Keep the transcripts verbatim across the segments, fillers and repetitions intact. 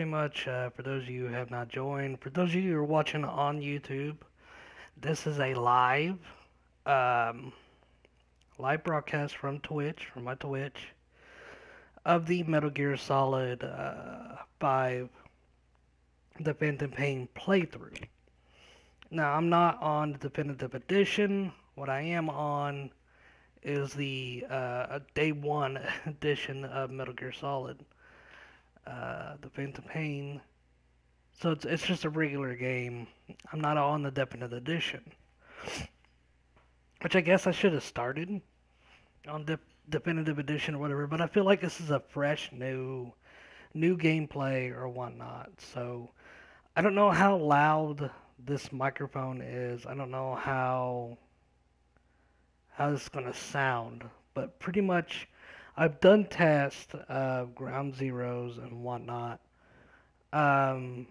much, uh, for those of you who have not joined, for those of you who are watching on YouTube, this is a live, um, live broadcast from Twitch, from my Twitch, of the Metal Gear Solid uh, five The Phantom Pain playthrough. Now, I'm not on the Definitive Edition. What I am on is the uh, day one edition of Metal Gear Solid, uh, The Phantom Pain. So it's it's just a regular game. I'm not on the Definitive Edition, which I guess I should have started on the Definitive Edition or whatever. But I feel like this is a fresh new new gameplay or whatnot. So I don't know how loud this microphone is. I don't know how how this is gonna sound, but pretty much I've done tests of ground zeros and whatnot. Um,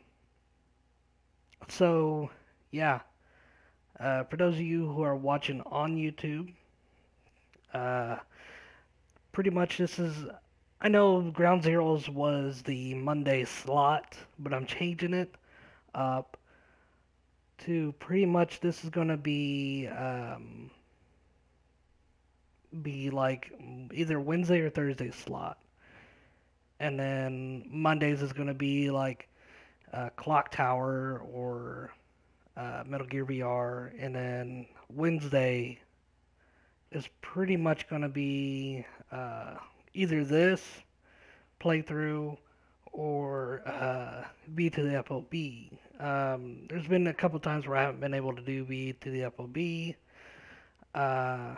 so yeah, uh, for those of you who are watching on YouTube, uh, pretty much this is. I know Ground Zeroes was the Monday slot, but I'm changing it up to pretty much this is gonna be um, be like either Wednesday or Thursday slot, and then Mondays is gonna be like uh, Clock Tower or uh, Metal Gear V R, and then Wednesday is pretty much going to be uh, either this playthrough or uh, V to the F O B. Um, there's been a couple times where I haven't been able to do V to the F O B uh,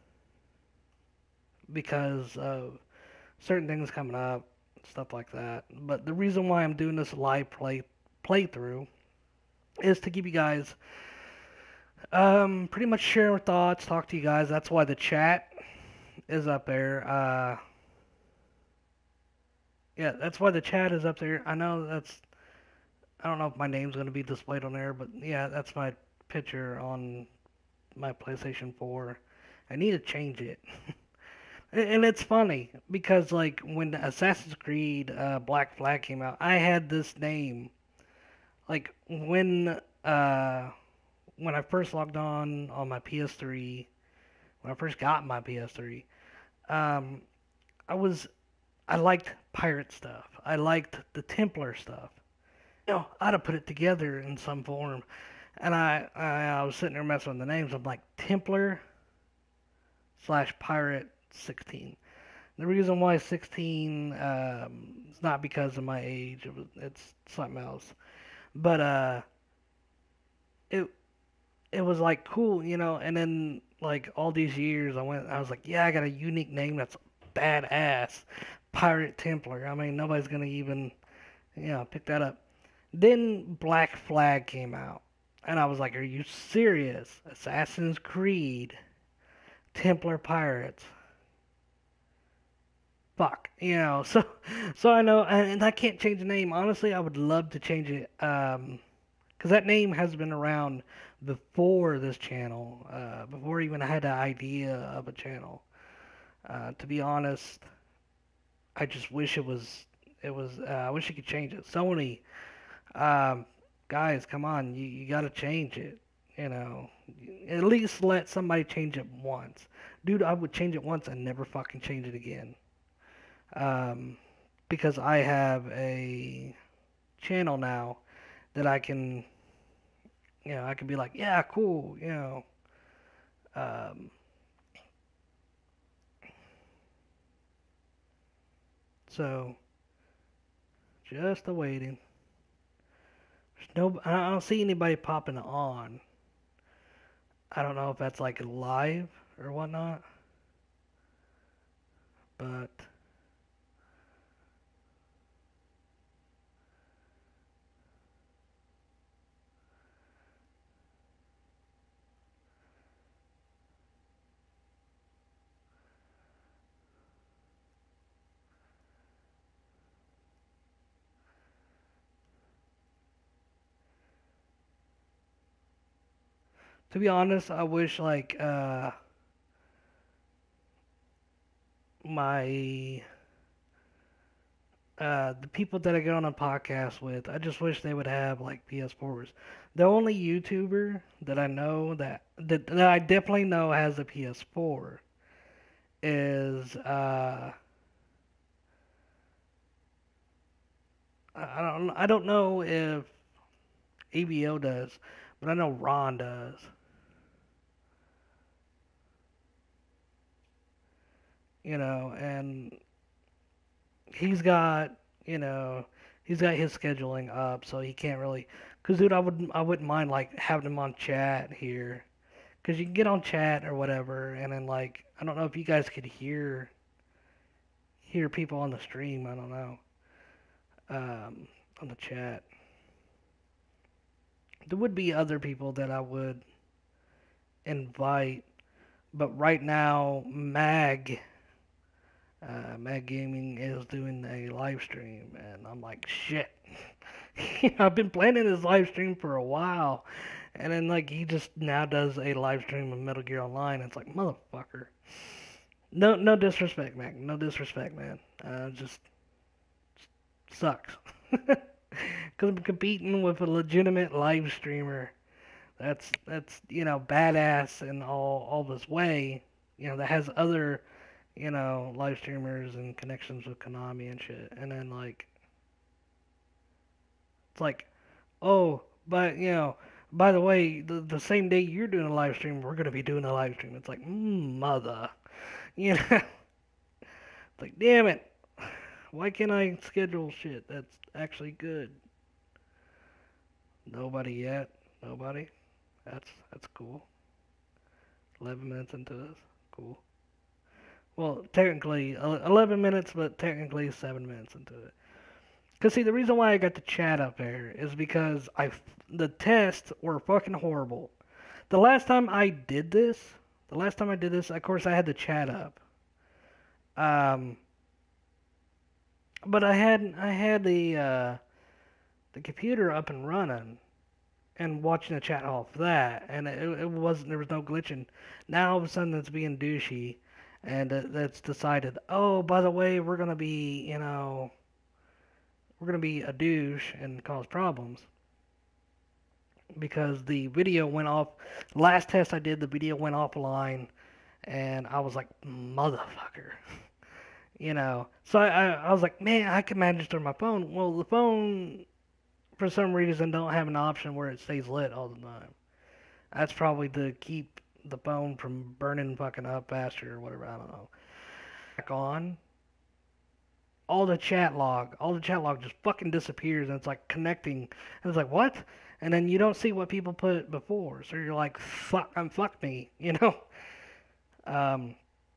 because of certain things coming up, stuff like that. But the reason why I'm doing this live play playthrough is to give you guys um, pretty much share thoughts, talk to you guys. That's why the chat is up there. Uh, yeah, that's why the chat is up there. I know that's. I don't know if my name's going to be displayed on there, but yeah, that's my picture on my PlayStation four. I need to change it. And it's funny because like when Assassin's Creed uh, Black Flag came out, I had this name. Like when uh, when I first logged on on my P S three, when I first got my P S three, um, I was I liked pirate stuff. I liked the Templar stuff. You know, I'd have put it together in some form. And I, I, I was sitting there messing with the names. I'm like Templar slash Pirate sixteen. The reason why sixteen um, is not because of my age. It was, it's something else. But uh, it it was like cool, you know. And then like all these years, I went. I was like, yeah, I got a unique name that's badass. Pirate Templar. I mean, nobody's gonna even, you know, pick that up. Then Black Flag came out, and I was like, "Are you serious? Assassin's Creed, Templar Pirates, fuck, you know." So, so I know, and I can't change the name. Honestly, I would love to change it, um, because that name has been around before this channel, uh, before even I had the idea of a channel. Uh, to be honest, I just wish it was, it was. Uh, I wish you could change it. Sony. Um, guys, come on, you, you gotta change it. You know, at least let somebody change it once. Dude, I would change it once and never fucking change it again. Um, because I have a channel now that I can, you know, I can be like, yeah, cool, you know. Um, so, just a waiting. There's no, I don't see anybody popping on. I don't know if that's like live or whatnot, but to be honest, I wish like uh my uh, the people that I get on a podcast with, I just wish they would have like P S fours. The only YouTuber that I know that that, that I definitely know has a P S four is uh, I don't I don't know if A B O does, but I know Ron does. You know, and he's got you know he's got his scheduling up, so he can't really. Cause dude, I would I wouldn't mind like having him on chat here, cause you can get on chat or whatever, and then like I don't know if you guys could hear hear people on the stream. I don't know um, on the chat. There would be other people that I would invite, but right now Mag uh, Mag Gaming is doing a live stream, and I'm like shit. I've been planning this live stream for a while, and then like he just now does a live stream of Metal Gear Online. It's like motherfucker. No, no disrespect, Mac. No disrespect, man. Uh, just sucks. Because I'm competing with a legitimate live streamer. That's that's you know badass in all all this way. You know that has other you know live streamers and connections with Konami and shit. And then like it's like, oh, but you know, by the way, the the same day you're doing a live stream, we're gonna be doing a live stream. It's like, mm, mother, you know, like damn it, why can't I schedule shit that's actually good? Nobody yet. Nobody. That's that's cool. Eleven minutes into this, cool. Well, technically eleven minutes, but technically seven minutes into it. Cause see, the reason why I got the chat up there is because I the tests were fucking horrible. The last time I did this, the last time I did this, of course I had the chat up. Um, but I had I had the uh, the computer up and running and watching the chat off that, and it, it wasn't there was no glitching. Now all of a sudden it's being douchey, and it, it's decided. Oh, by the way, we're gonna be you know we're gonna be a douche and cause problems because the video went off. Last test I did, the video went offline, and I was like, motherfucker. You know, so I, I, I was like, man, I can manage through my phone. Well, the phone, for some reason, don't have an option where it stays lit all the time. That's probably to keep the phone from burning fucking up faster or whatever. I don't know. Back on, all the chat log, all the chat log just fucking disappears, and it's like connecting. And it's like what? And then you don't see what people put before, so you're like, fuck, I'm fuck me, you know. Um,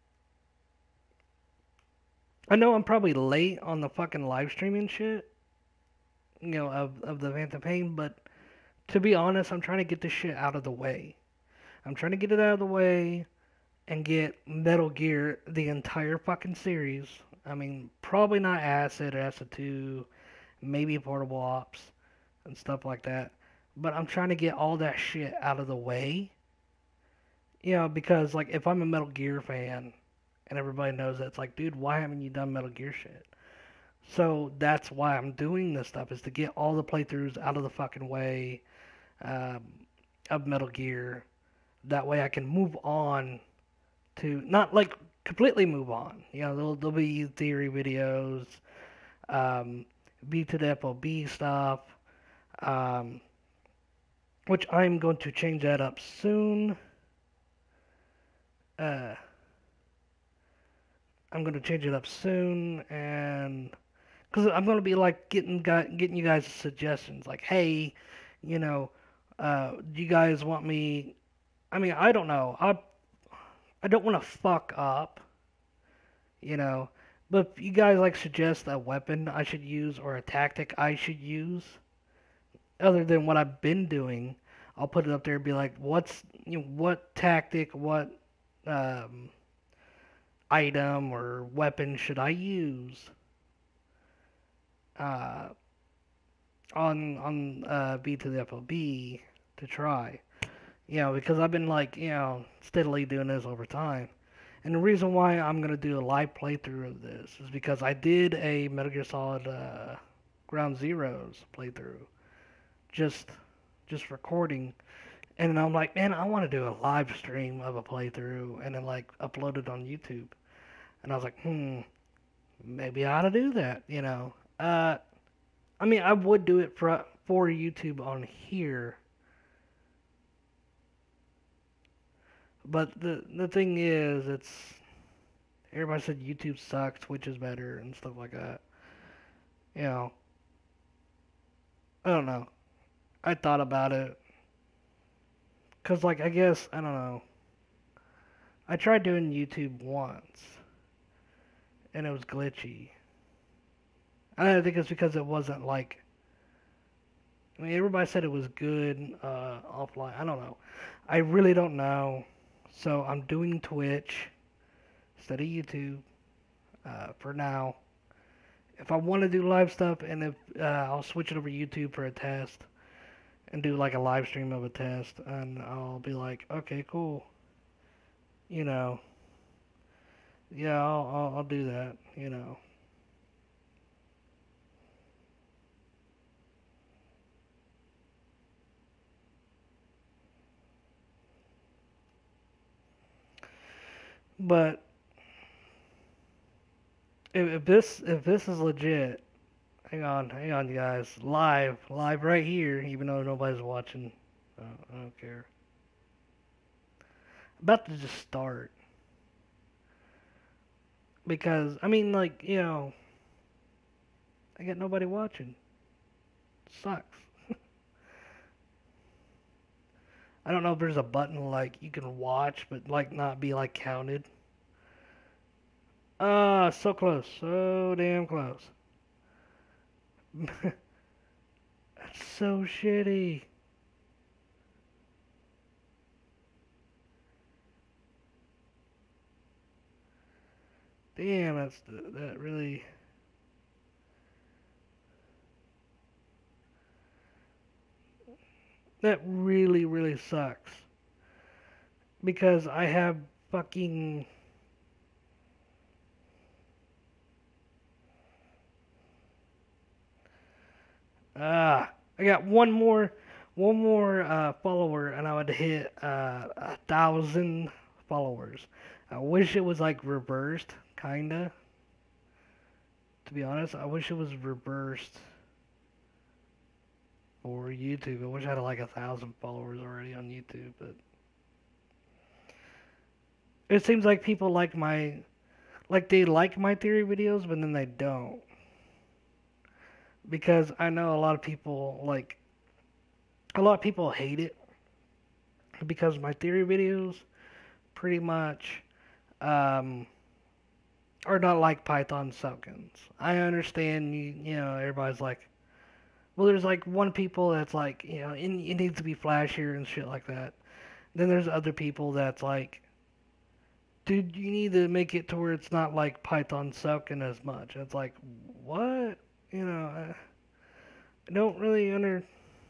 I know I'm probably late on the fucking live streaming shit, you know, of of the Phantom Pain, but to be honest, I'm trying to get this shit out of the way. I'm trying to get it out of the way and get Metal Gear the entire fucking series. I mean, probably not Acid, Acid two, maybe Portable Ops and stuff like that. But I'm trying to get all that shit out of the way. You know, because like if I'm a Metal Gear fan and everybody knows that, it's like, dude, why haven't you done Metal Gear shit? So that's why I'm doing this stuff is to get all the playthroughs out of the fucking way um, of Metal Gear. That way I can move on to not like completely move on. You know, there'll, there'll be theory videos, um, B to the F O B stuff, um, which I'm going to change that up soon. Uh, I'm going to change it up soon, and because I'm going to be like getting getting you guys suggestions, like, hey, you know, uh, do you guys want me? I mean, I don't know. I I don't want to fuck up, you know. But if you guys like suggest a weapon I should use or a tactic I should use, other than what I've been doing, I'll put it up there and be like, what's you know, what tactic, what um, item or weapon should I use uh, on on uh, B to the F O B to try. You know, because I've been like, you know, steadily doing this over time. And the reason why I'm gonna do a live playthrough of this is because I did a Metal Gear Solid uh, Ground Zeroes playthrough, just just recording, and then I'm like, man, I want to do a live stream of a playthrough and then like upload it on YouTube. And I was like, hmm, maybe I ought to do that, you know. Uh, I mean, I would do it for for YouTube on here, but the the thing is, it's everybody said YouTube sucks, Twitch is better, and stuff like that. You know, I don't know. I thought about it, cause like I guess I don't know. I tried doing YouTube once, and it was glitchy. I don't think it's because it wasn't like. I mean, everybody said it was good uh, offline. I don't know. I really don't know. So I'm doing Twitch instead of YouTube uh, for now. If I want to do live stuff, and if uh, I'll switch it over to YouTube for a test and do like a live stream of a test, and I'll be like, okay, cool. You know, yeah, I'll I'll, I'll do that. You know, but if, if this if this is legit, hang on, hang on, you guys, live, live right here, even though nobody's watching. Uh, I don't care. About to just start because I mean, like you know, I got nobody watching. Sucks. I don't know if there's a button like you can watch, but like not be like counted. Ah, so close, so damn close. That's so shitty. Damn, that's that really. That really, really sucks. Because I have fucking. Ah, I got one more, one more uh, follower, and I would hit uh, a thousand followers. I wish it was like reversed, kinda. To be honest, I wish it was reversed for YouTube. I wish I had like a thousand followers already on YouTube, but it seems like people like my like they like my theory videos, but then they don't. Because I know a lot of people like a lot of people hate it because my theory videos pretty much um, are not like Python Soakins. I understand you, you know everybody's like, well, there's like one people that's like, you know, it, it needs to be flashier and shit like that. Then there's other people that's like, dude, you need to make it to where it's not like Python sucking as much. It's like, what? You know, I, I don't really under,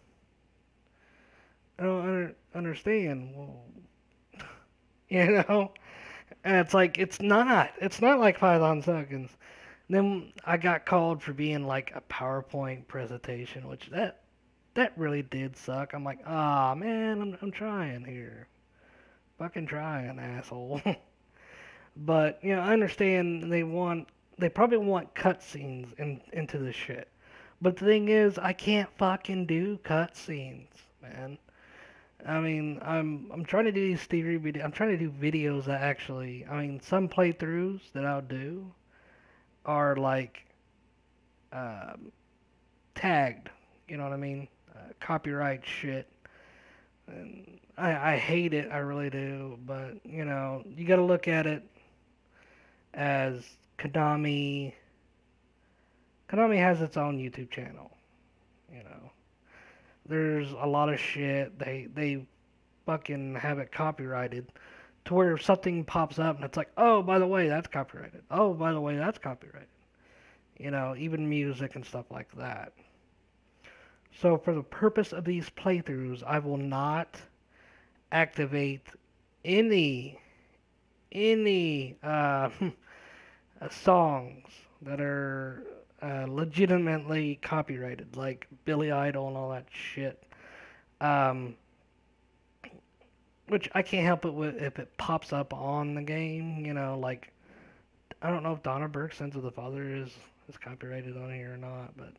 I don't under, understand. Well, you know, and it's like it's not, it's not like Python suckins. Then I got called for being like a PowerPoint presentation, which that that really did suck. I'm like, ah, man, I'm I'm trying here, fucking trying, asshole. But you know, I understand they want they probably want cutscenes in into this shit. But the thing is, I can't fucking do cutscenes, man. I mean, I'm I'm trying to do these theory video. I'm trying to do videos that actually. I mean, some playthroughs that I'll do are like um, tagged. You know what I mean? Uh, copyright shit. And I I hate it. I really do. But you know, you got to look at it as Konami. Konami has its own YouTube channel. You know, there's a lot of shit. They they fucking have it copyrighted to where something pops up and it's like, oh, by the way, that's copyrighted. Oh, by the way, that's copyrighted. You know, even music and stuff like that. So for the purpose of these playthroughs, I will not activate any any uh, uh, songs that are uh, legitimately copyrighted, like Billy Idol and all that shit. Um, which I can't help it with if it pops up on the game. You know, like I don't know if Donna Burke's "Sins of the Father" is is copyrighted on here or not, but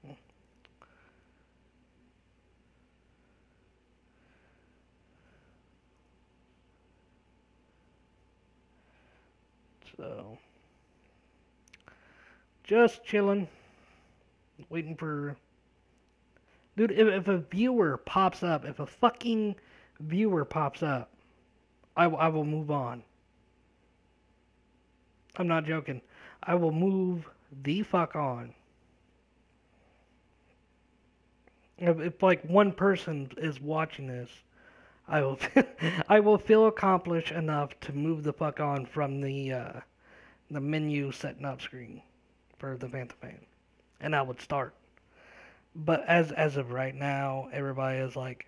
so just chilling, waiting for dude. If, if a viewer pops up, if a fucking viewer pops up, I, I will move on. I'm not joking. I will move the fuck on. If, if like one person is watching this, I will I will feel accomplished enough to move the fuck on from the uh, the menu setting up screen for the Phantom Pain, and I would start. But as as of right now, everybody is like,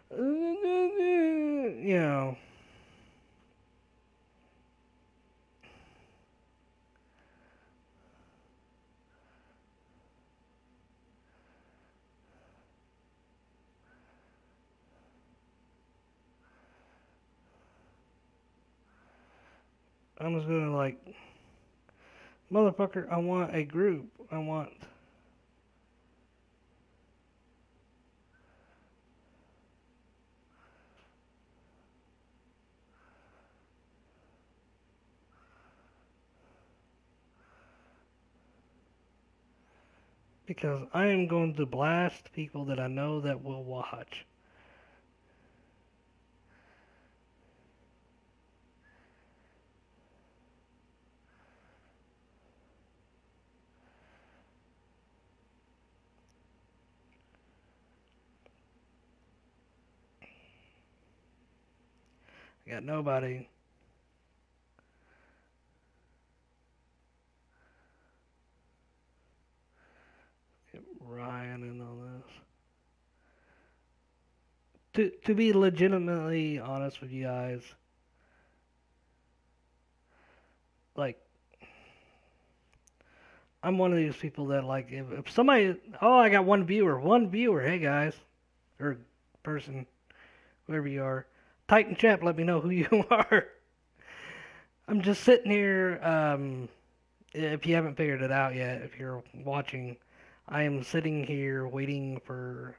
you know, I'm just gonna like, motherfucker, I want a group. I want. Because I am going to blast people that I know that will watch. I got nobody. Get Ryan in on this. To to be legitimately honest with you guys, like I'm one of these people that like if, if somebody oh I got one viewer, one viewer, hey guys or person, whoever you are, type in chat, let me know who you are. I'm just sitting here. Um, if you haven't figured it out yet, if you're watching, I am sitting here waiting for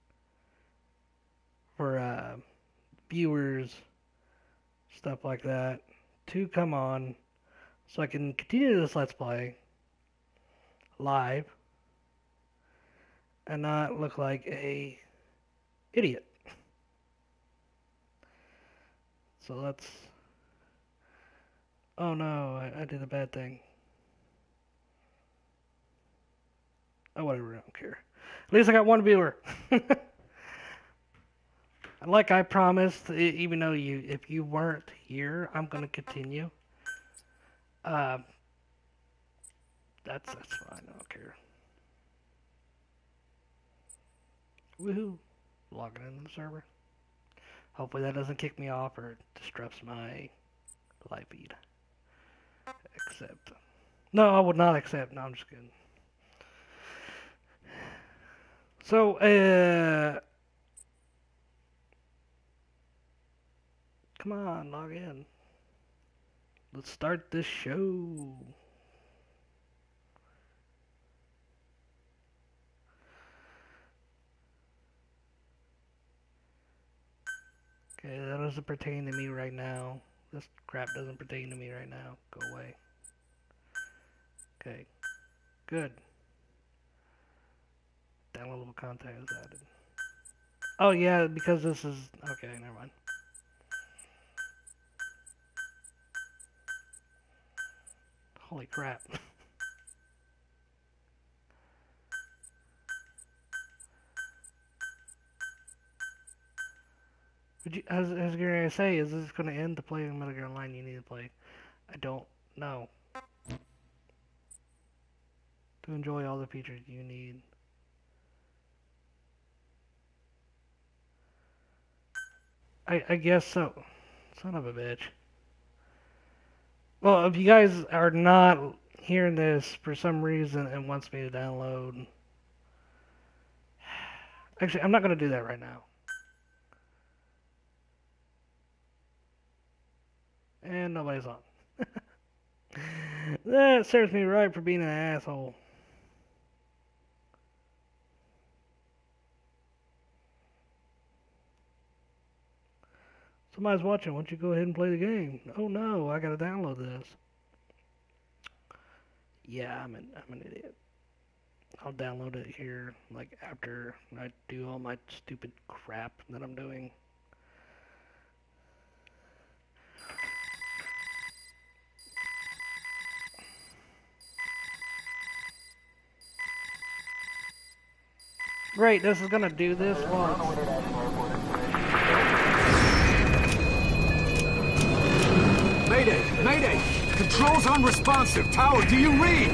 for uh, viewers, stuff like that, to come on, so I can continue this Let's Play live and not look like a idiot. So let's. Oh no, I, I did a bad thing. Oh whatever, I don't care. At least I got one viewer. Like I promised, e- even though you, if you weren't here, I'm gonna continue. Uh, that's that's fine. I don't care. Woohoo! Logging into the server. Hopefully that doesn't kick me off or disrupts my live feed. Accept. No, I would not accept. No, I'm just kidding. So, uh, come on, log in. Let's start this show. Okay, that doesn't pertain to me right now. This crap doesn't pertain to me right now. Go away. Okay, good. Downloadable content is added. Oh yeah, because this is okay. Never mind. Holy crap! Would you, as as you're gonna say, is this gonna end the play of Metal Gear Online you need to play? I don't know. To enjoy all the features you need. I I guess so. Son of a bitch. Well, if you guys are not hearing this for some reason and wants me to download, actually, I'm not gonna do that right now. And nobody's on. That serves me right for being an asshole. Somebody's watching. Why don't you go ahead and play the game? Oh no, I gotta download this. Yeah, I'm an I'm an idiot. I'll download it here, like after I do all my stupid crap that I'm doing. Great, this is gonna do this once. Mayday! Mayday! Controls unresponsive. Tower, do you read?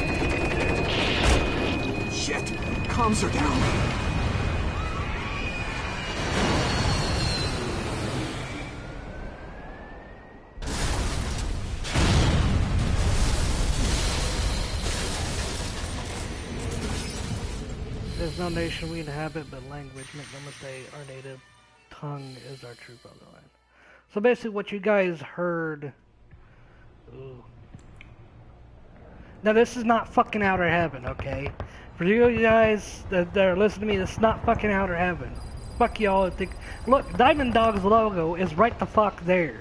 Shit. Comms are down. There's no nation we inhabit, but language, make no mistake, our native tongue is our true fatherland. So basically what you guys heard... Ooh. Now this is not fucking outer heaven, okay? For you guys that, that are listening to me, this is not fucking outer heaven. Fuck y'all think... Look, Diamond Dog's logo is right the fuck there.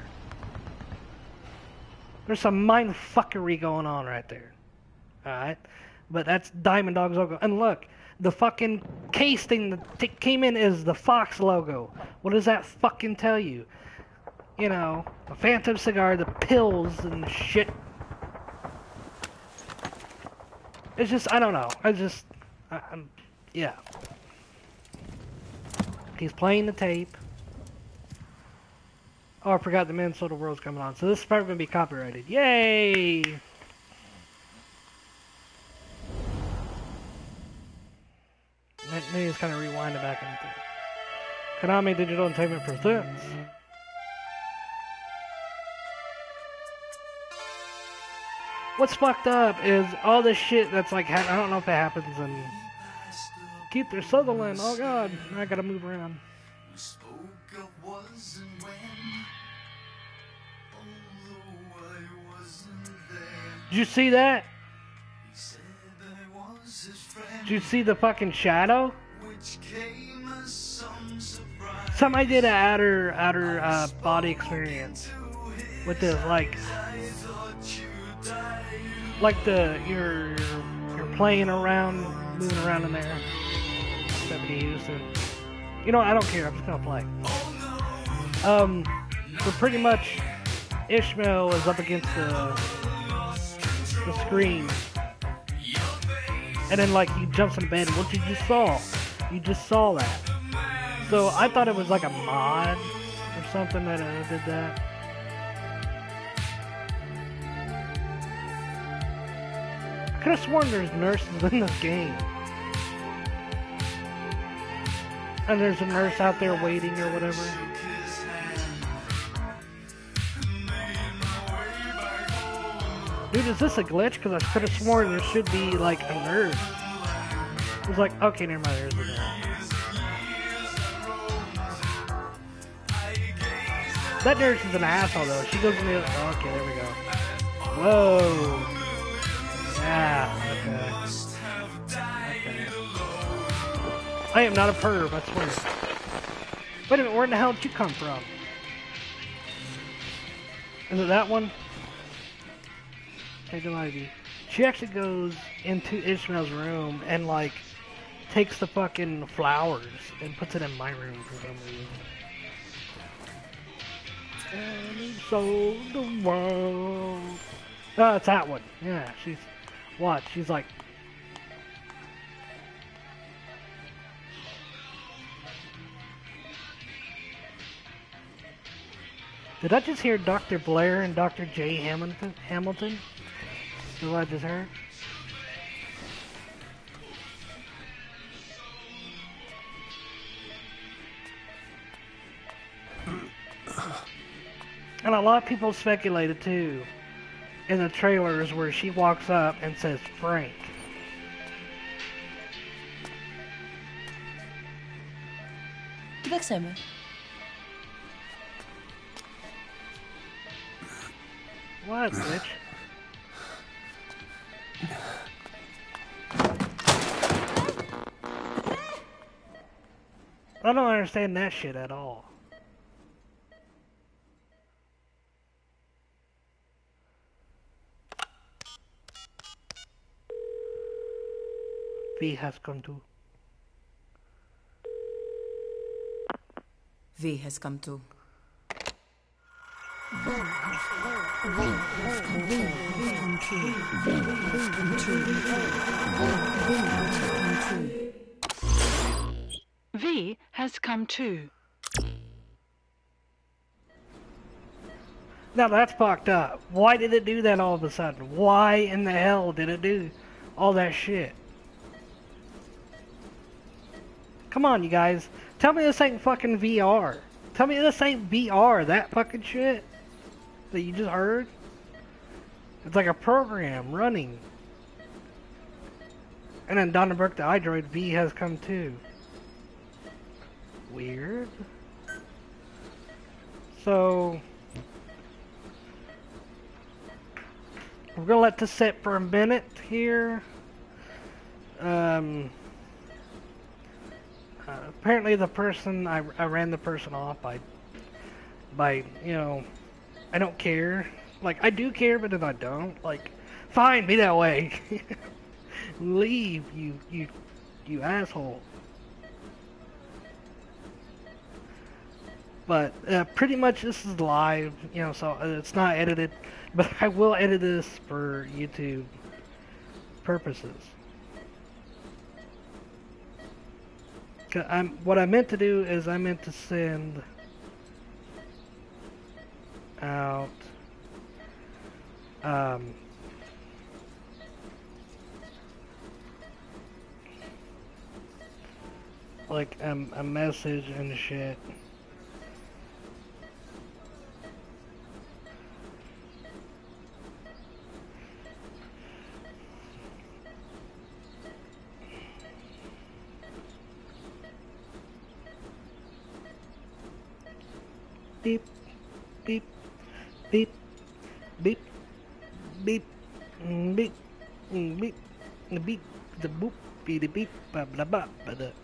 There's some mind fuckery going on right there. Alright? But that's Diamond Dog's logo. And look, the fucking case thing that t came in is the Fox logo. What does that fucking tell you? You know, a Phantom cigar, the pills and shit. It's just, I don't know. I just, I, I'm, yeah. He's playing the tape. Oh, I forgot the Minnesota World's coming on. So this is probably going to be copyrighted. Yay! Let me just kind of rewind it back into Konami Digital Entertainment presents. What's fucked up is all this shit that's like, I don't know if it happens in Keith or Sutherland. Oh god, I gotta move around. Did you see that? Did you see the fucking shadow? Somebody did an outer outer uh, body experience with this, like, like the you're you're, you're playing around, moving around in there. Stephanie Houston. You know what? I don't care. I'm just gonna play. Um, so pretty much, Ishmael is up against the the screen. And then, like, he jumps in bed, and what you just saw, you just saw that. So I thought it was like a mod or something that uh, did that. I could have sworn there's nurses in this game. And there's a nurse out there waiting or whatever. Dude, is this a glitch? Because I could have sworn there should be, like, a nurse. It was like, okay, never mind, there's a nurse. That nurse is an asshole, though. She goes in the... Oh, okay, there we go. Whoa. Yeah, okay. Okay. I am not a perv, I swear. Wait a minute, where in the hell did you come from? Is it that one? She actually goes into Ishmael's room and, like, takes the fucking flowers and puts it in my room for some reason. And so the world. Oh, it's that one. Yeah, she's what? She's like. Did I just hear Doctor Blair and Doctor J Hamilton? Hamilton? Is what I just heard? And a lot of people speculated too in the trailers where she walks up and says Frank. Werkzeugen. What, bitch? I don't understand that shit at all. V has come to. V has come to. V has come too. Now that's fucked up. Why did it do that all of a sudden? Why in the hell did it do all that shit? Come on, you guys. Tell me this ain't fucking V R. Tell me this ain't V R, that fucking shit that you just heard. It's like a program running. And then Donna Burke, the iDroid, V has come too. Weird. So we're gonna let this sit for a minute here. Um, uh, apparently the person, I, I ran the person off by, by, you know, I don't care. Like, I do care, but then I don't. Like, fine, be that way. Leave, you, you, you asshole. But uh, pretty much this is live, you know, so it's not edited. But I will edit this for YouTube purposes. I'm, what I meant to do is I meant to send out um, like um, a message and shit. Beep, beep, beep, beep, beep, mm, beep, mm, beep, the beep, the boop, be the beep, blah blah blah, blah. I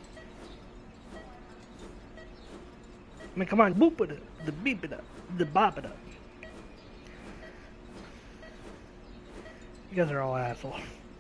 mean, come on, boop it, the beep it up, the bop it up. You guys are all assholes.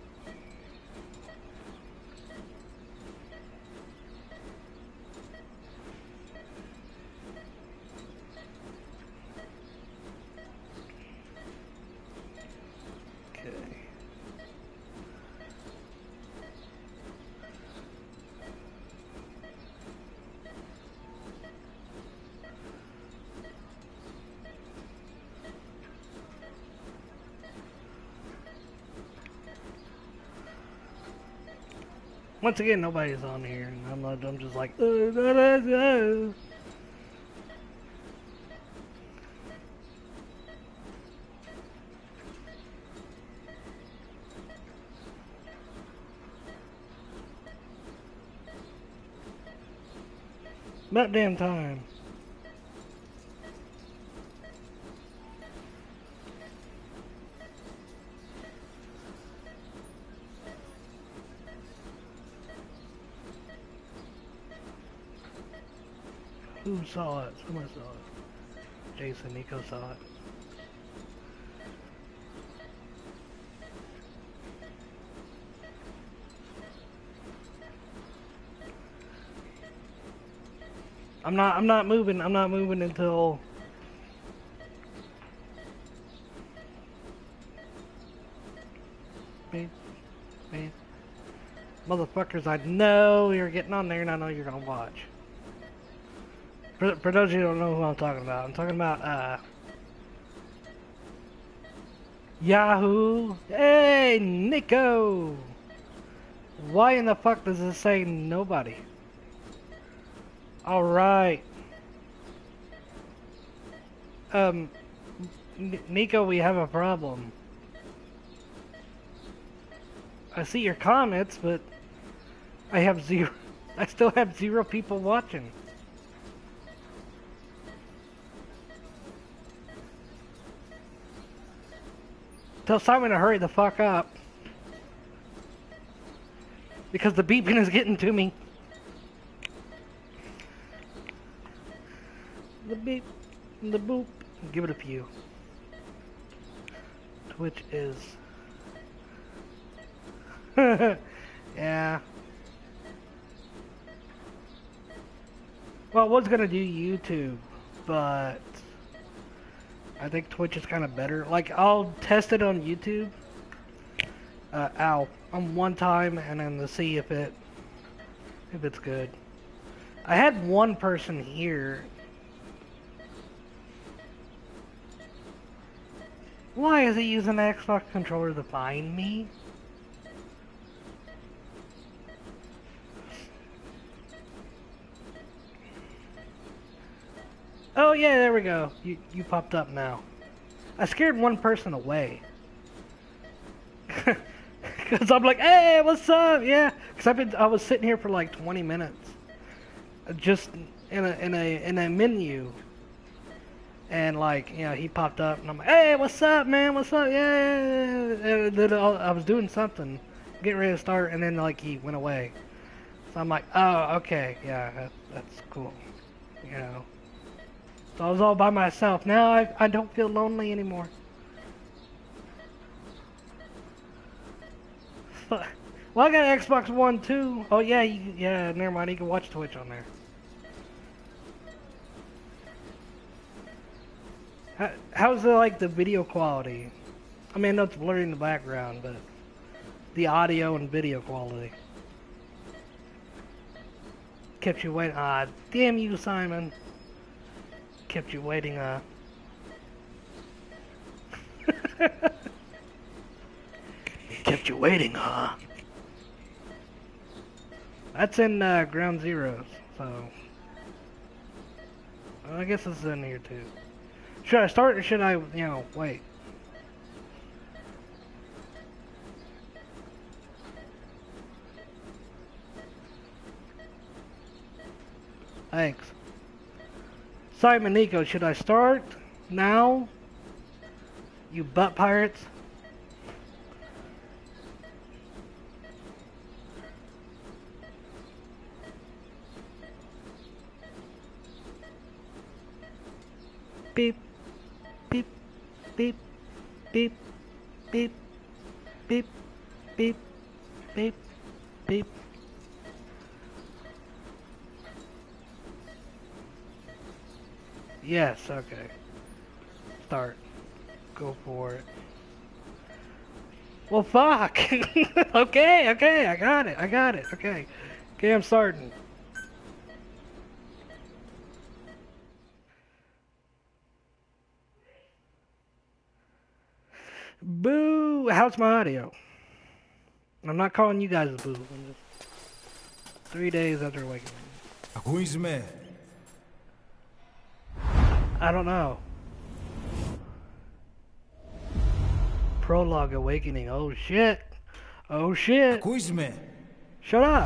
Once again, nobody's on here, and I'm, not, I'm just like, uh, da, da, da. About damn time. Who saw it? Someone saw it. Jason, Nico saw it. I'm not, I'm not moving, I'm not moving until... Wait, wait. Motherfuckers, I know you're getting on there and I know you're gonna watch. For, for those of you who don't know who I'm talking about, I'm talking about, uh... Yahoo! Hey, Nico! Why in the fuck does it say nobody? Alright. Um, N Nico, we have a problem. I see your comments, but I have zero. I still have zero people watching. Tell Simon to hurry the fuck up. Because the beeping is getting to me. The beep, the boop. Give it a few. Twitch is... yeah. Well, I was gonna do YouTube, but I think Twitch is kind of better. Like, I'll test it on YouTube. Uh, ow. On one time, and then to see if it, if it's good. I had one person here. Why is he using the Xbox controller to find me? Oh yeah, there we go. You you popped up now. I scared one person away. Cause I'm like, hey, what's up? Yeah, cause I've been I was sitting here for like twenty minutes, just in a in a in a menu. And like, you know, he popped up, and I'm like, hey, what's up, man? What's up? Yeah. And then I was doing something, getting ready to start, and then like he went away. So I'm like, oh, okay, yeah, that, that's cool. You know. So I was all by myself. Now I I don't feel lonely anymore. Well, I got an Xbox One too. Oh yeah, you, yeah. Never mind. You can watch Twitch on there. How, how's the like the video quality? I mean, I know it's blurry in the background, but the audio and video quality. Kept you waiting. Ah, damn you, Simon. Kept you waiting. Uh. Kept you waiting, huh? That's in uh, Ground Zeroes, so well, I guess it's in here too. Should I start or should I, you know, wait? Thanks. Simon Nico, should I start now? You butt pirates? Beep, beep, beep, beep, beep, beep, beep, beep, beep. Yes, okay. Start. Go for it. Well, fuck! okay, okay, I got it, I got it, okay. Okay, I'm starting. Boo! How's my audio? I'm not calling you guys a boo. I'm just three days after waking up. Who is me? I don't know. Prologue Awakening. Oh shit. Oh shit. Who is me? Shut up.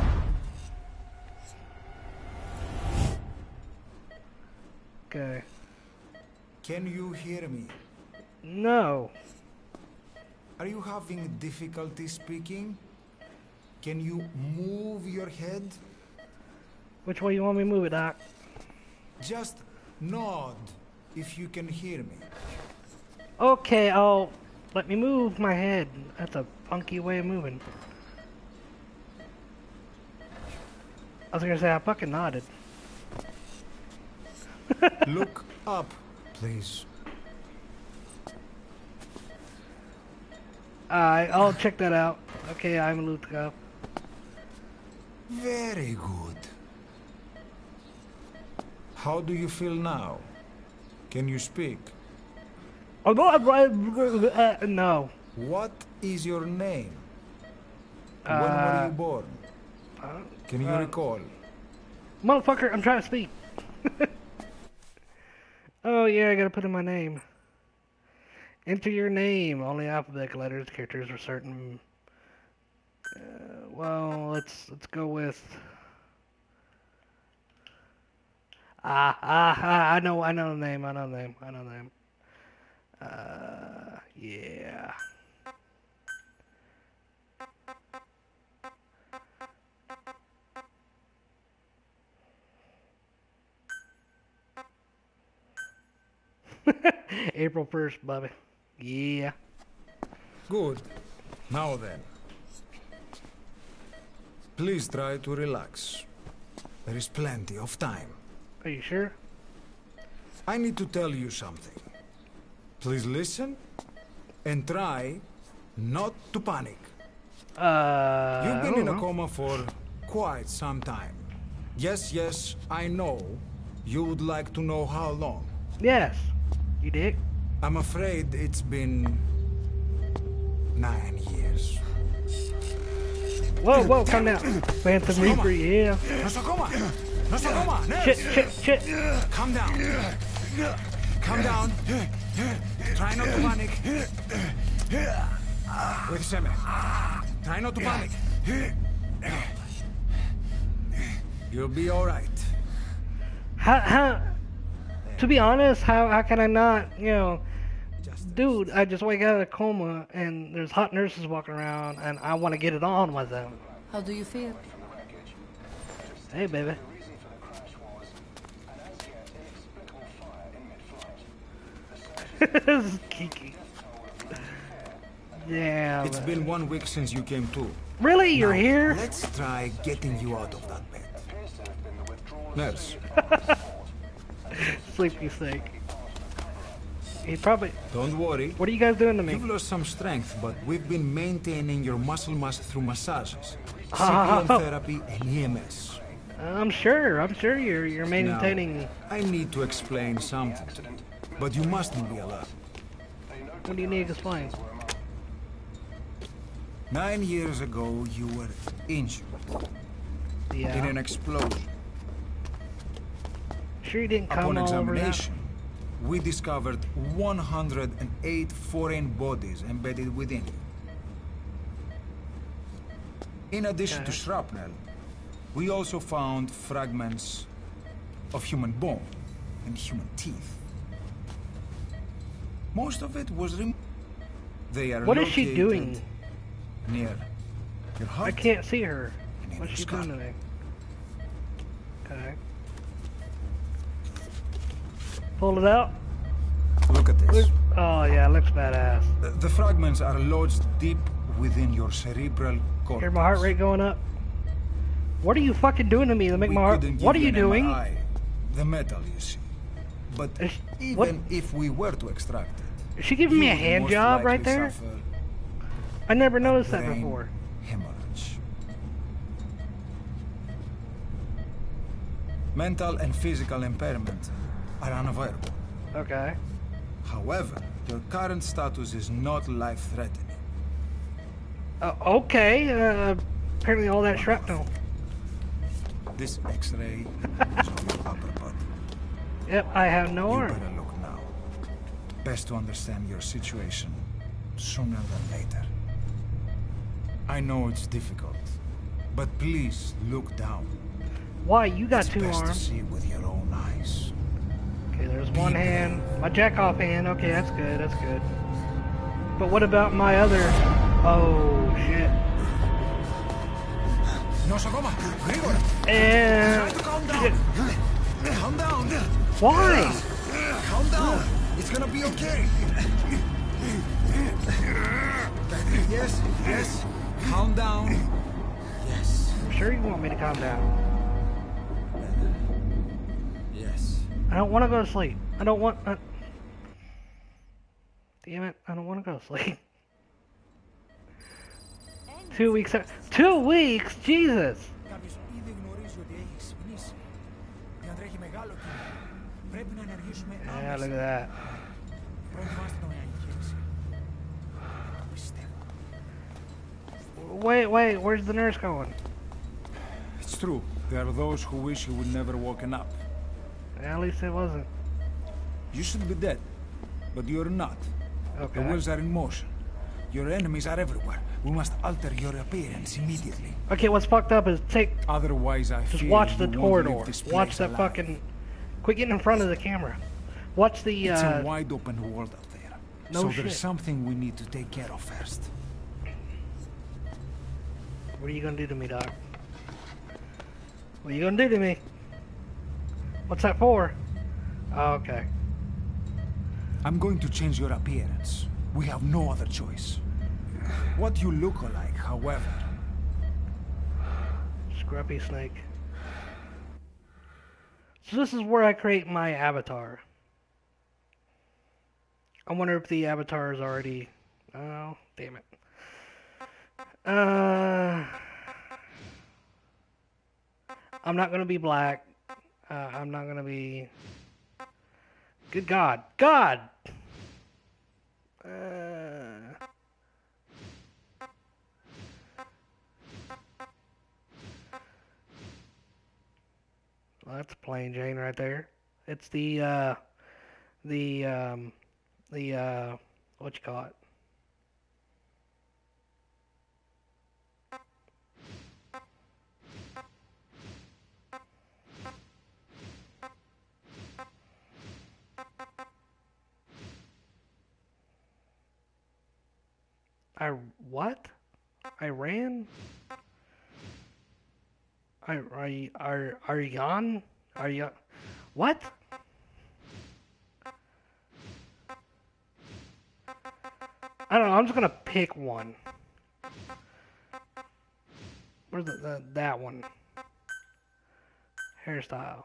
Okay. Can you hear me? No. Are you having difficulty speaking? Can you move your head? Which way you want me to move it, Doc? Just nod if you can hear me. Okay, I'll let me move my head. That's a funky way of moving. I was gonna say I fucking nodded. Look up, please. Alright, I'll check that out. Okay, I'm looped up. Very good. How do you feel now? Can you speak? Oh, no, uh, no. What is your name? Uh, when were you born? Uh, Can you uh, recall? Motherfucker, I'm trying to speak. Oh, yeah, I gotta put in my name. Enter your name. Only alphabetic letters, characters, or certain. Uh, well, let's let's go with. Ah, ah, ah, I know, I know the name, I know the name, I know the name. Uh, yeah. April first, Bobby. Yeah. Good. Now then. Please try to relax. There is plenty of time. Are you sure? I need to tell you something. Please listen and try not to panic. Uh, You've I been don't in a know. coma for quite some time. Yes, yes, I know. You would like to know how long. Yes, you dick. I'm afraid it's been nine years. Whoa, whoa, come down. Phantom Reaper, yeah. Nosocoma! Nosocoma! Shit, shit, shit. Calm down. Calm down. Try not to panic. With Seme. Try not to panic. You'll be all right. How, how, to be honest, how, how can I not, you know, dude, I just wake out of a coma and there's hot nurses walking around and I want to get it on with them. How do you feel? Hey, baby. This is Kiki. Damn. It's been one week since you came to. Really? You're Now, here? Let's try getting you out of that bed. Nurse, Sleepy snake. He probably. don't worry. What are you guys doing to me? You've lost some strength, but we've been maintaining your muscle mass through massages, C P Oh. M therapy, and E M S. I'm sure. I'm sure you're you're maintaining. Now, I need to explain something to you, but you mustn't be alarmed. What do you need to explain? Nine years ago, you were injured in Yeah. an explosion. Sure you didn't come Upon all over that. examination, we discovered one hundred eight foreign bodies embedded within you. In addition to Okay. shrapnel, we also found fragments of human bone and human teeth. Most of it was removed. They are What is she located doing? near your heart. I can't see her. And in What's your she skull. doing to me? Okay. Pull it out. Look at this. Look. Oh yeah, it looks badass. The, the fragments are lodged deep within your cerebral cortex. Hear my heart rate going up. What are you fucking doing to me to make We my heart? couldn't What are give you an doing? M R I, the metal, you see. But Is- even what- if we were to extract it, Is she giving you me a would hand most job right likely there? suffer I never noticed that brain before. hemorrhage. Mental and physical impairment are unavoidable. Okay. However, your current status is not life-threatening. Uh, okay. Uh, apparently all that shrapnel. This X-ray is on your upper body. Yep, I have no You arm. better look now. Best to understand your situation sooner than later. I know it's difficult, but please look down. Why? You got It's two best to arms. see with your own eyes. Okay, there's one hand. My jack off hand. Okay, that's good. That's good. But what about my other? Oh shit. Nosocoma, Grigor, try And to calm down. shit. Calm down. Why? Calm down. It's gonna be okay. Yes, yes. Calm down. Yes, I'm sure you want me to calm down. yes. I don't want to go to sleep. I don't want. Uh... Damn it! I don't want to go to sleep. Two weeks. Two weeks. Jesus. Κάποιος ήδη γνωρίζει ότι έχεις πνίξει. Διατρέχει μεγάλο κίνδυνο. Πρέπει να ενεργήσουμε Yeah, look at that. Προετοιμάστε τον για εγχείρηση. Πιστεύω. Wait, wait. Where's the nurse going? It's true. There are those who wish you would never woken up. At least it wasn't. You should be dead, but you're not. The Okay. wheels are in motion. Your enemies are everywhere. We must alter your appearance immediately. Okay, what's fucked up is take Otherwise, I just fear watch the you won't corridor. leave this Watch place the alive. fucking. Quit getting in front of the camera. Watch the. It's Uh... a wide open world out there. No so shit. there's something we need to take care of first. What are you gonna do to me, Doc? What are you gonna do to me? What's that for? Oh, okay. I'm going to change your appearance. We have no other choice. What you look like, however. Scruffy snake. So this is where I create my avatar. I wonder if the avatar is already... Oh, damn it. Uh, I'm not gonna be black. Uh, I'm not gonna be... Good God. God! Uh... Well, that's plain Jane right there. It's the, uh, the, um, the, uh, what you call it? I, what? Iran? I, are, are, are you on? Are you, what? I don't know, I'm just gonna pick one. Where's the, the that one? Hairstyle.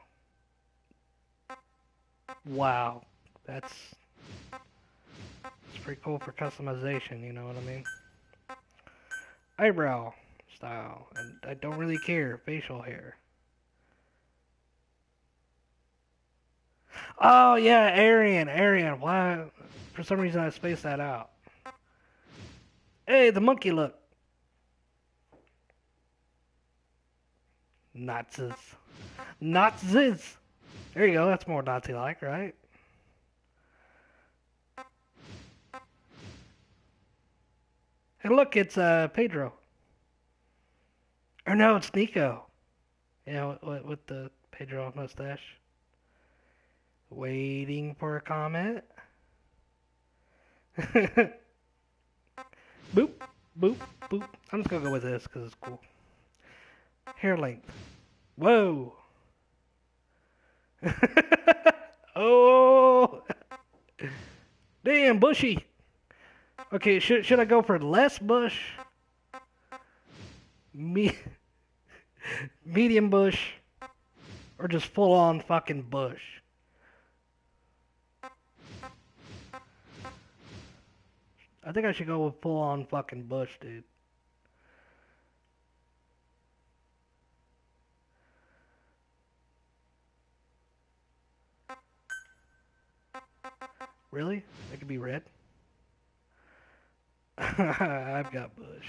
Wow, that's it's pretty cool for customization, you know what I mean? Eyebrow style, and I don't really care, facial hair. Oh yeah, Aryan, Aryan, why, for some reason I spaced that out. Hey, the monkey look. Nazis. Nazis! There you go, that's more Nazi-like, right? Hey look, it's uh, Pedro. Or no, it's Nico. Yeah, with, with the Pedro mustache. Waiting for a comment. Boop, boop, boop. I'm just gonna go with this because it's cool. Hair length. Whoa. Oh. Damn, bushy. Okay, should should I go for less bush? Me medium bush or just full on fucking bush? I think I should go with full on fucking bush, dude. Really? That could be red? I've got bush.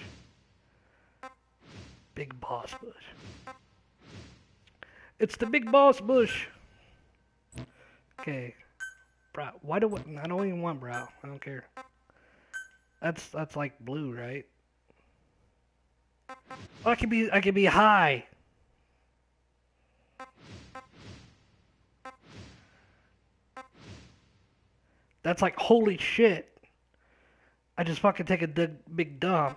Big boss bush. It's the big boss bush. Okay. Brow. Why do I, I don't even want brow. I don't care. That's that's like blue, right? Oh, I could be I could be high. That's like holy shit. I just fucking take a big, big dump.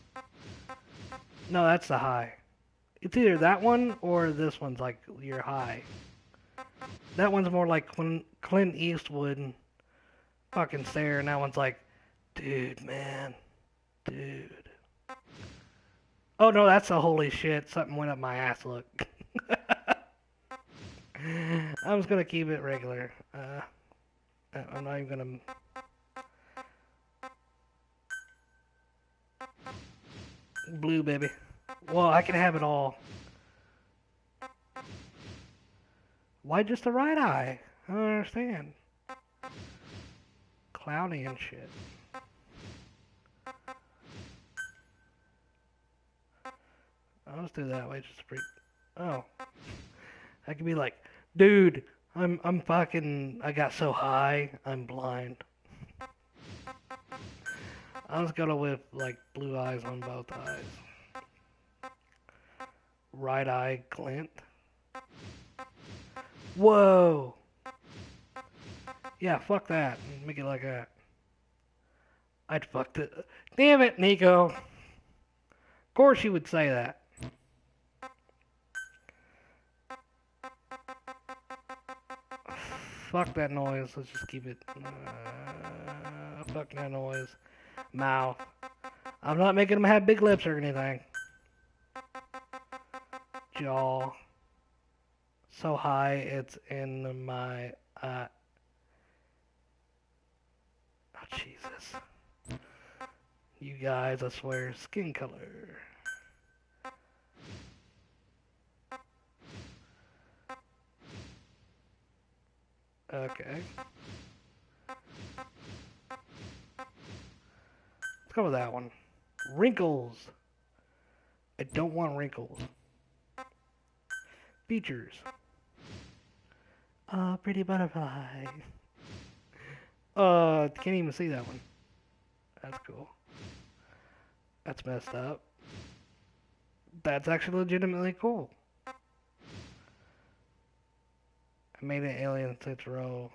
No, that's the high. It's either that one or this one's like your high. That one's more like Clint, Clint Eastwood fucking stare, and that one's like, dude, man, dude. Oh no, that's a holy shit. Something went up my ass. Look. I'm just gonna keep it regular. Uh, I'm not even gonna. Blue, baby. Well, I can have it all. Why just the right eye? I don't understand. Cloudy and shit. I'll just do that way, just to freak. Oh. I could be like, dude, I'm I'm fucking I got so high, I'm blind. I'm just gonna with like blue eyes on both eyes. Right eye glint. Whoa. Yeah, fuck that. Make it like that. I'd fucked it. Damn it, Nico. Of course you would say that. Fuck that noise. Let's just keep it. Uh, fuck that noise. Mouth. I'm not making them have big lips or anything. Jaw. So high it's in my. Uh, oh, Jesus. You guys, I swear. Skin color. Okay. Let's go with that one. Wrinkles. I don't want wrinkles. Features. Uh, pretty butterfly. Uh, can't even see that one. That's cool. That's messed up. That's actually legitimately cool. I made an Alien Saints Row.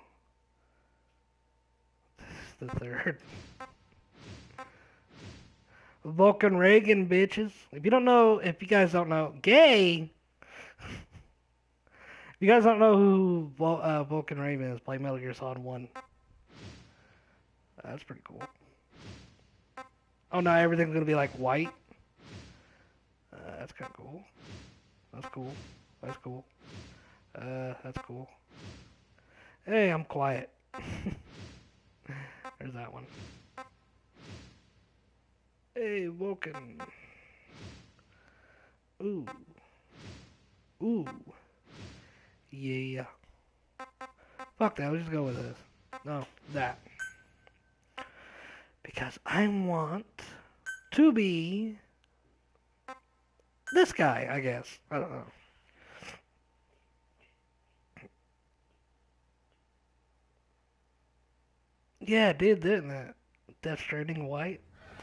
This is the third. Vulcan Reagan, bitches. If you don't know, if you guys don't know, gay. If you guys don't know who Vul uh, Vulcan Raven is, play Metal Gear Solid one. That's pretty cool. Oh, now everything's gonna be like white. Uh, that's kind of cool. That's cool. That's cool. Uh, that's cool. Hey, I'm quiet. There's that one. Hey, Vulcan. Ooh. Ooh. Yeah. Fuck that, let's just go with this. No, that. Because I want to be this guy, I guess. I don't know. Yeah, it did, didn't it? Death Stranding white.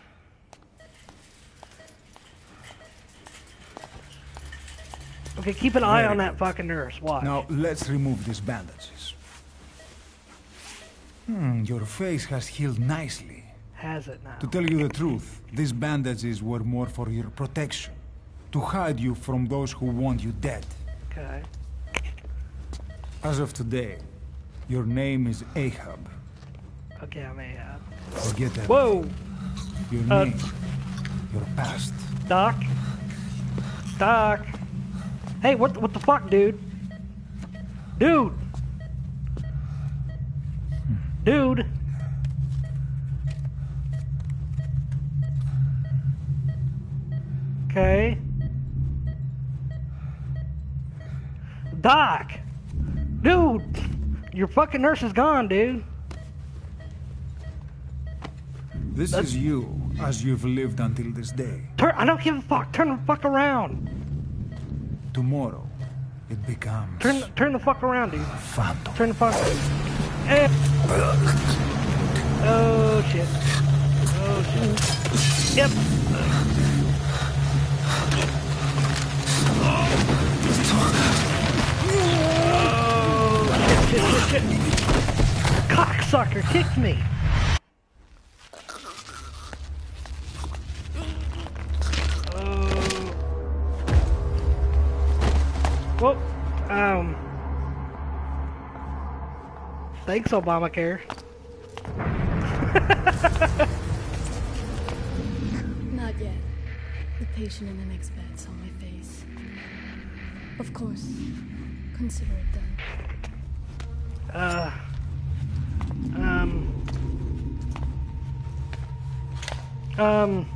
Okay, keep an eye Very on that good. fucking nurse. Watch. Now, let's remove these bandages. Hmm, your face has healed nicely. Has it now? To tell you the truth, these bandages were more for your protection. To hide you from those who want you dead. Okay. As of today, your name is Ahab. Okay, I may have. Forget that. Whoa! Your Uh, name, your past. Doc? Doc? Hey, what, what the fuck, dude? Dude! Dude! Okay. Doc! Dude! Your fucking nurse is gone, dude. This That's- is you, as you've lived until this day. Turn, I don't give a fuck. Turn the fuck around. Tomorrow, it becomes Turn, turn the fuck around, dude. Phantom. Turn the fuck. Eh. Oh shit. Oh shit. Yep. Oh shit, shit, shit, shit. Cocksucker kicked me. Oh. Well, um. Thanks, Obamacare. Not yet. The patient in the next bed saw my face. Of course. Consider it done. Uh. Um. Um.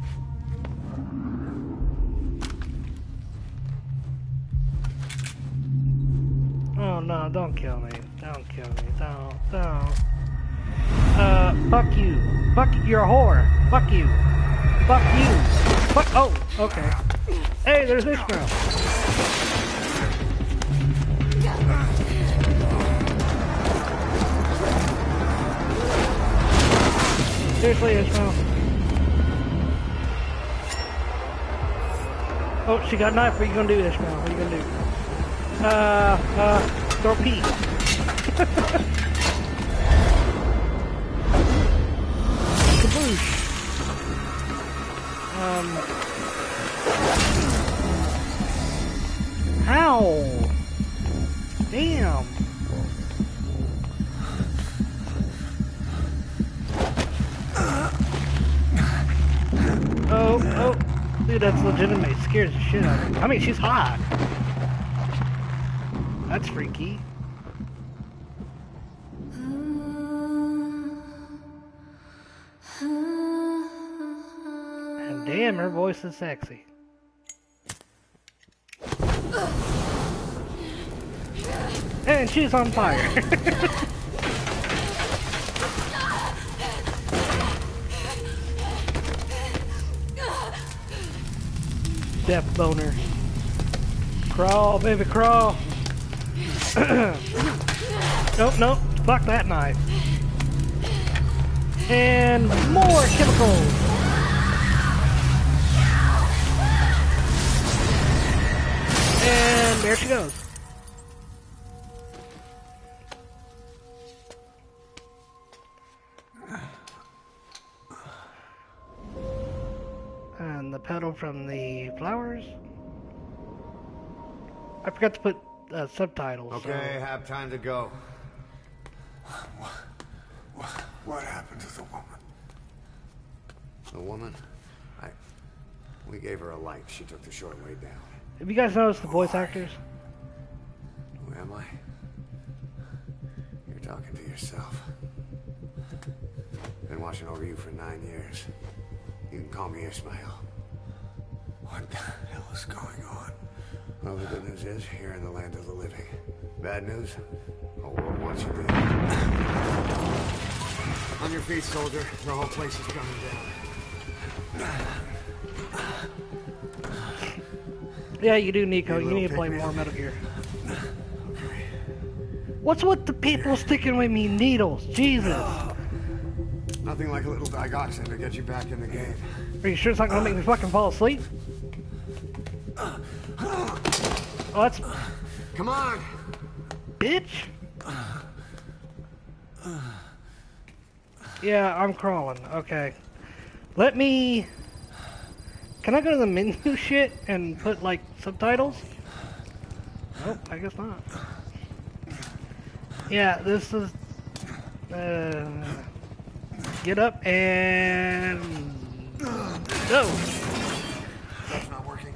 Oh no, don't kill me. Don't kill me. Don't, don't. Uh, fuck you. Fuck, you're a whore. Fuck you. Fuck you. Fuck, oh, okay. Hey, there's Ishmael. Seriously, Ishmael. Oh, she got a knife. What are you gonna do, Ishmael? What are you gonna do? Uh, uh, throw a pee. Kaboosh. Um. How? Damn. Oh, oh. Dude, that's legitimate. It scares the shit out of me. I mean, she's hot. That's freaky. And damn, her voice is sexy. And she's on fire. Death boner. Crawl, baby, crawl. Nope, nope. Fuck that knife. And more chemicals. And there she goes. And the petal from the flowers. I forgot to put uh, subtitles. Okay, so. have time to go. What, what, what happened to the woman? The woman? I... We gave her a light. She took the short way down. Have you guys noticed the voice actors? Who am I? You're talking to yourself. Been watching over you for nine years. You can call me Ishmael. What the hell is going on? Well, the good news is, you're in the land of the living. Bad news? The whole world wants you dead. On your feet, soldier. The whole place is coming down. Yeah, you do, Nico. Hey, You need to little play pygmy. more Metal Gear. Okay. What's with the people sticking with me needles? Jesus. Nothing like a little digoxin to get you back in the game. Are you sure it's not gonna make me fucking fall asleep? Oh, that's... Come on! Bitch! Yeah, I'm crawling. Okay. Let me... Can I go to the menu shit and put, like, subtitles? Nope, I guess not. Yeah, this is... Uh, get up and... Go! That's not working.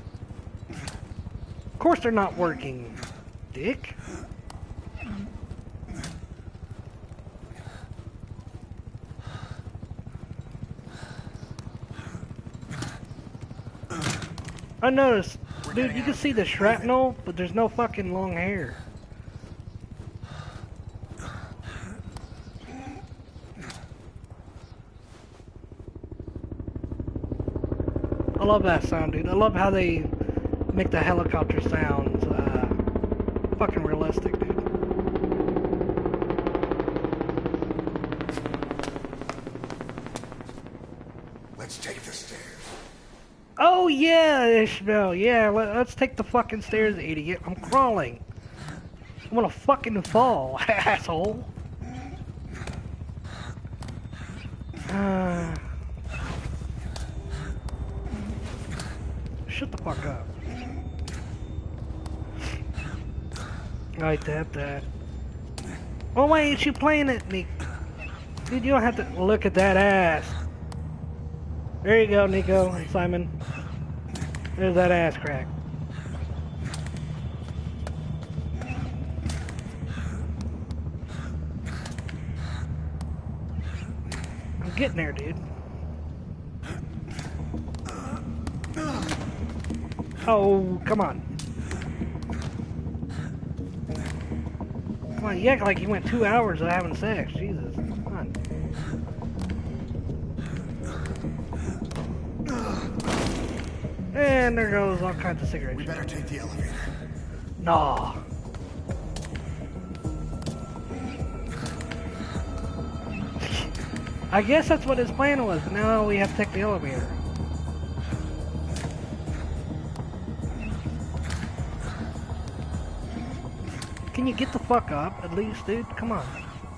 Of course they're not working, dick. I noticed, dude, you can see the shrapnel, but there's no fucking long hair. I love that sound, dude. I love how they make the helicopter sounds uh, fucking realistic, dude. Let's take the stairs. Oh yeah, Ishmael. Yeah, let, let's take the fucking stairs, idiot. I'm crawling. I'm gonna fucking fall, asshole. Uh, shut the fuck up. I tapped that. Oh, why ain't you playing it, Nick? Dude, you don't have to look at that ass. There you go, Nico and Simon. There's that ass crack. I'm getting there, dude. Oh, come on. Come on, you act like you went two hours of having sex. Jesus, come on. And there goes all kinds of cigarettes. We better take the elevator. No. I guess that's what his plan was, but now we have to take the elevator. Can you get the fuck up at least, dude? Come on.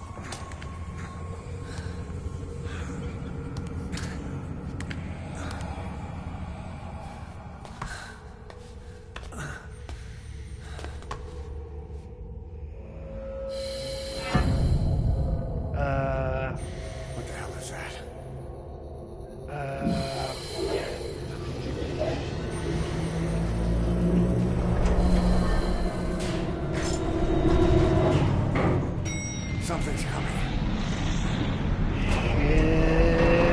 Uh. What the hell is that? Uh. Something's coming. Shit.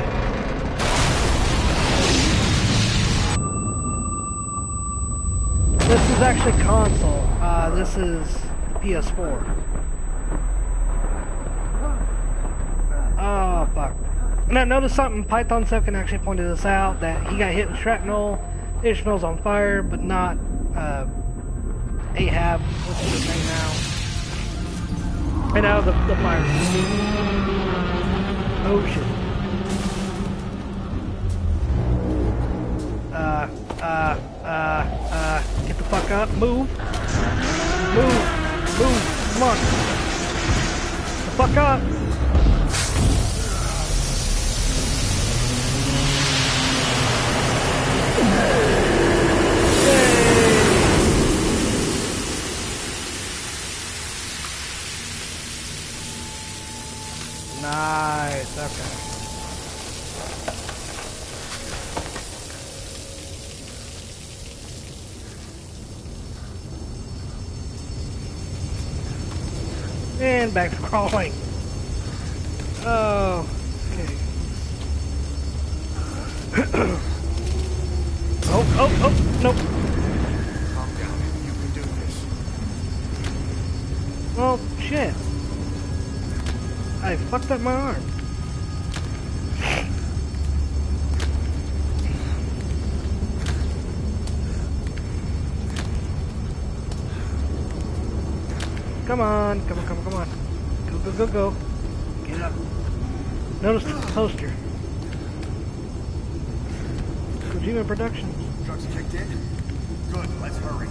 This is actually console. Uh, this is the P S four. Oh, fuck. And I noticed something, Python seven actually pointed this out, that he got hit with shrapnel, Ishmael's on fire, but not, uh, Ahab, what's his name now? And out of the, the fire. Oh shit. Uh, uh, uh, uh, get the fuck up, move. Move, move, come on. The fuck up. Nice, okay. And back to crawling. Oh, okay. oh, oh, oh, nope. Calm down. You can do this. Well, shit. I fucked up my arm. Come on, come on, come on, come on. Go, go, go, go. Get up. Notice the poster. Kojima Productions. Drugs kicked in? Good, let's hurry.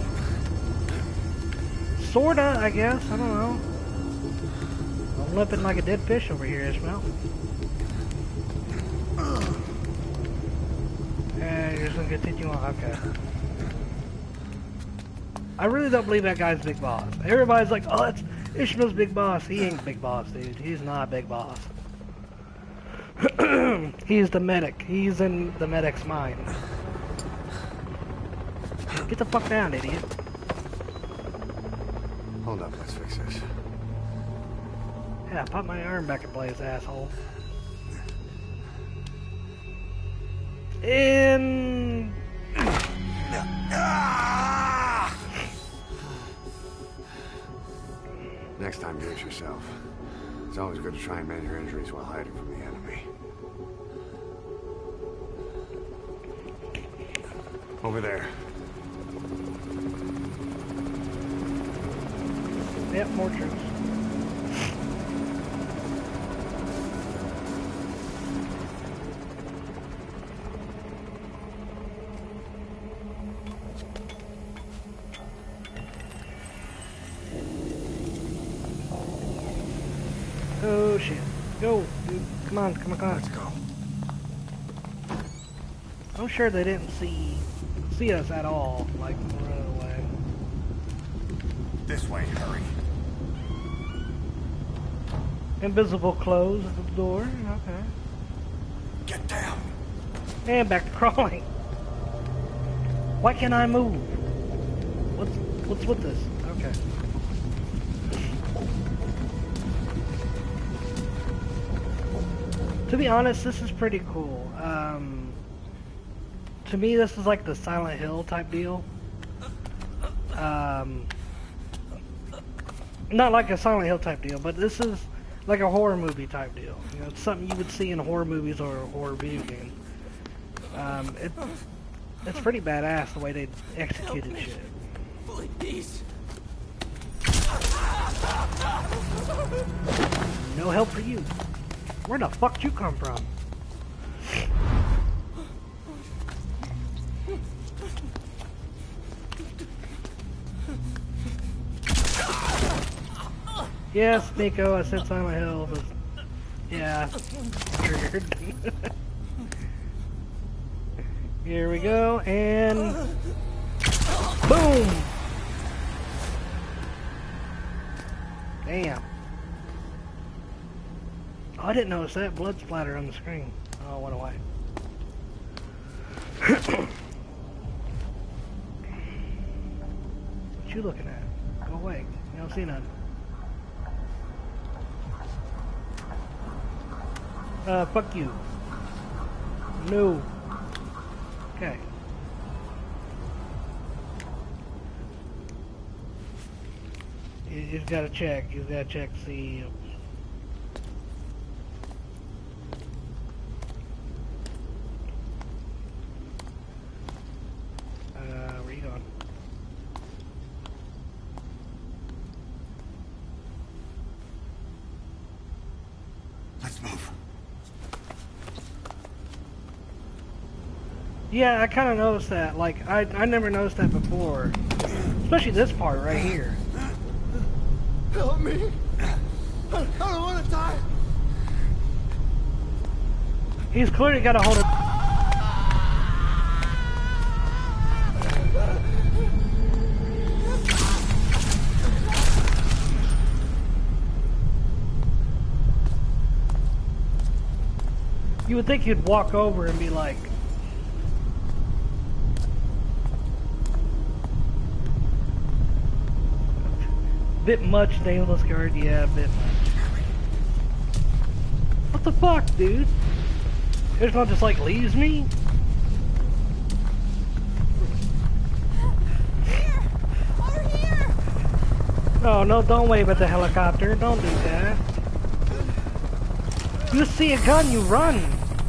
Sorta, I guess. I don't know. I'm limping like a dead fish over here, Ishmael. And you're just gonna continue on. Okay. I really don't believe that guy's big boss. Everybody's like, oh, that's Ishmael's big boss. He ain't big boss, dude. He's not big boss. He's the medic. He's in the medic's mind. Get the fuck down, idiot. Hold up, let's fix this. Yeah, pop my arm back in place, asshole. In... Next time, brace yourself. It's always good to try and mend your injuries while hiding from the enemy. Over there. Yep, more troops. Oh shit. Go, dude. Come on, come on, come on. Let's go. I'm sure they didn't see see us at all, like run away. This way, hurry. Invisible clothes at the door, okay. Get down. And back to crawling. Why can't I move? What's what's with this? Okay. To be honest, this is pretty cool. Um, to me, this is like the Silent Hill type deal. Um, not like a Silent Hill type deal, but this is like a horror movie type deal. You know, it's something you would see in horror movies or horror video games. Um, it, it's pretty badass the way they executed shit. Please. No help for you. Where the fuck you come from? Yes, Nico, I said Silent Hill, but yeah, triggered. Here we go, and boom! Damn. Oh, I didn't notice that blood splatter on the screen. Oh, it went away. What you looking at? Go away. You don't see nothing. Uh, fuck you. No. Okay. You, you just gotta check. You gotta check, see. Uh, where you going? Let's move. Yeah, I kind of noticed that. Like, I I never noticed that before. Especially this part right here. Help me! I don't want to die! He's clearly got a hold of... You would think you'd walk over and be like... Bit much, nameless guard, yeah, a bit much. What the fuck, dude? It's not just like leaves me? Here! Over here! Oh no, don't wave at the helicopter, don't do that. You see a gun, you run!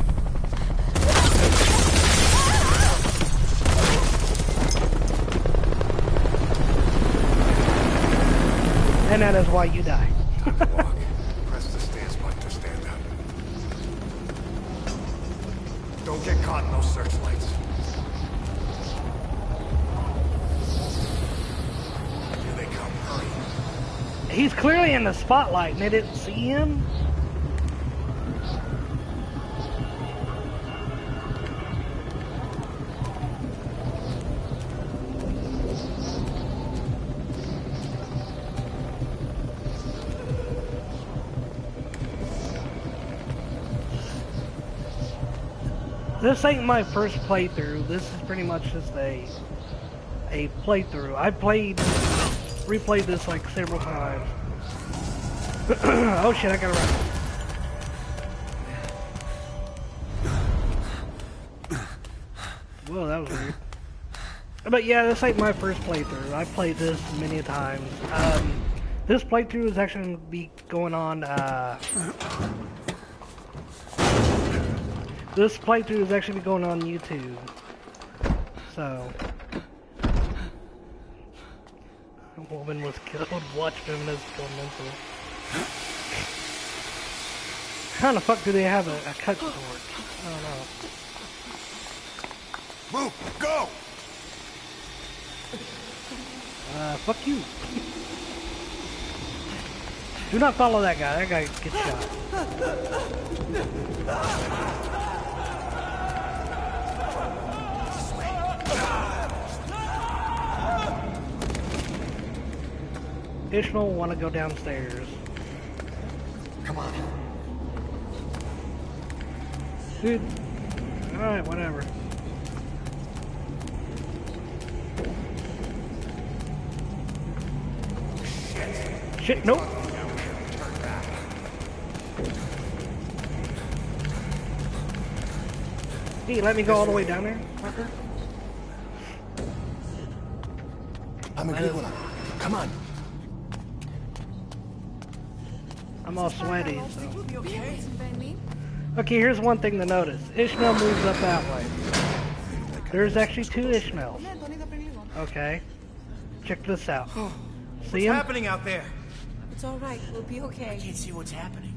And that is why you die. Time to walk. Press the stance button to stand up. Don't get caught in those searchlights. Here they come. Hurry. He's clearly in the spotlight and they didn't see him. This ain't my first playthrough. This is pretty much just a a playthrough. I played, replayed this like several times. Oh shit! I gotta run. Whoa, that was weird. But yeah, this ain't my first playthrough. I've played this many times. Um, this playthrough is actually gonna be going on. Uh, This playthrough is actually going on YouTube, so a woman was killed. Watch feminist tormented. How the fuck do they have a, a cut sword? I don't know. Move! Go! Uh, fuck you. Do not follow that guy. That guy gets shot. Ishmael want to go downstairs. Come on. Dude. Alright, whatever. Shit. Shit, nope. Hey, let me go all the way down there, fucker. I'm a good one. Come on. I'm all sweaty, so. Okay. Okay, here's one thing to notice. Ishmael moves up that way. There's actually two Ishmaels. Okay. Check this out. See What's him? happening out there? It's all right. We'll be okay. I can't see what's happening.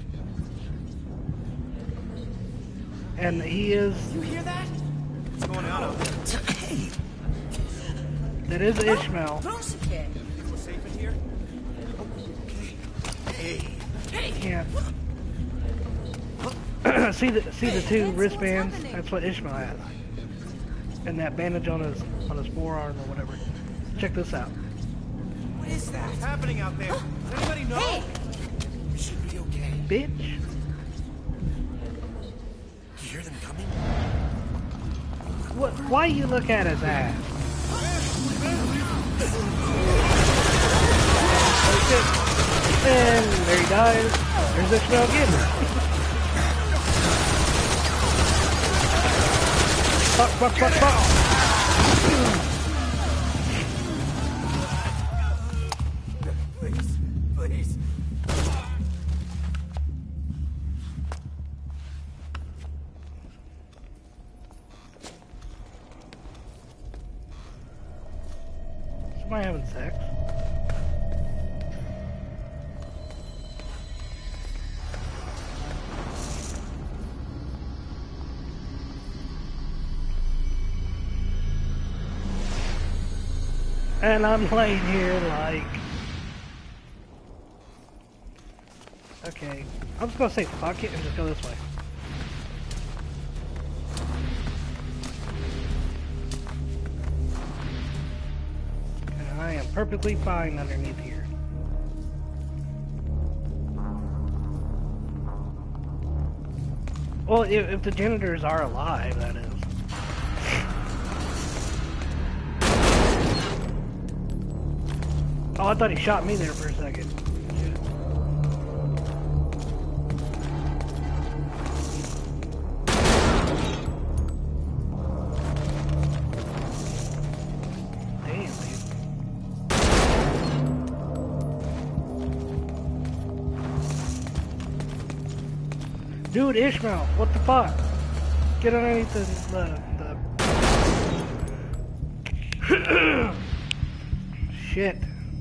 And he is... You hear that? What's going on out there? Hey! That is Ishmael. Proszę cię. We're safe in here? Can't. see the see the two wristbands? That's what Ishmael has. And that bandage on his on his forearm or whatever. Check this out. What is that? What's happening out there? Does anybody know? Hey! We should be okay. Bitch. You hear them coming? What? Why you look at his ass? And there he dies. There's Ishmael again. Fuck, fuck, fuck, fuck. Please, please. Somebody having sex? And I'm laying here like... Okay. I'm just gonna say fuck it and just go this way. And I am perfectly fine underneath here. Well, if, if the janitors are alive, that is. Oh, I thought he shot me there for a second. Damn, dude. Dude, Ishmael, what the fuck? Get underneath the... the, the... Shit.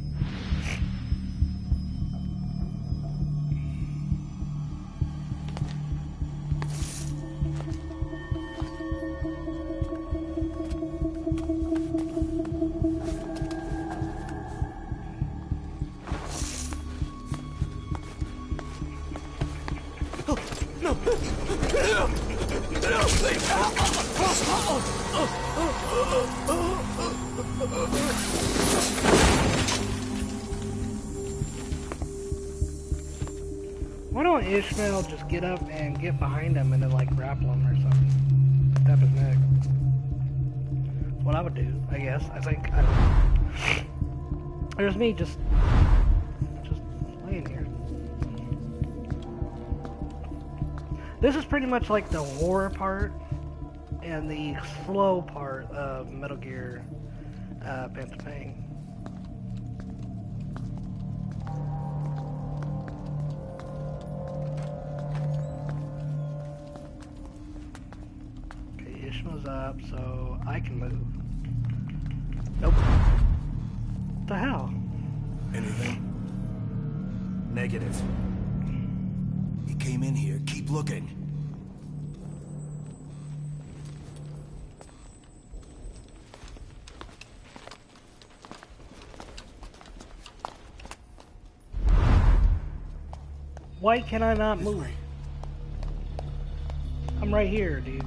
Why don't Ishmael just get up and get behind him and then like grapple him or something? Tap his neck. That's what I would do, I guess. I think. I don't know. There's me just, just laying here. This is pretty much like the horror part and the slow part of Metal Gear uh, Phantom Pain. Okay, Ishmael's up, so I can move. Nope. What the hell? Anything? Negative. He came in here. Keep looking. Why can I not move? I'm right here, dude.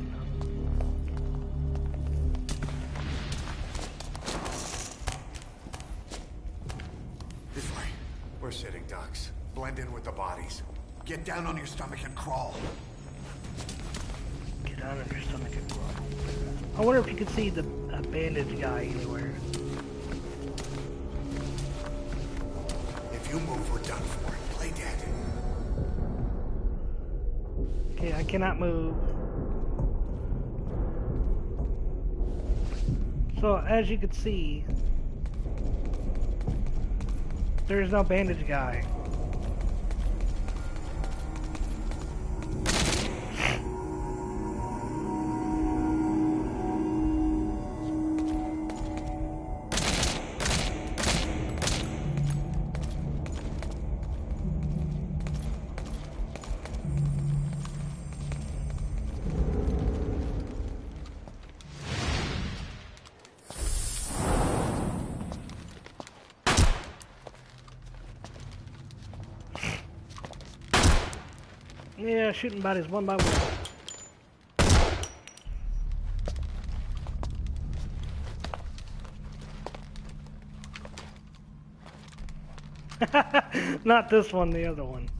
This way. We're sitting ducks. Blend in with the bodies. Get down on your stomach and crawl. Get out of your stomach and crawl. I wonder if you could see the uh, bandage guy anywhere. If you move, we're done for. Play dead. Okay, I cannot move. So, as you can see, there's no bandage guy. Yeah, shooting bodies one by one. Not this one, the other one.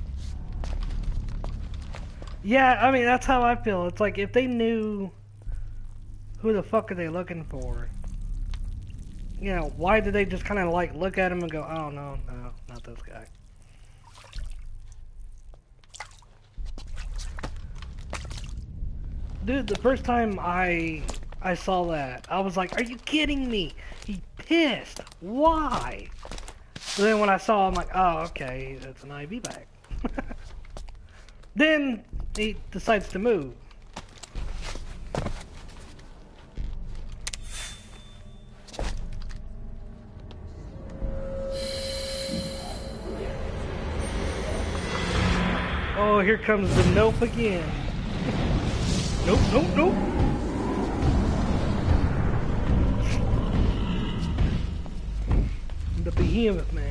Yeah, I mean, that's how I feel. It's like, if they knew who the fuck are they looking for, you know, why did they just kind of like look at him and go, oh no, no, not this guy. Dude, the first time I I saw that, I was like, are you kidding me? He pissed. Why? So then when I saw, I'm like, oh, okay, that's an I V bag. Then he decides to move. Oh, here comes the nope again. Nope, nope, nope. The behemoth, man.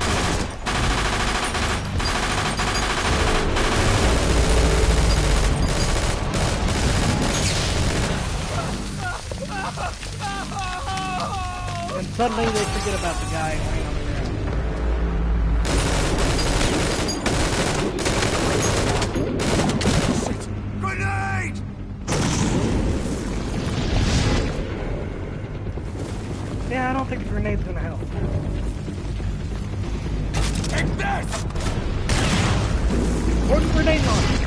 And suddenly they forget about the guy laying on the ground. Grenade! Yeah, I don't think a grenade's gonna help. Take this! Or the grenade launcher.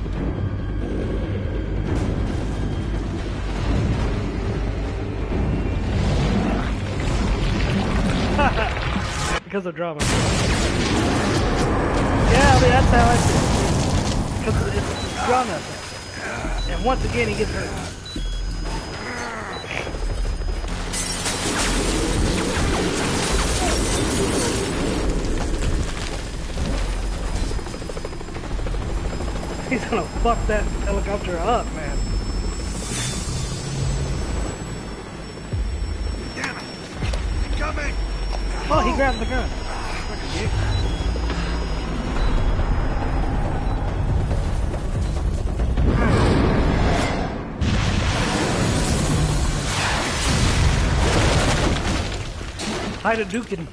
Because of drama. Yeah, I mean, that's how I feel. Because it's, it's drama. And once again, he gets hurt. He's gonna fuck that helicopter up, man. Damn it! Incoming! Oh, he grabbed the gun. Fucking dick. Hi to Dukin.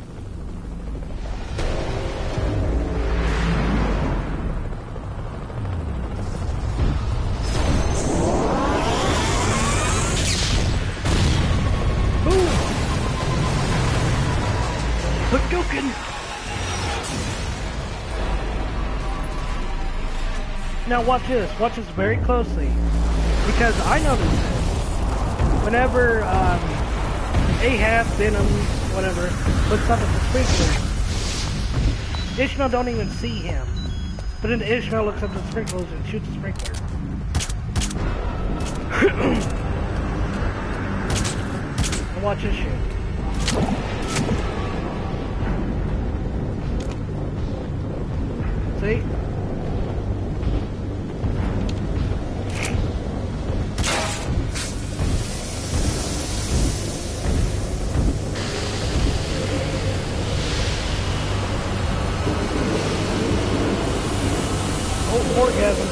Now watch this. Watch this very closely, because I noticed this. Whenever um, Ahab, Venom, whatever, looks up at the sprinklers, Ishmael don't even see him. But then Ishmael looks up at the sprinklers and shoots the sprinkler. And watch this shit. See? Orgasm.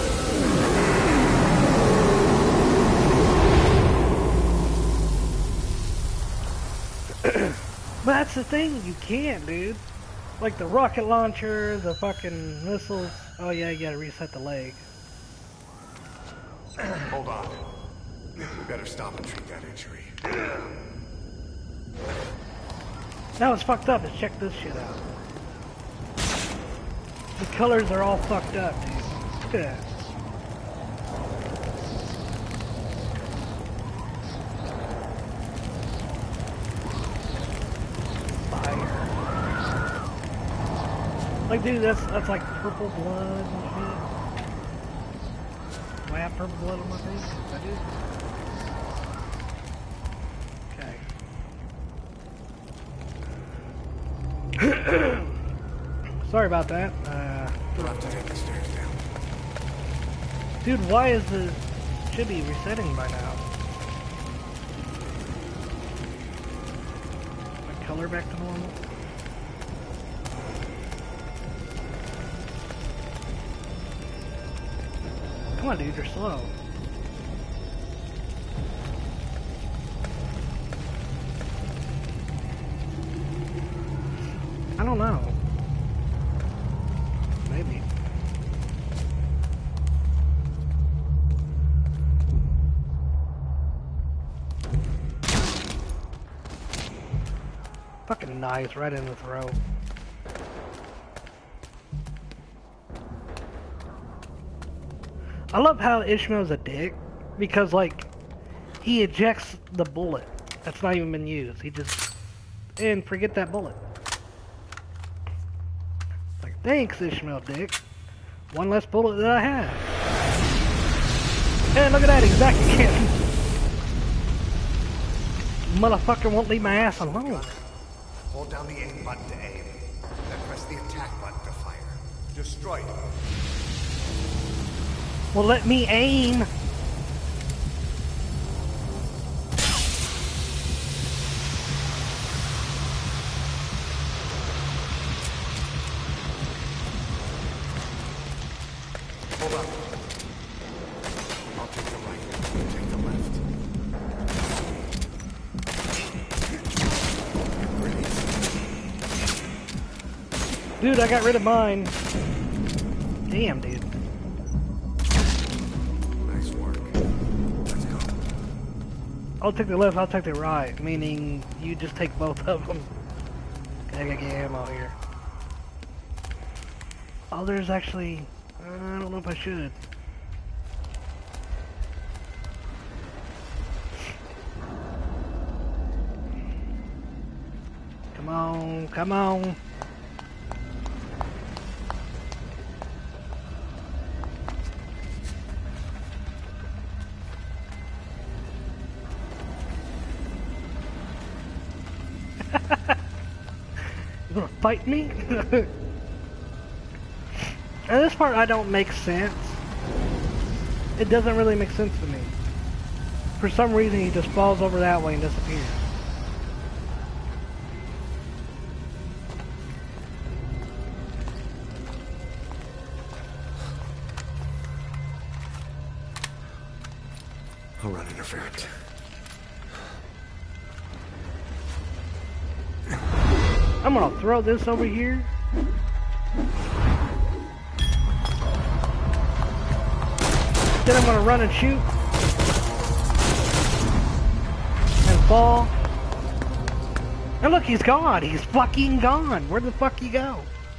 But that's the thing, you can't, dude. Like the rocket launcher, the fucking missiles. Oh yeah, you gotta reset the leg. Hold on. We better stop and treat that injury. Now it's fucked up. Let's check this shit out. The colors are all fucked up, dude. Yeah. Fire. Like, dude, that's that's like purple blood and shit. Do I have purple blood on my face? I do. Okay. Sorry about that. Uh, We'll have to take the stairs down. Dude, why is the... should be resetting by now. My color back to normal. Come on, dude, you're slow. I don't know. Maybe. Fucking nice, right in the throat. I love how Ishmael's a dick, because like, he ejects the bullet that's not even been used. He just, and forget that bullet. Like, thanks Ishmael dick. One less bullet that I have. And look at that, he's back again. Motherfucker won't leave my ass alone. Hold down the aim button to aim. Then press the attack button to fire. Destroy it. Well, let me aim. Hold up. I'll take the right. You take the left. Dude, I got rid of mine. Damn, dude. Nice work. Let's go. I'll take the left, I'll take the right. Meaning, you just take both of them. I gotta get ammo here. Oh, there's actually... I don't know if I should. Come on, come on. You gonna fight me? And this part I don't make sense. It doesn't really make sense to me. For some reason he just falls over that way and disappears. I'll run interference. I'm gonna throw this over here. Then I'm gonna run and shoot. And fall. And look, he's gone. He's fucking gone. Where the fuck he go?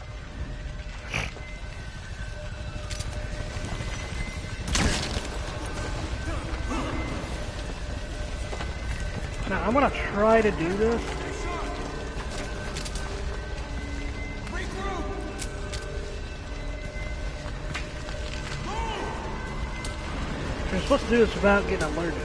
Now, I'm gonna try to do this. You're supposed to do this without getting alerted.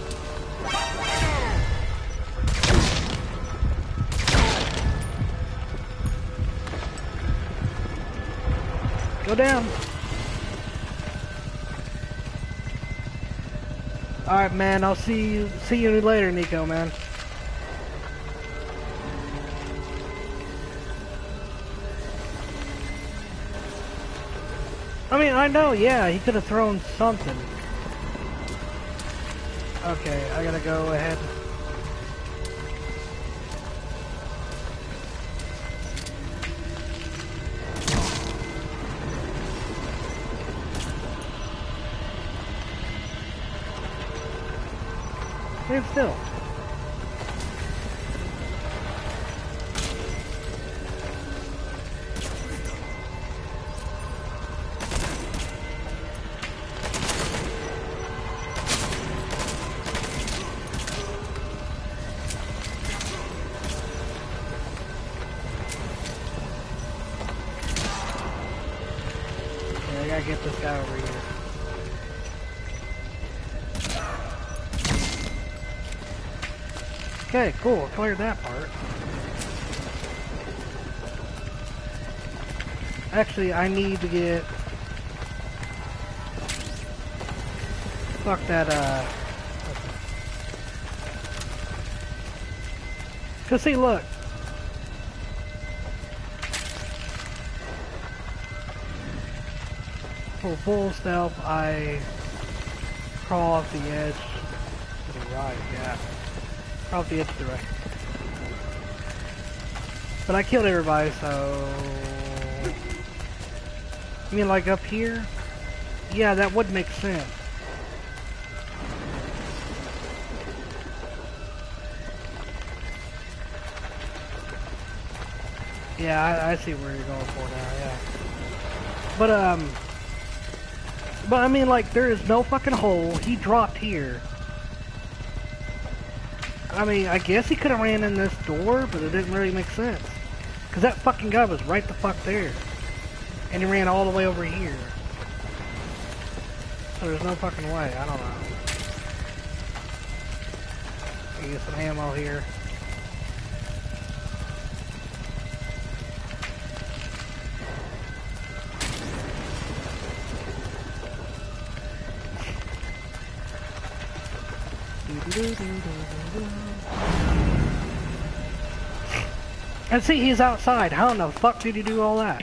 Go down. Alright, man, I'll see you see you later, Nico, man. I mean, I know, yeah, he could have thrown something. Okay, I gotta go ahead. Stand still. Get this guy over here. Okay, cool. Cleared that part. Actually, I need to get... Fuck that, uh... Cause see, look. for full stealth, I crawl off the edge to the right, yeah. Crawl off the edge to the right. But I killed everybody, so... You mean like up here? Yeah, that would make sense. Yeah, I, I see where you're going for now, yeah. But, um... But, I mean, like, there is no fucking hole. He dropped here. I mean, I guess he could have ran in this door, but it didn't really make sense. Because that fucking guy was right the fuck there. And he ran all the way over here. So there's no fucking way. I don't know. Let me get some ammo here. And see, he's outside. How in the fuck did he do all that?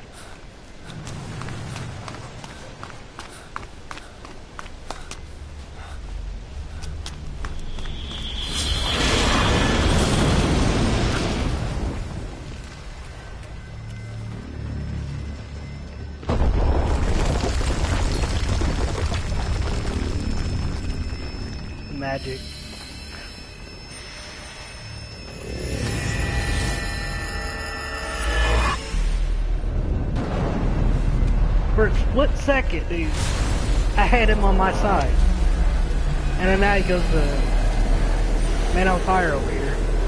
Magic. For a split second, dude, I had him on my side. And then now he goes to man on fire over here.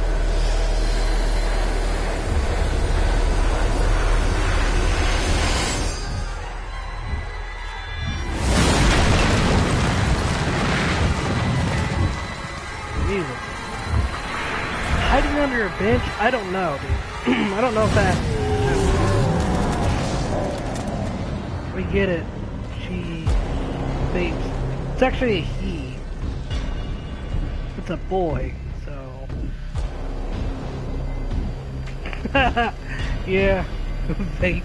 Jesus. Hiding under a bench? I don't know, dude. I don't know if that... We get it. She thinks it's actually a he. It's a boy, so yeah, vape.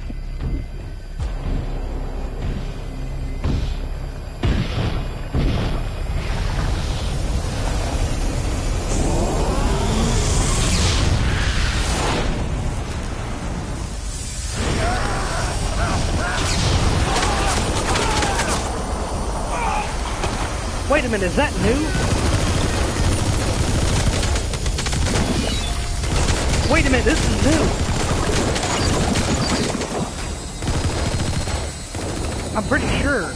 Wait a minute, is that new? Wait a minute, this is new. I'm pretty sure.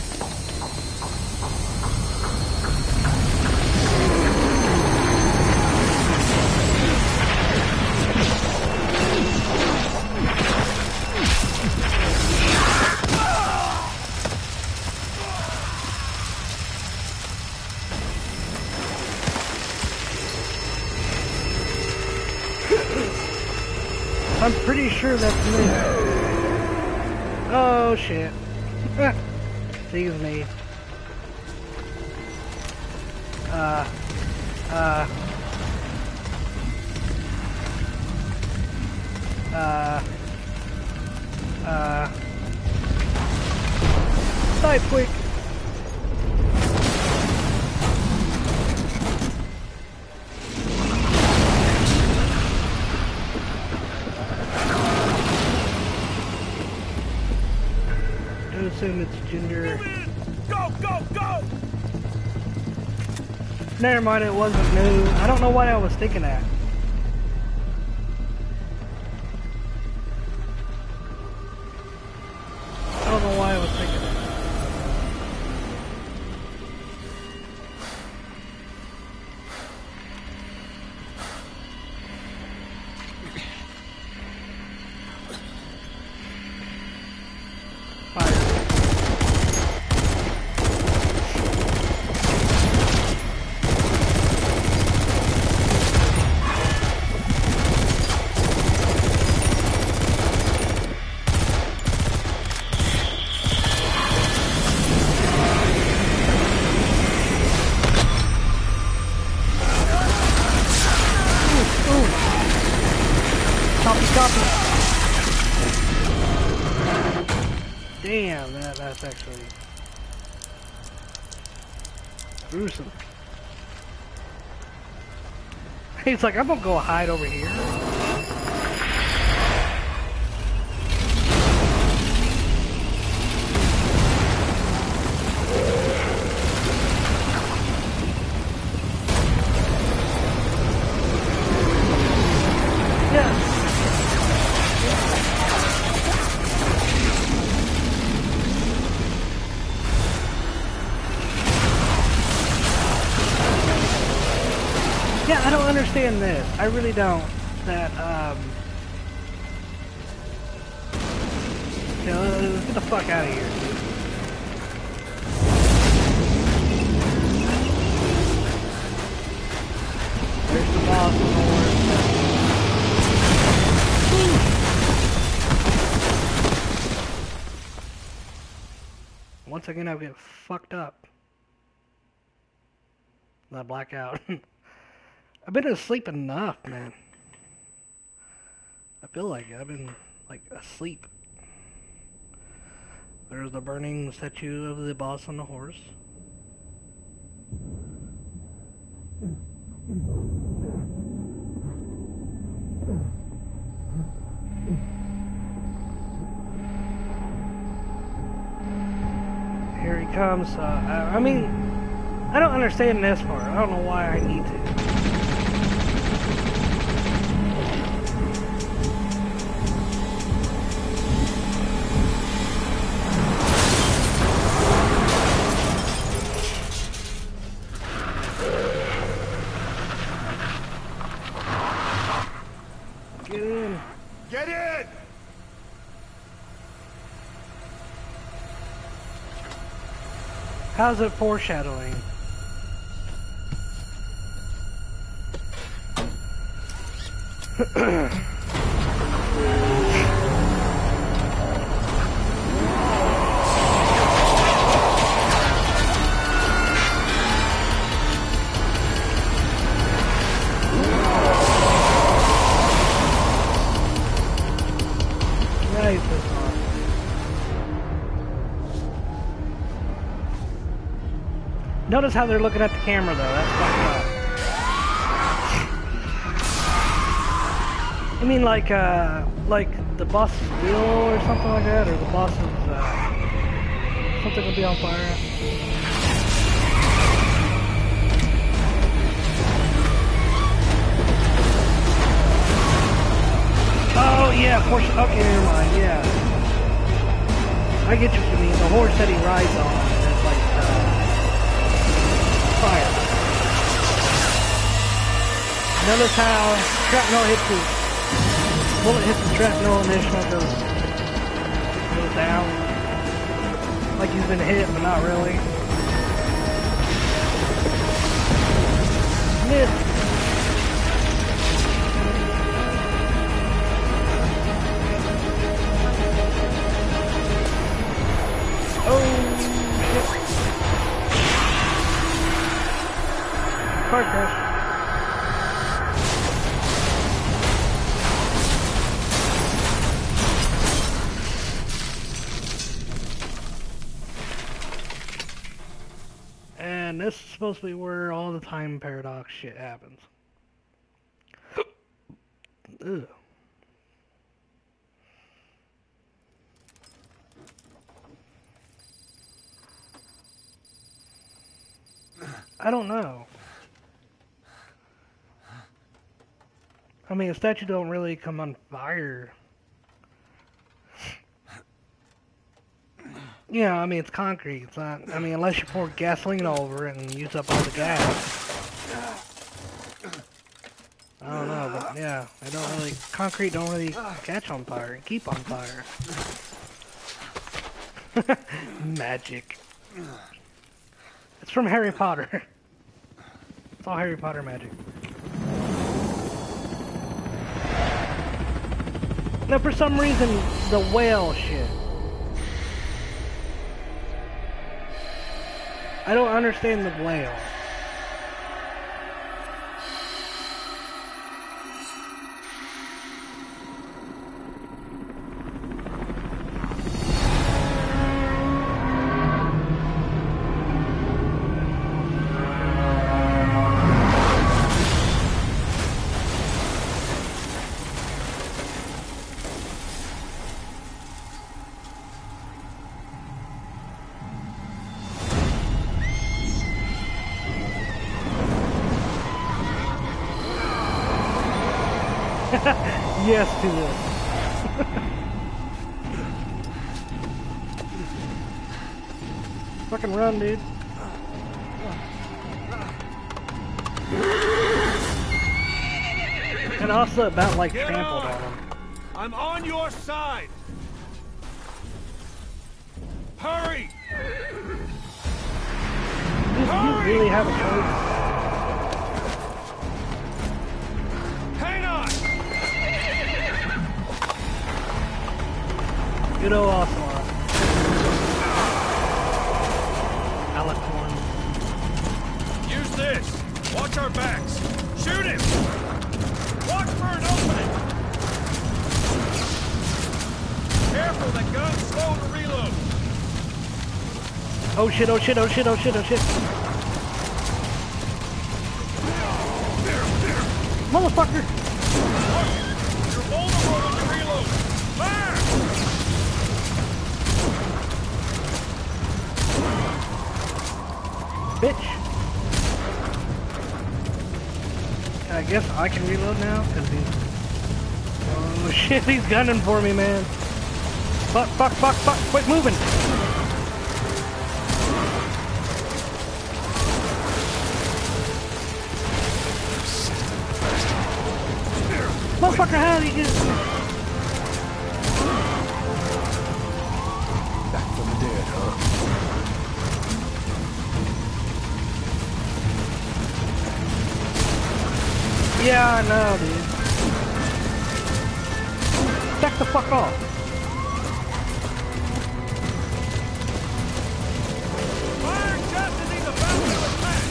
I'm pretty sure that's me. Oh shit. Excuse me. Uh, uh, uh, uh, die quick. Assume it's gender. Go, go, go! Never mind, it wasn't new. I don't know what I was thinking at. I don't know why I was thinking that. Damn, that, that's actually gruesome. He's like, I'm gonna go hide over here. Yeah, I don't understand this. I really don't. That, um... You know, let's get the fuck out of here. There's the boss on the horse. Once again, I get fucked up. I black out. I've been asleep enough, man. I feel like it. I've been, like, asleep. There's the burning statue of the boss on the horse. Here he comes. Uh, I, I mean, I don't understand this part. I don't know why I need to. Get in. Get in! How's it foreshadowing? Nice, this one. Notice how they're looking at the camera though, that's fucked up. I mean like, uh, like the boss's wheel or something like that, or the boss's, uh, something will be on fire. Oh yeah, horse, okay, never mind, yeah. I get what you mean, the horse that he rides on is like, uh, fire. Notice how shrapnel hits the bullet hits the shrapnel and then it goes goes down. Like he's been hit, but not really. Miss. Oh shit. Car crash. And this is supposed to be where all the time paradox shit happens. Ugh. I don't know. I mean, a statue don't really come on fire. Yeah, I mean, it's concrete. It's not, I mean, unless you pour gasoline over it and use up all the gas. I don't know, but yeah, I don't really, concrete don't really catch on fire and keep on fire. Magic. It's from Harry Potter. It's all Harry Potter magic. Now, for some reason, the whale shit. I don't understand the whale. Yes to this. Fucking run, dude. And also about like Get trampled on. on him. I'm on your side. Hurry! You, you really have a choice. Hang on! Good old Ocelot. Alicorn. Use this. Watch our backs. Shoot him! Watch for an opening! Careful, that gun's slow to reload. Oh shit, oh shit, oh shit, oh shit, oh shit. Motherfucker! You're vulnerable when you reload. Fire! Bitch! I guess I can reload now, because he's... Oh shit, he's gunning for me, man. Fuck, fuck, fuck, fuck, quit moving! Motherfucker, how did he get... Back from the dead, huh? Yeah, I know, dude. Back the fuck off. Fire just as he's about to attack!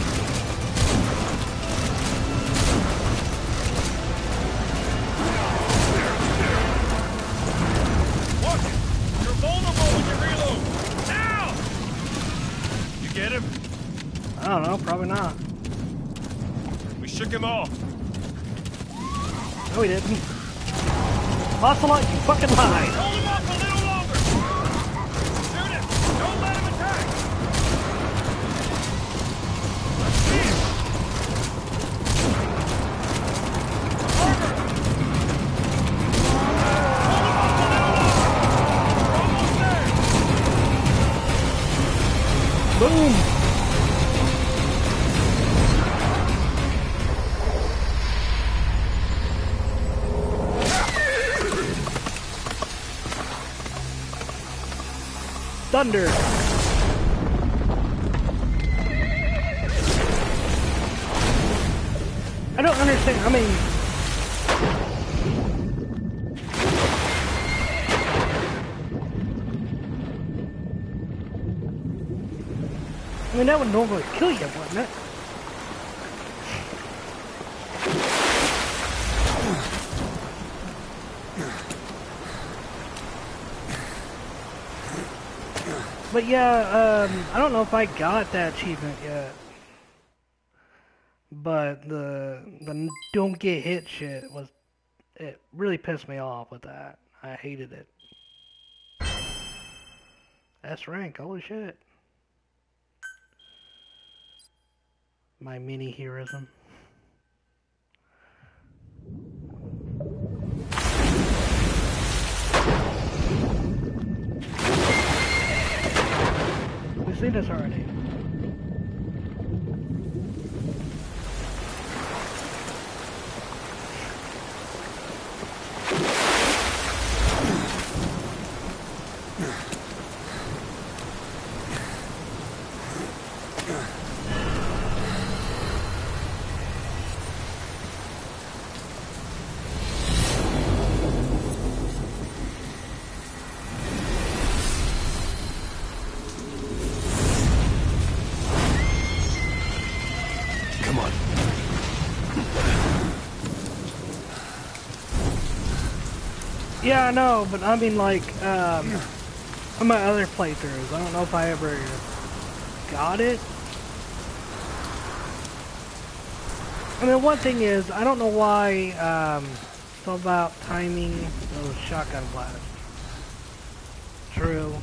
Watch it! You're vulnerable when you reload! Now! You get him? I don't know, probably not. We shook him off. No, he didn't. Ocelot, you fucking lied. Hold him up a little longer! Shoot him! Don't let him attack! Here! Harper! Hold him up a little longer! We're almost there! Boom. Thunder. I don't understand. I mean, I mean that would normally kill you, wouldn't it? But yeah, um, I don't know if I got that achievement yet. But the the don't get hit shit was, it really pissed me off with that. I hated it. S rank, holy shit. My mini heroism. We've seen this already. Yeah, I know, but I mean, like, um, on my other playthroughs, I don't know if I ever got it. I mean, one thing is, I don't know why, um, it's all about timing those shotgun blasts. True.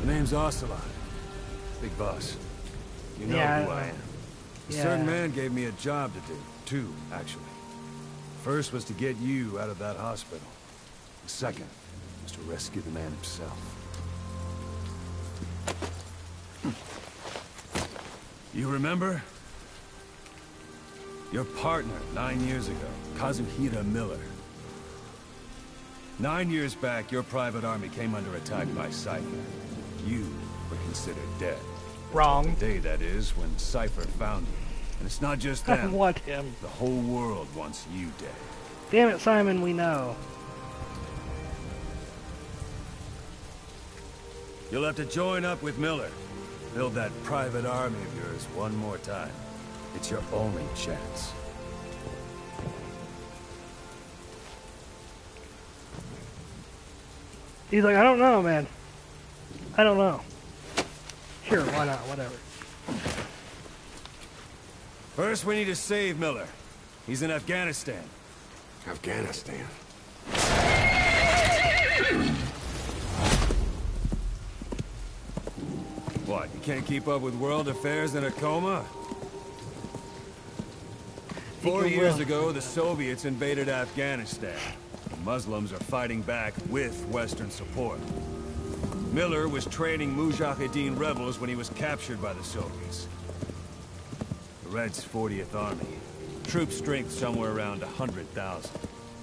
The name's Ocelot. Big boss. You know Yeah, who I I know. am. A Yeah. certain man gave me a job to do. Two, actually. First was to get you out of that hospital. The second was to rescue the man himself. You remember? Your partner, nine years ago, Kazuhira Miller. Nine years back, your private army came under attack by Cypher. You were considered dead. Wrong. The day, that is, when Cypher found you. And it's not just I them. want him. The whole world wants you dead. Damn it, Simon, we know. You'll have to join up with Miller. Build that private army of yours one more time. It's your only chance. He's like, I don't know, man. I don't know. Sure, why not? Whatever. First, we need to save Miller. He's in Afghanistan. Afghanistan. What, you can't keep up with world affairs in a coma? Four can years will. ago, the Soviets invaded Afghanistan. The Muslims are fighting back with Western support. Miller was training Mujahideen rebels when he was captured by the Soviets. The Reds' fortieth Army. Troop strength somewhere around one hundred thousand.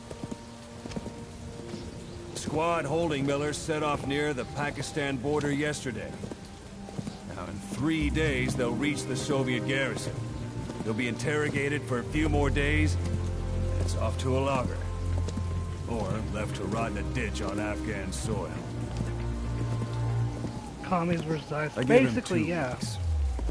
The squad holding Miller set off near the Pakistan border yesterday. Now, in three days, they'll reach the Soviet garrison. They'll be interrogated for a few more days, and it's off to a lager. Or left to rot in a ditch on Afghan soil. Commies versus I ISIS. gave him Basically, two yeah. weeks.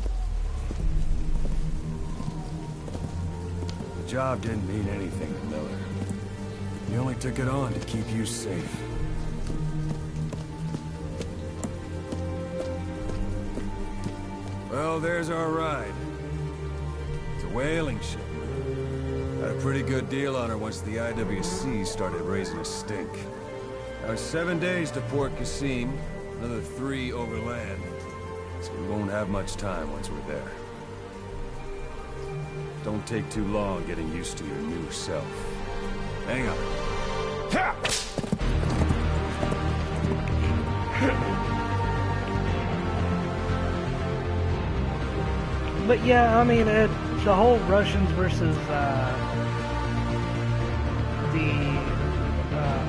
The job didn't mean anything to Miller. He only took it on to keep you safe. Well, there's our ride. It's a whaling ship. Had a pretty good deal on her once the I W C started raising a stink. Now it's seven days to Port Qasim, another three overland. So we won't have much time once we're there. Don't take too long getting used to your new self. Hang on. But yeah, I mean, it, the whole Russians versus uh, the uh,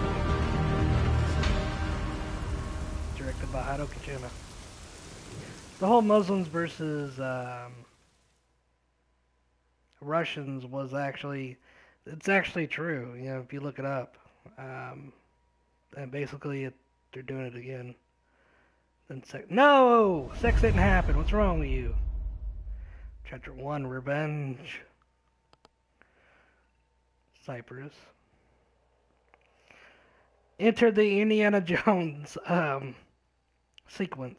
directed by Hideo Kojima. The whole Muslims versus um, Russians was actually, it's actually true. You know, if you look it up, um, and basically it, they're doing it again. Then sex, no, sex didn't happen. What's wrong with you? Chapter one, Revenge. Cyprus. Enter the Indiana Jones um, sequence.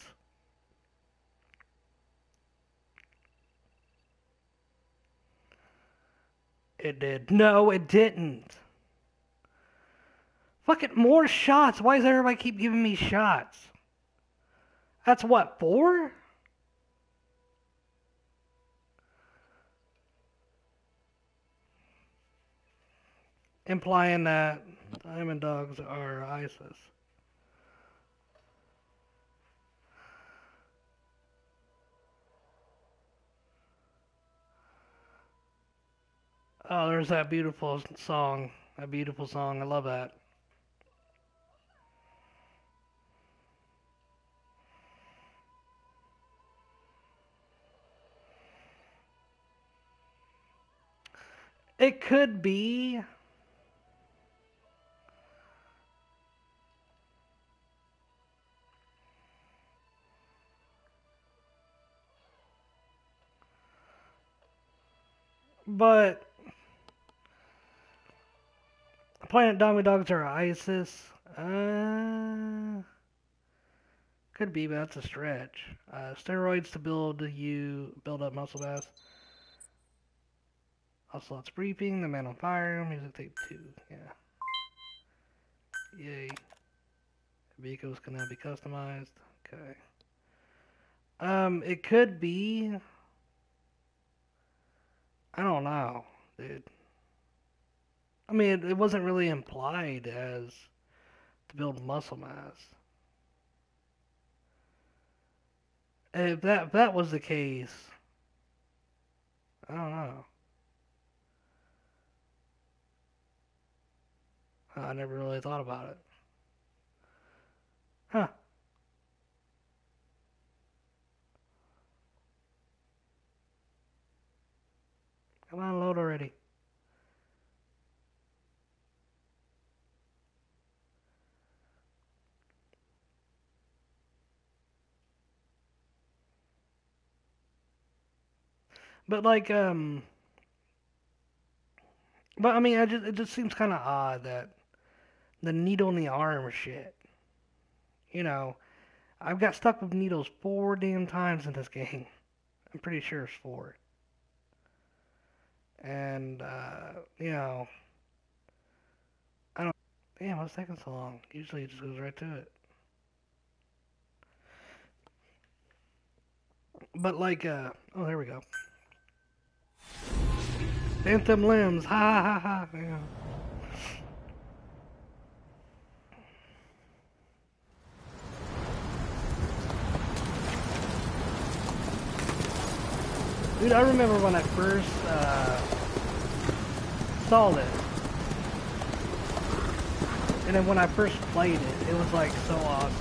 It did. No, it didn't. Fucking more shots. Why does everybody keep giving me shots? That's what, four? Implying that diamond dogs are ISIS. Oh, there's that beautiful song. That beautiful song. I love that. It could be. But Planet Diamond Dogs are ISIS. Uh, could be, but that's a stretch. Uh, steroids to build you build up muscle mass. Ocelot's briefing. The Man on Fire. Music tape two. Yeah. Yay. Vehicles can now be customized. Okay. Um, it could be. I don't know, dude. I mean, it, it wasn't really implied as to build muscle mass. If that if that was the case, I don't know. I never really thought about it. Huh. Come on, load already. But like, um, but I mean, I just it just seems kind of odd that the needle in the arm shit. You know, I've got stuck with needles four damn times in this game. I'm pretty sure it's four. And uh, you know, I don't. Damn, what's taking so long? Usually it just goes right to it. But like, uh, oh, there we go. Phantom limbs, ha ha ha ha. Yeah. Dude, I remember when I first uh, saw this, and then when I first played it, it was like so awesome.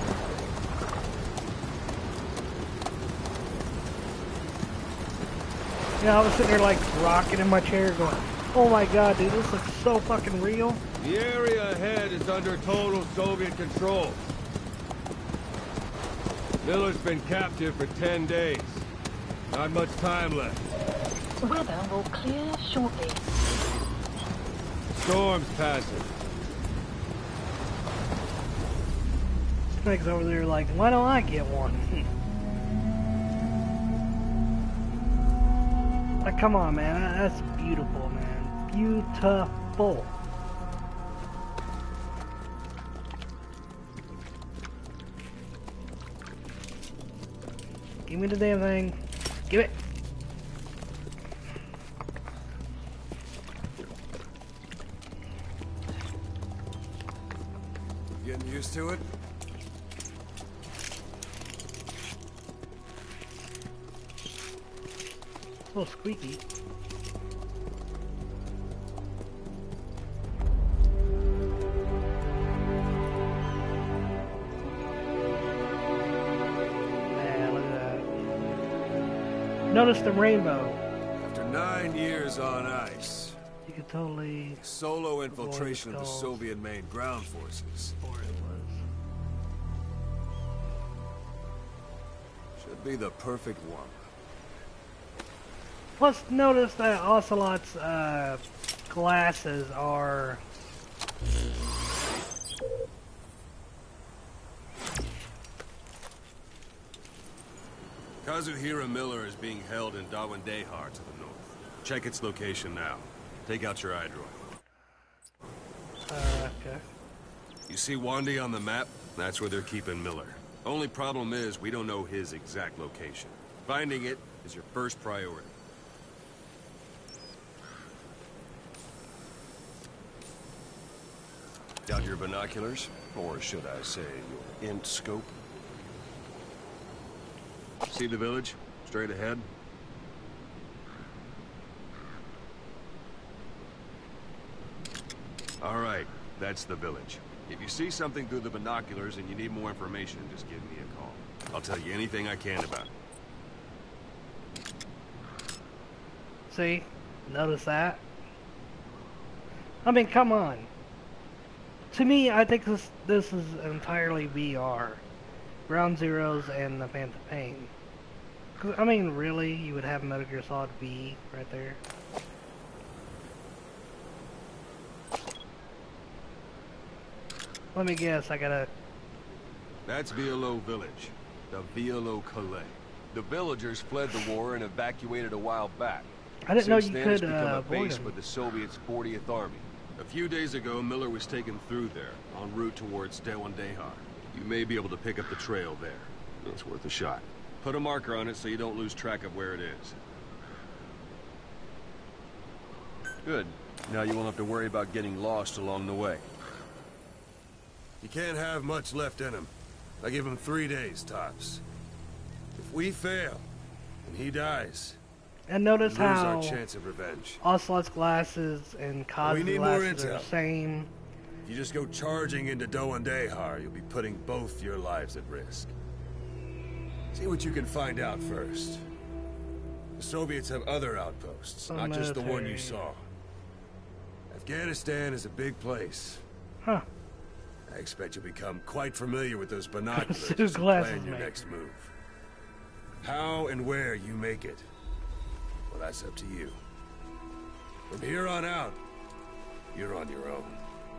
You know, I was sitting there like rocking in my chair going, oh my god, dude, this looks so fucking real. The area ahead is under total Soviet control. Miller's been captive for ten days. Not much time left. Weather will clear shortly. Storm's passing. Snake's over there like, why don't I get one? Like, come on, man. That's beautiful, man. Beautiful. Give me the damn thing. Give it. Getting used to it? A little squeaky. Man, look at that. Notice the rainbow. After nine years on ice, You could totally. solo infiltration of the skulls. Soviet-made ground forces Or it was. should be the perfect one. Plus, notice that Ocelot's uh, glasses are. Kazuhira Miller is being held in Dawandehar to the north. Check its location now. Take out your iDroid. Uh, okay. You see Wandy on the map? That's where they're keeping Miller. Only problem is we don't know his exact location. Finding it is your first priority. Got your binoculars? Or should I say your int scope? See the village? Straight ahead? Alright, that's the village. If you see something through the binoculars and you need more information, just give me a call. I'll tell you anything I can about it. See? Notice that? I mean, come on. To me, I think this this is entirely V R. Ground Zeroes and the Phantom Pain. 'Cause, I mean, really? You would have Metal Gear Solid V right there? Let me guess, I gotta... That's Violo Village. The Violo Calais. The villagers fled the war and evacuated a while back. I didn't know Since you then, could it's become uh, a avoid base them. for the Soviets' fortieth Army. A few days ago, Miller was taken through there, en route towards Dawandehar. You may be able to pick up the trail there. It's worth a shot. Put a marker on it so you don't lose track of where it is. Good. Now you won't have to worry about getting lost along the way. You can't have much left in him. I give him three days, tops. If we fail, and he dies, And notice we lose how our chance of revenge. Ocelot's glasses and Cosby's need more glasses are the intel. same. If you just go charging into Doandehar, you'll be putting both your lives at risk. See what you can find out first. The Soviets have other outposts, Some not just the one you military. saw. Afghanistan is a big place. Huh. I expect you'll become quite familiar with those binoculars Two as you glasses, plan your man. next move. How and where you make it, well, that's up to you. From here on out, you're on your own.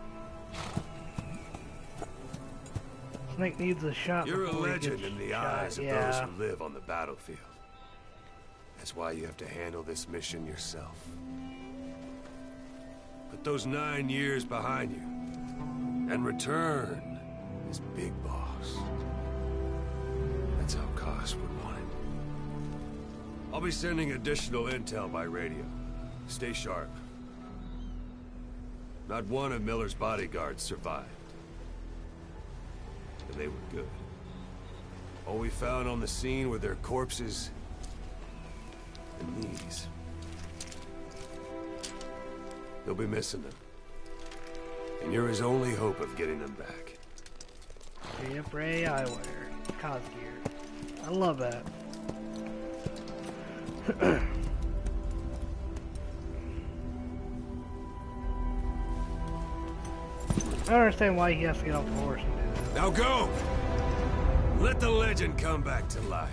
Snake needs a shot. You're a before he legend gets in the shot. eyes of yeah. those who live on the battlefield. That's why you have to handle this mission yourself. Put those nine years behind you, and return as Big Boss. That's how Koss would want it. I'll be sending additional intel by radio. Stay sharp. Not one of Miller's bodyguards survived. And they were good. All we found on the scene were their corpses and knees. You'll be missing them. And you're his only hope of getting them back. Yep, Ray Eyewear. Cos gear. I love that. I don't understand why he has to get off the horse and do that. Now go! Let the legend come back to life.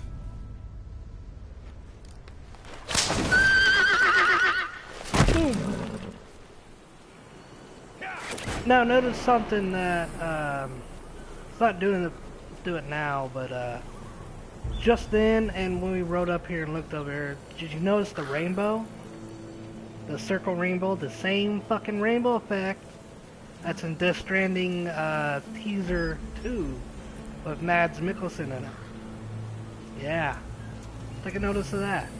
Now notice something that um, it's not doing the do it now, but uh, just then and when we rode up here and looked over here, did you notice the rainbow? The circle rainbow, the same fucking rainbow effect that's in Death Stranding uh, teaser two with Mads Mikkelsen in it. Yeah, take a notice of that.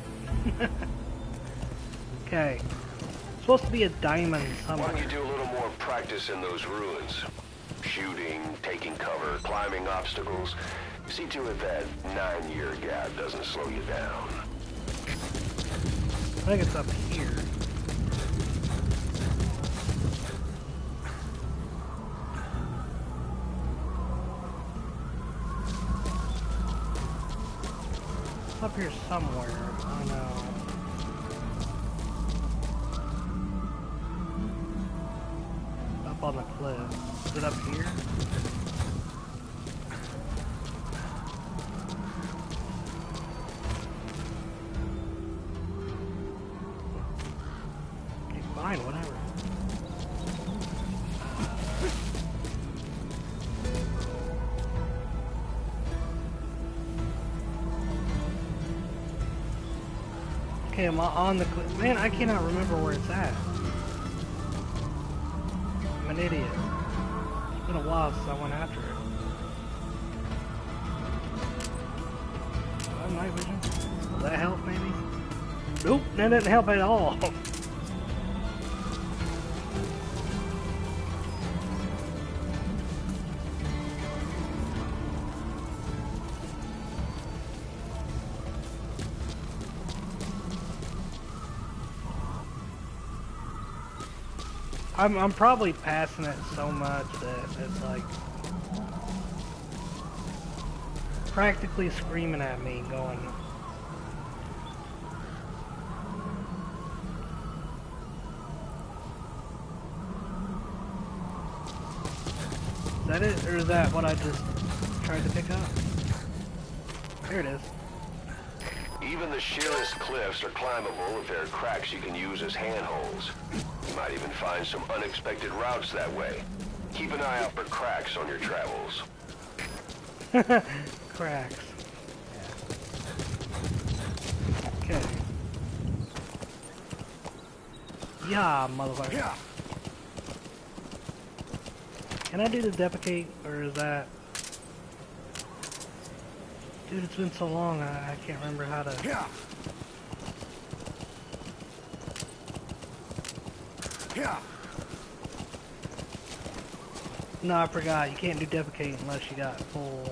Okay. Supposed to be a diamond somewhere. Why don't you do a little more practice in those ruins? Shooting, taking cover, climbing obstacles. See to it that nine-year gap doesn't slow you down. I think it's up here. It's up here somewhere. I know. Up on the cliff. Is it up here? Okay, fine, whatever. Okay, I'm on the cliff. Man, I cannot remember where it's at. I'm an idiot. It's been a while since I went after it. Oh, night vision. Will that help, maybe? Nope, that didn't help at all. I'm, I'm probably passing it so much that it's like practically screaming at me going, is that it, or is that what I just tried to pick up? There it is. Even the sheerest cliffs are climbable if there are cracks you can use as handholds. You might even find some unexpected routes that way. Keep an eye out for cracks on your travels. Cracks. Okay. Yeah, motherfucker. Yeah. Can I do the deprecate, or is that Dude, it's been so long, I, I can't remember how to... Yeah. Yeah. No, I forgot. You can't do defecate unless you got full...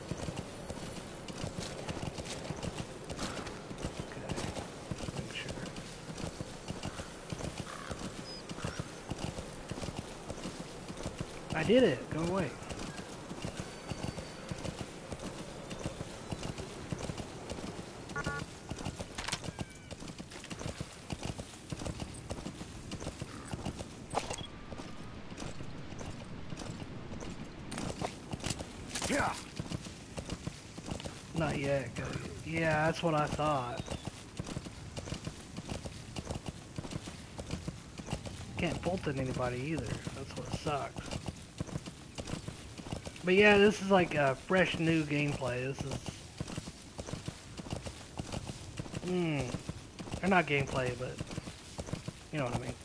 Okay. Just make sure. I did it! Go away. Yeah. Not yet. Go. Yeah, that's what I thought. Can't bolt at anybody either. That's what sucks. But yeah, this is like a fresh new gameplay. This is... Hmm. Or not gameplay, but... You know what I mean.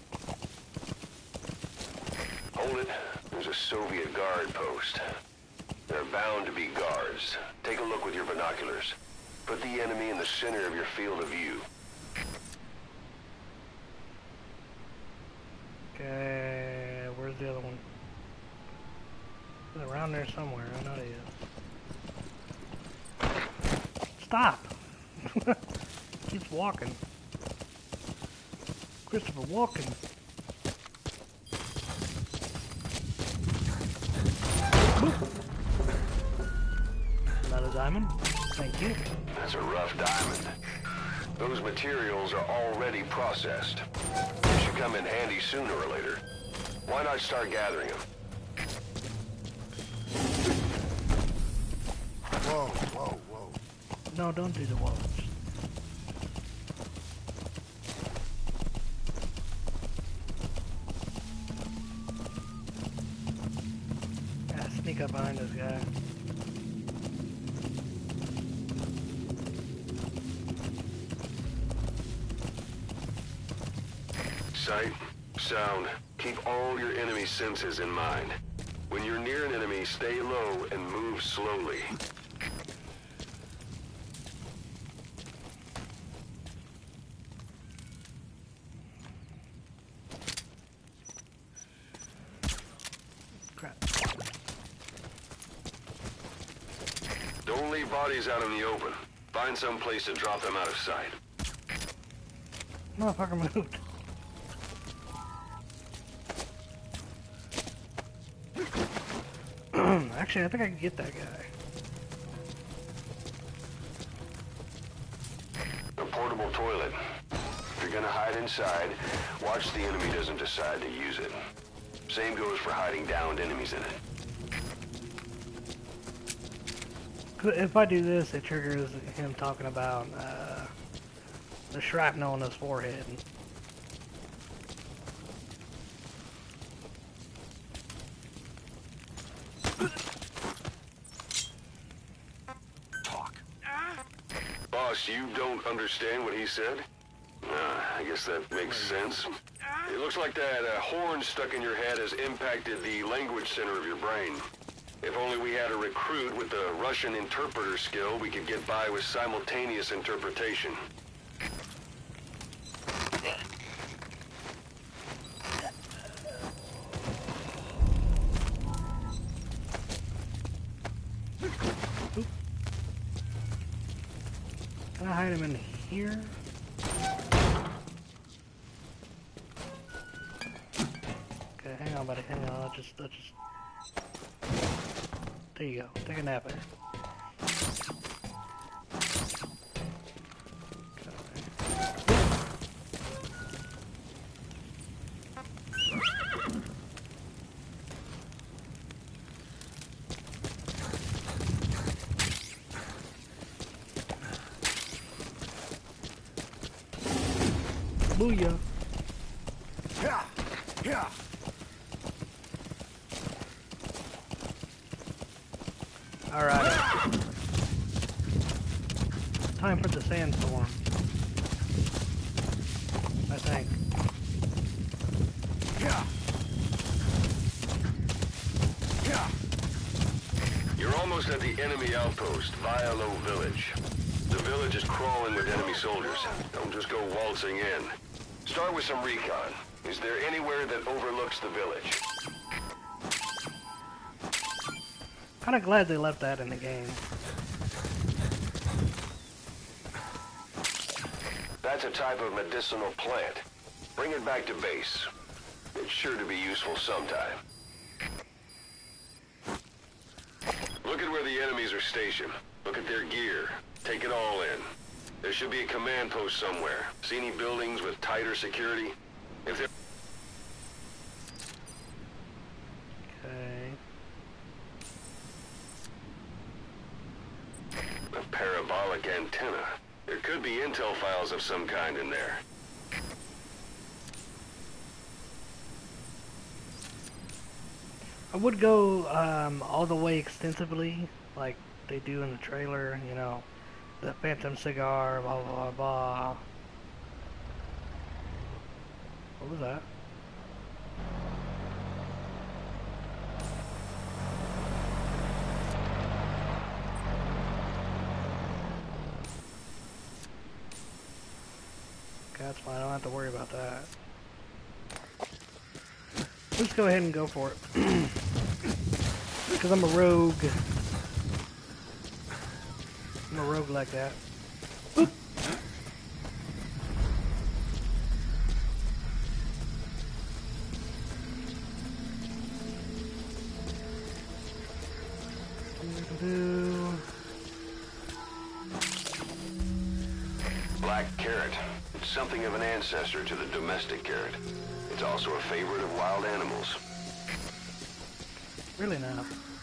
Hold it. There's a Soviet guard post. There are bound to be guards. Take a look with your binoculars. Put the enemy in the center of your field of view. Okay, where's the other one? It's around there somewhere. I know he is. Stop! Keeps walking. Christopher walking. Another diamond. Thank you. That's a rough diamond. Those materials are already processed. They should come in handy sooner or later. Why not start gathering them? Whoa, whoa, whoa. No, don't do the walls. Yeah, sneak up behind this guy. Sight, sound, keep all your enemy senses in mind. When you're near an enemy, stay low and move slowly. Crap. Don't leave bodies out in the open. Find some place to drop them out of sight. Motherfucker moved. Actually, I think I can get that guy. A portable toilet. If you're gonna hide inside, watch the enemy doesn't decide to use it. Same goes for hiding downed enemies in it. If I do this, it triggers him talking about uh, the shrapnel on his forehead. Boss, you don't understand what he said? Uh, I guess that makes sense. It looks like that uh, horn stuck in your head has impacted the language center of your brain. If only we had a recruit with the Russian interpreter skill, we could get by with simultaneous interpretation. Can I hide him in here? Okay, hang on, buddy. Hang on. I'll just, I'll just. There you go. Take a nap there. Booyah. Yeah. Yeah. Alright. Time for the sandstorm. I think. Yeah. Yeah. You're almost almost at the enemy outpost, Vialo Village. The village is crawling with enemy soldiers. Don't just go waltzing in. Start with some recon. Is there anywhere that overlooks the village? Kinda glad they left that in the game. That's a type of medicinal plant. Bring it back to base. It's sure to be useful sometime. Look at where the enemies are stationed. Look at their gear. Take it all in. There should be a command post somewhere. See any buildings with tighter security? If there... Okay. A parabolic antenna. There could be intel files of some kind in there. I would go um, all the way extensively, like they do in the trailer, you know, the Phantom Cigar, blah, blah, blah, blah. What was that? Okay, that's fine, I don't have to worry about that. Let's go ahead and go for it. Because I'm a rogue. I'm a rogue like that. Oop. Black carrot. It's something of an ancestor to the domestic carrot. It's also a favorite of wild animals. Really now.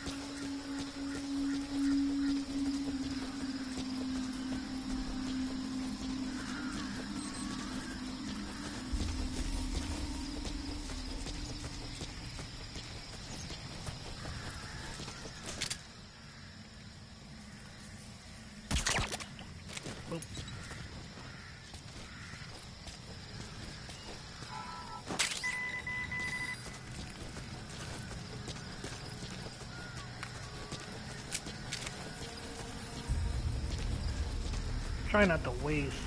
Try not to waste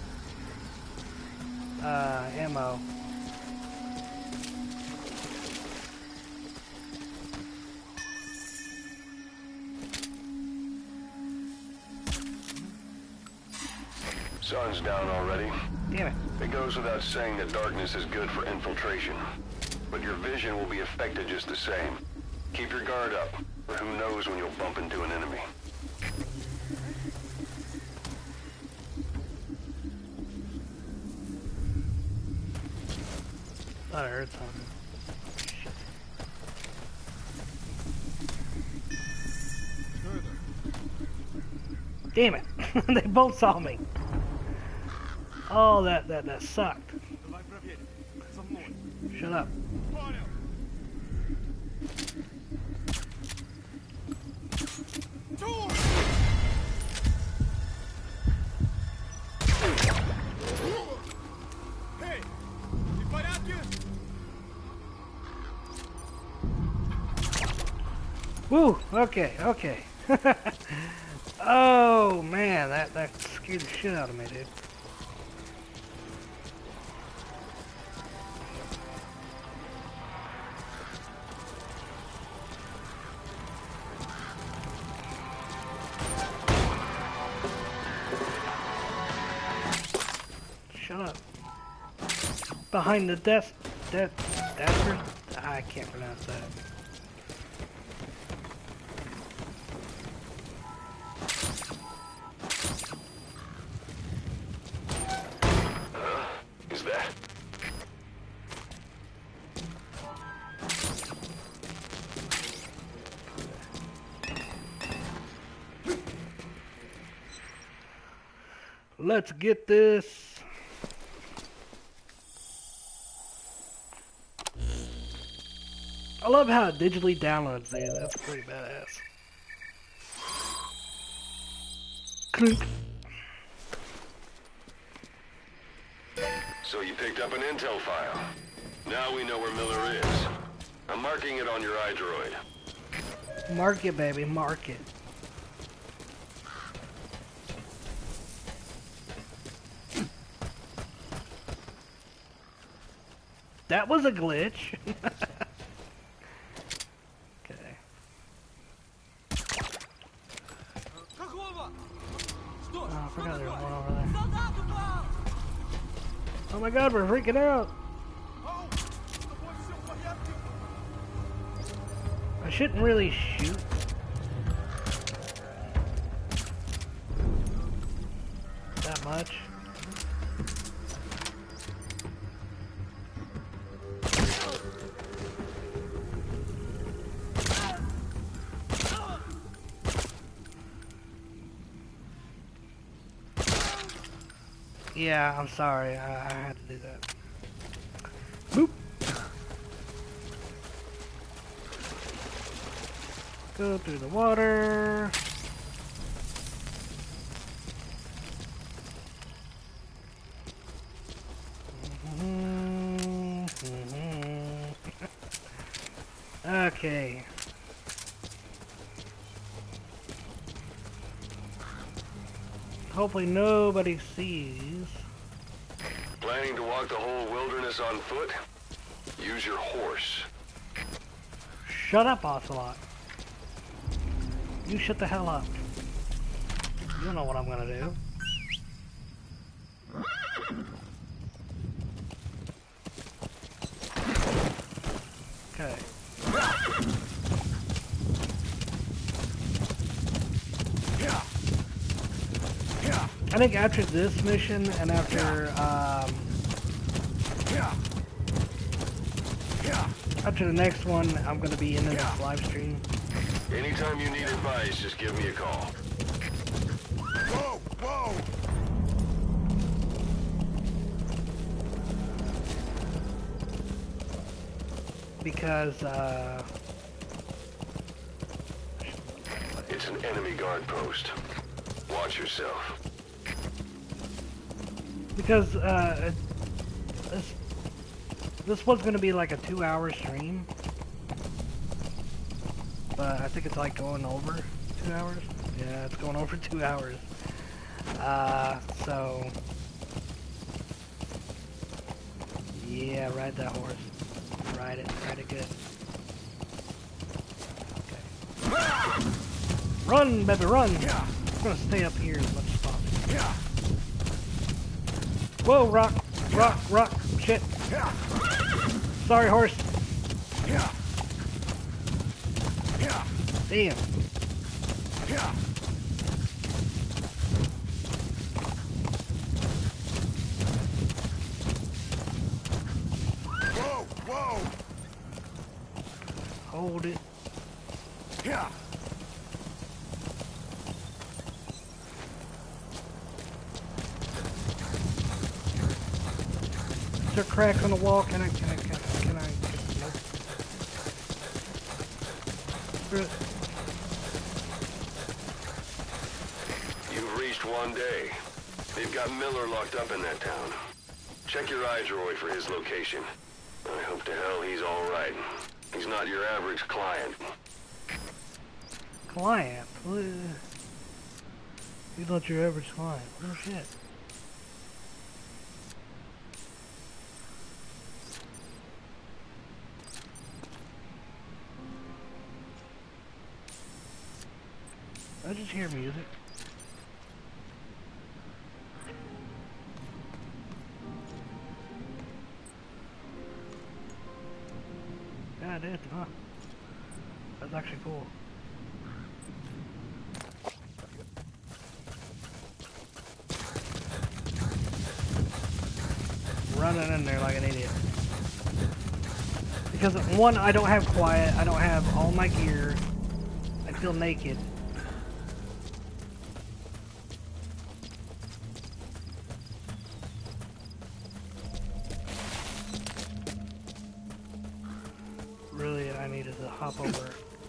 uh, ammo. Sun's down already. Damn it. It goes without saying that darkness is good for infiltration. But your vision will be affected just the same. Keep your guard up, or who knows when you'll bump into an enemy. Thought I heard something. Damn it! They both saw me. Oh, that that that sucked. Shut up. Woo! Okay, okay. Oh man, that that scared the shit out of me, dude. Shut up. Behind the desk, that Dastard? I can't pronounce that. Let's get this. I love how it digitally downloads there. That's pretty badass. Clink. So you picked up an intel file. Now we know where Miller is. I'm marking it on your iDroid. Mark it, baby, mark it. That was a glitch. Okay. Oh, I forgot there was one over there. Oh my god, we're freaking out. I shouldn't really shoot. That much. Yeah, I'm sorry. I, I had to do that. Boop. Go through the water. Mm-hmm. Mm-hmm. Okay. Hopefully nobody sees. Planning to walk the whole wilderness on foot? Use your horse. Shut up, Ocelot. You shut the hell up. You know what I'm gonna do. Okay. I think after this mission and after um, after the next one, I'm gonna be in this live stream. Anytime you need advice, just give me a call. Whoa, whoa! Because uh, It's an enemy guard post. Watch yourself. because uh, this this was gonna be like a two-hour stream, but I think it's like going over two hours. Yeah, it's going over two hours. Uh, so yeah, ride that horse. Ride it, ride it good. Okay. Run, baby, run! I'm gonna stay up here as much as possible. Whoa, rock, rock, rock, shit. Sorry, horse. Damn. Whoa, whoa! Hold it. Yeah. Is there cracks on the wall? Can I, can I, can I, can I? Nope. Screw it. You've reached one day. They've got Miller locked up in that town. Check your eyes, Roy, for his location. I hope to hell he's all right. He's not your average client. Client? What? He's not your average client. Oh shit. I just hear music. Yeah, I did, huh? That's actually cool. Running in there like an idiot. Because one, I don't have quiet, I don't have all my gear, I feel naked. Really, I needed to hop over.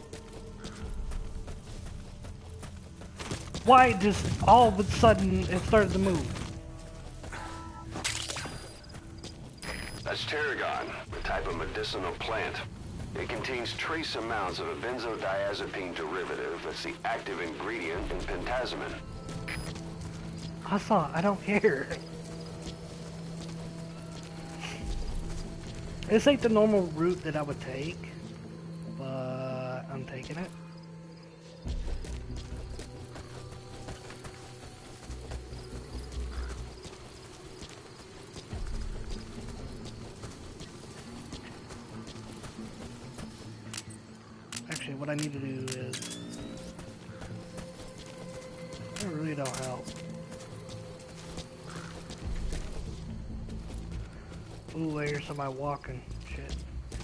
Why just all of a sudden it started to move? That's tarragon, a type of medicinal plant. It contains trace amounts of a benzodiazepine derivative that's the active ingredient in pentazimine. I saw it. I don't care. This ain't the normal route that I would take, but I'm taking it. Actually, what I need to do is... I really don't help. Ooh, I hear somebody walking. Shit.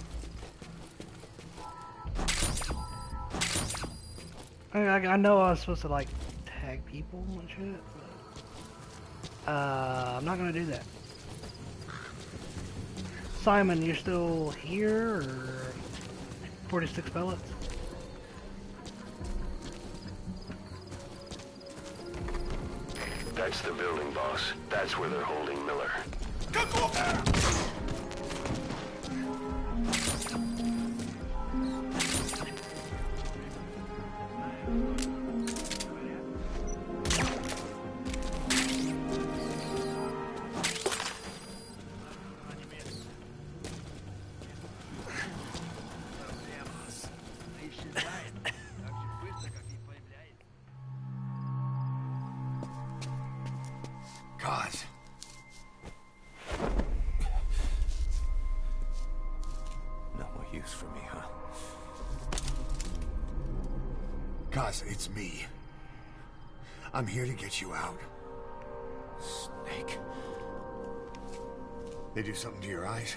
I, I, I know I was supposed to, like, tag people and shit, but... Uh, I'm not gonna do that. Simon, you're still here, or... forty-six pellets? That's the building, boss. That's where they're holding Miller. God. No more use for me, huh? Kaz, it's me. I'm here to get you out. Snake. They do something to your eyes?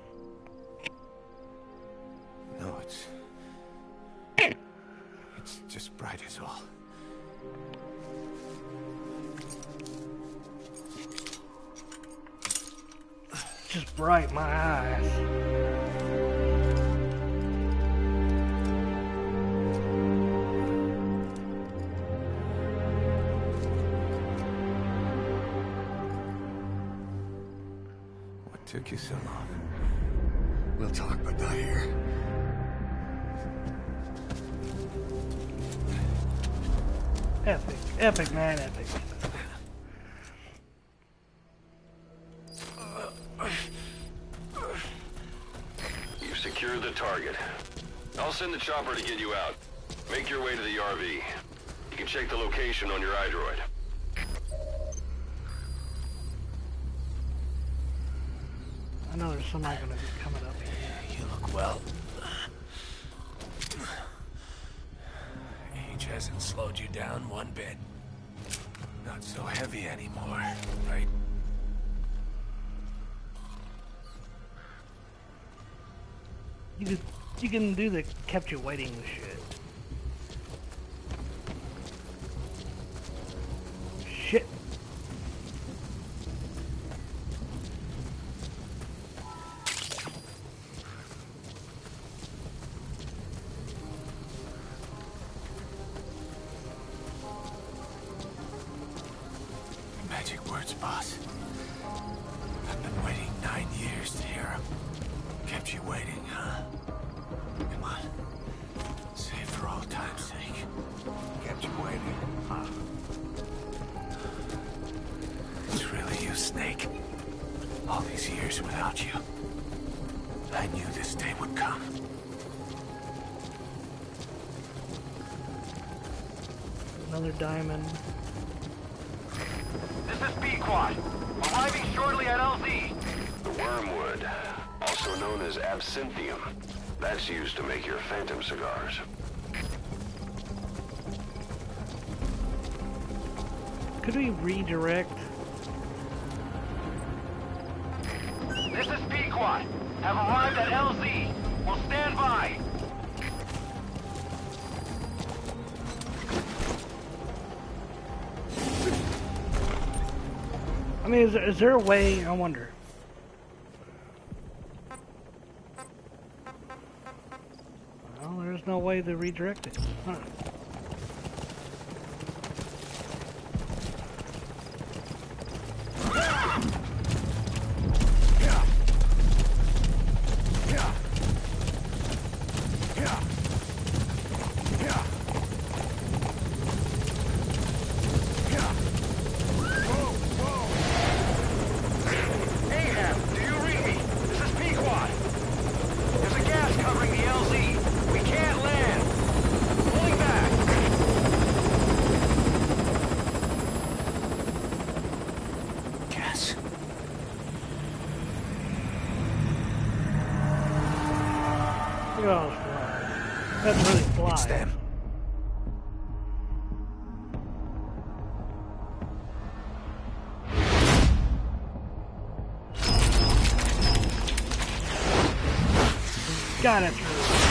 No, it's... It's just bright as all. Just bright my eyes. What took you so long? We'll talk, but not here. Epic, epic, man, epic. You secured the target. I'll send the chopper to get you out. Make your way to the R V. You can check the location on your iDroid. I know there's somebody gonna be coming up here. You look well. Age hasn't slowed you down one bit. Not so heavy anymore, right? You could, you can do the kept you waiting shit. Shit. Magic words, boss. I've been waiting nine years to hear them. Kept you waiting, huh? Come on. Say it for old time's sake. Kept you waiting, huh? It's really you, Snake. All these years without you. I knew this day would come. Another diamond. This is B-Quad. Arriving shortly at L Z. The wormwood, also known as absinthium. That's used to make your phantom cigars. Could we redirect? This is B-Quad. Have arrived at L Z. We'll stand by. I mean, is there, is there a way? I wonder. Well, there's no way to redirect it. Huh. at all those flies. That's really flies. It's them. God, that's really.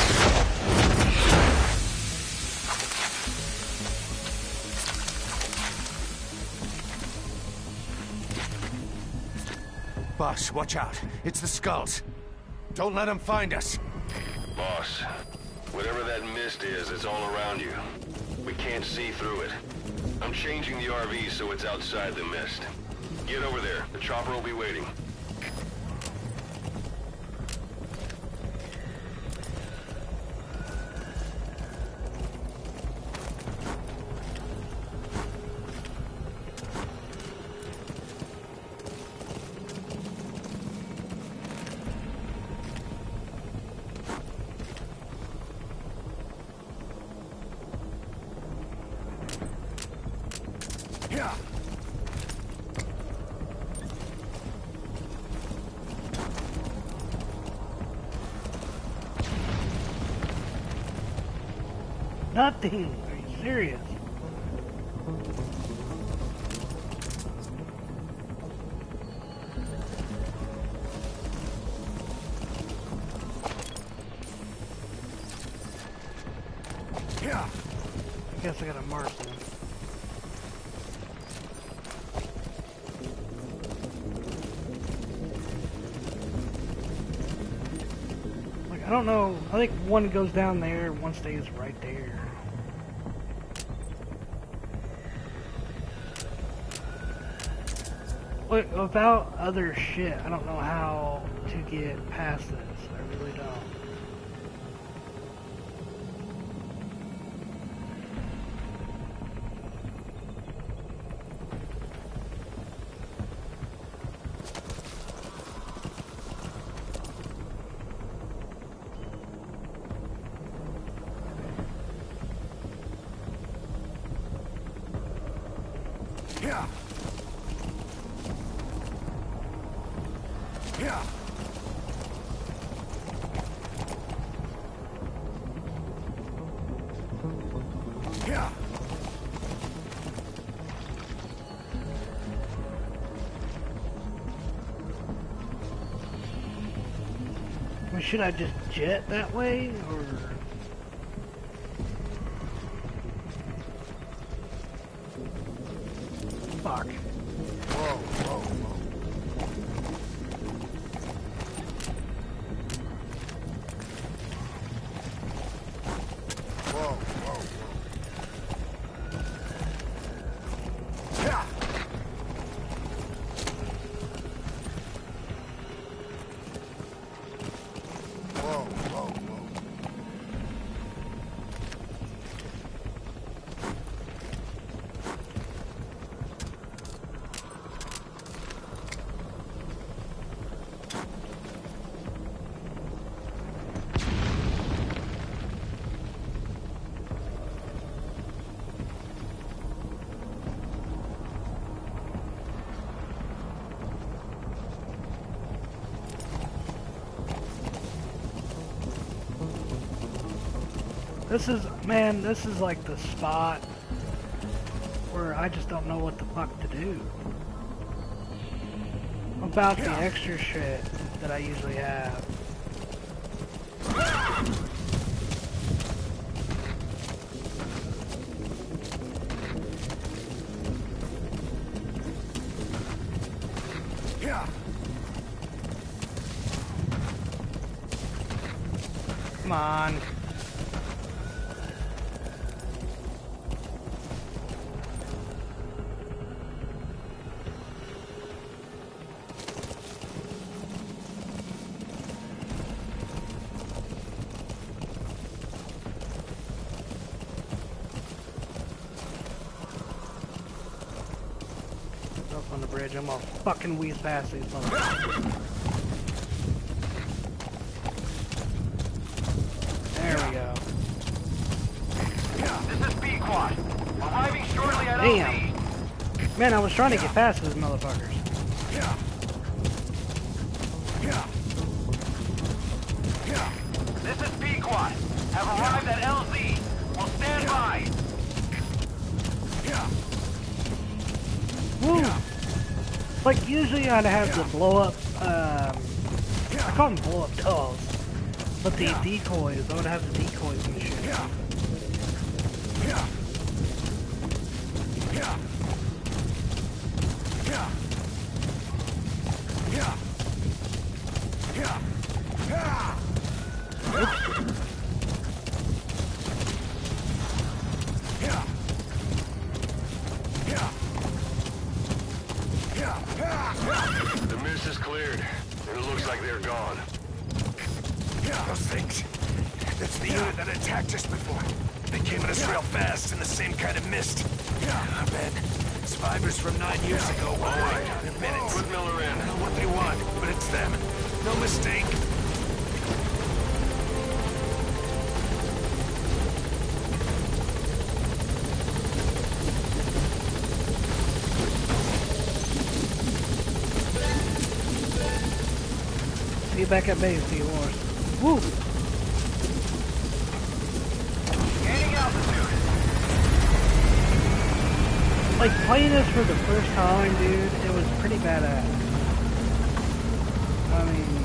Boss, watch out. It's the skulls. Don't let them find us. Boss, whatever that mist is, it's all around you. We can't see through it. I'm changing the R V so it's outside the mist. Get over there. The chopper will be waiting. Yeah. Nothing. Are you serious? Yeah. I guess I gotta mark them. I don't know. I think one goes down there, one stays right there. But without other shit, I don't know how to get past this. I really don't. Yeah. Yeah. Yeah. Well, should I just jet that way, or? Fuck. Whoa, whoa, whoa. Whoa, whoa, whoa. Yeah. Whoa, whoa, whoa. This is, man, this is like the spot where I just don't know what the fuck to do about the extra shit that I usually have. Yeah. Come on. Up on the bridge, I'm gonna fucking wheeze past these motherfuckers. There we go. This is B-Quad. Arriving shortly at Damn. Man, I was trying to get past those motherfuckers. Yeah. Yeah. Yeah. This is B-Quad. squad have arrived at L Z. We'll stand by. Woo! Like, usually I'd have the blow up, um, I call them blow up dolls, but the decoys, I would have the decoys and shit. The mist is cleared, and it looks like they're gone. Those things. That's the unit that attacked us before. They came at us real fast in the same kind of mist. I bet. Survivors from nine years ago will right in minutes. Put Miller in. I don't know what they want, but it's them. No mistake. See you back at base, see you wars. Woo! Gaining altitude. Like, playing this for the first time, dude, it was pretty badass. I mean...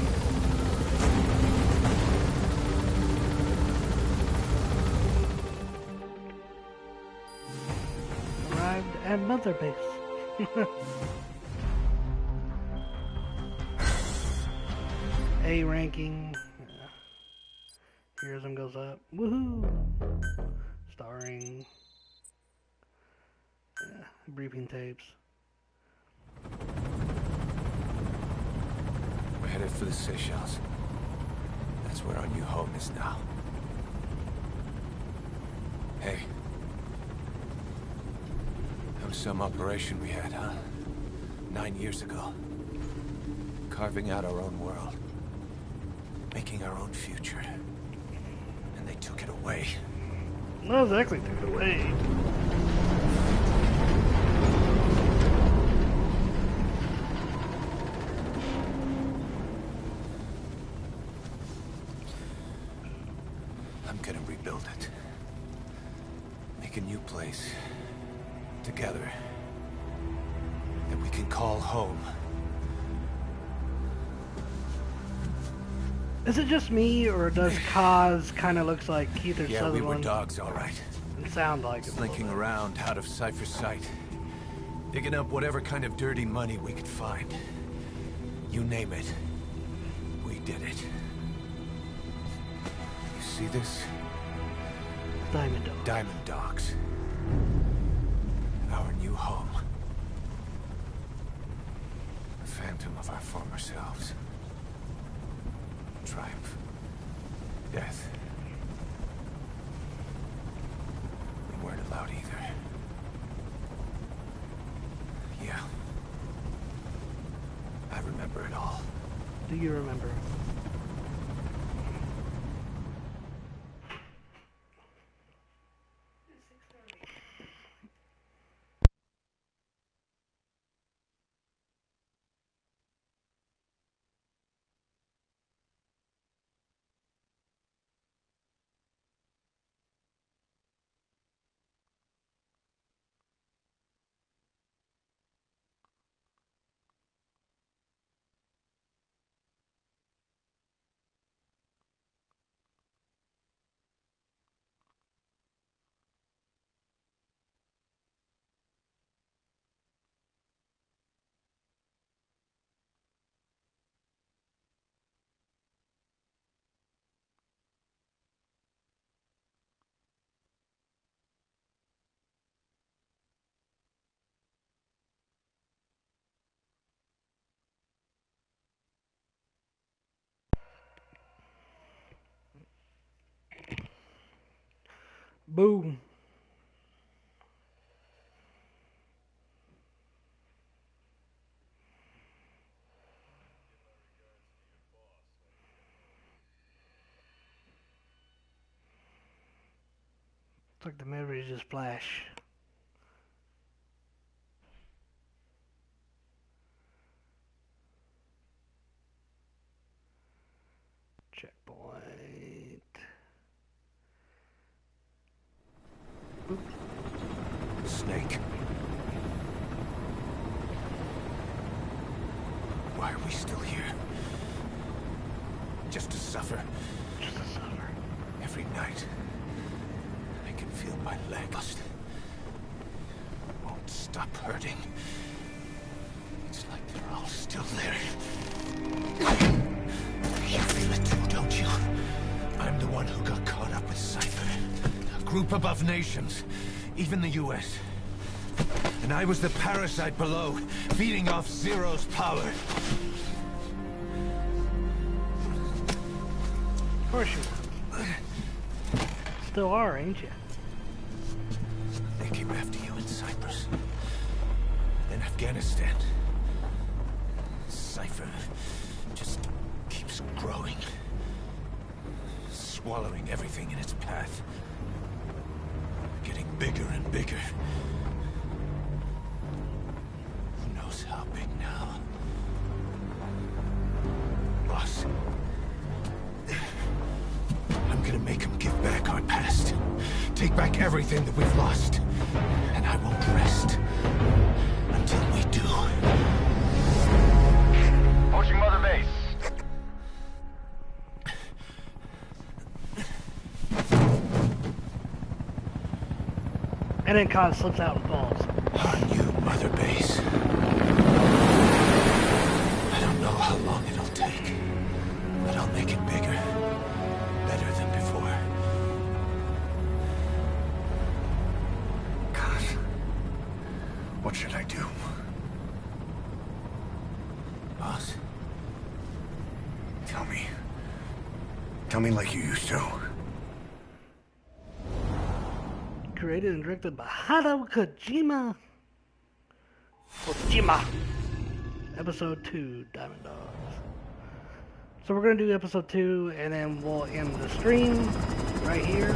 Arrived at Mother Base. A ranking. Yeah. Heroism goes up. Woohoo! Starring. Yeah, briefing tapes. We're headed for the Seychelles. That's where our new home is now. Hey. That was some operation we had, huh? Nine years ago. Carving out our own world. Making our own future. And they took it away. Not exactly took it away. I'm gonna rebuild it. Make a new place. Together. That we can call home. Is it just me, or does Kaz kind of looks like Keith or Yeah, Sutherland? we were dogs, all right. It sound like it. Slinking around out of Cypher's sight. Digging up whatever kind of dirty money we could find. You name it. We did it. You see this? Diamond Dogs. Diamond Dogs. Our new home. A phantom of our former selves. Triumph. Death. We weren't allowed either. Yeah. I remember it all. Do you remember? Boom. It's like the memories just flash. Checkpoint. we still here? Just to suffer. Just to suffer. Every night, I can feel my legs won't stop hurting. It's like they're all still there. You feel it too, don't you? I'm the one who got caught up with Cypher. A group above nations, even the U S. And I was the parasite below, feeding off Zero's power. Of course you are. Still are, ain't you? They came after you in Cyprus. Then Afghanistan. Cypher just keeps growing. Swallowing everything in its path. Getting bigger and bigger. Who knows how big now? Boss. I'm gonna make him give back our past. Take back everything that we've lost. And I won't rest until we do. Approaching Mother Base. And then Khan slips out and falls. On you, Mother Base. I don't know how long it'll take, but I'll make it bigger. Better than before. God. What should I do? Boss? Tell me. Tell me like you used to. Created and directed by Hideo Kojima. Kojima. Episode two, Diamond Dogs. So we're going to do episode two, and then we'll end the stream right here.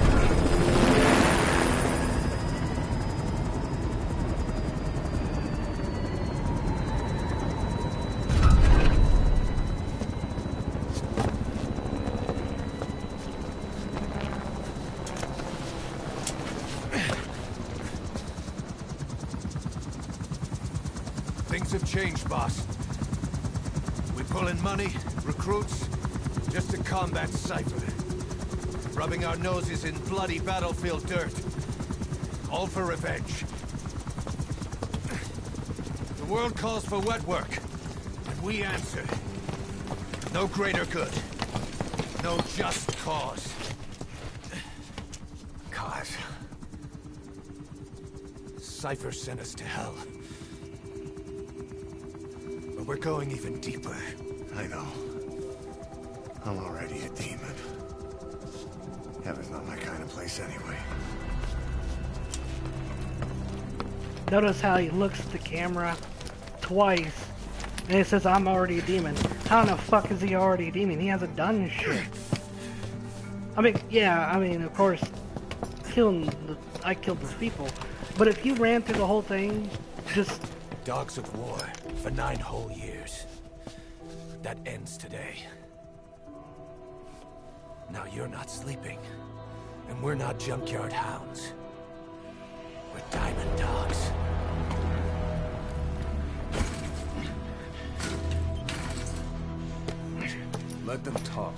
Things have changed, boss. We pull in money, recruits, just to combat Cypher. Rubbing our noses in bloody battlefield dirt. All for revenge. The world calls for wet work, and we answer. No greater good. No just cause. Cause. Cypher sent us to hell. But we're going even deeper. I know. I'm already a demon. Heaven's not my kind of place anyway. Notice how he looks at the camera twice, and it says, I'm already a demon. How in the fuck is he already a demon? He hasn't done shit. I mean, yeah, I mean, of course, killing the, I killed those people. But if you ran through the whole thing, just... Dogs of war for nine whole years. That ends today. Now you're not sleeping, and we're not junkyard hounds. We're diamond dogs. Let them talk.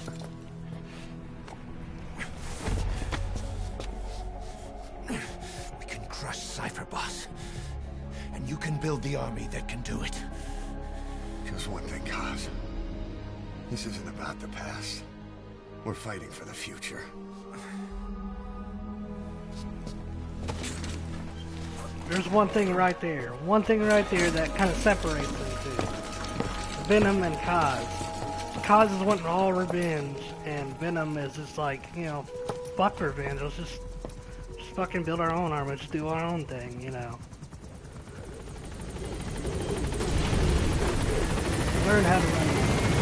We can crush Cypher, boss. And you can build the army that can do it. Just one thing, Kaz. This isn't about the past. We're fighting for the future. There's one thing right there. One thing right there that kind of separates them two. Venom and Kaz. Kaz is wanting all revenge, and Venom is just like, you know, fuck revenge. Let's just, just fucking build our own army. Just do our own thing, you know. Learn how to run.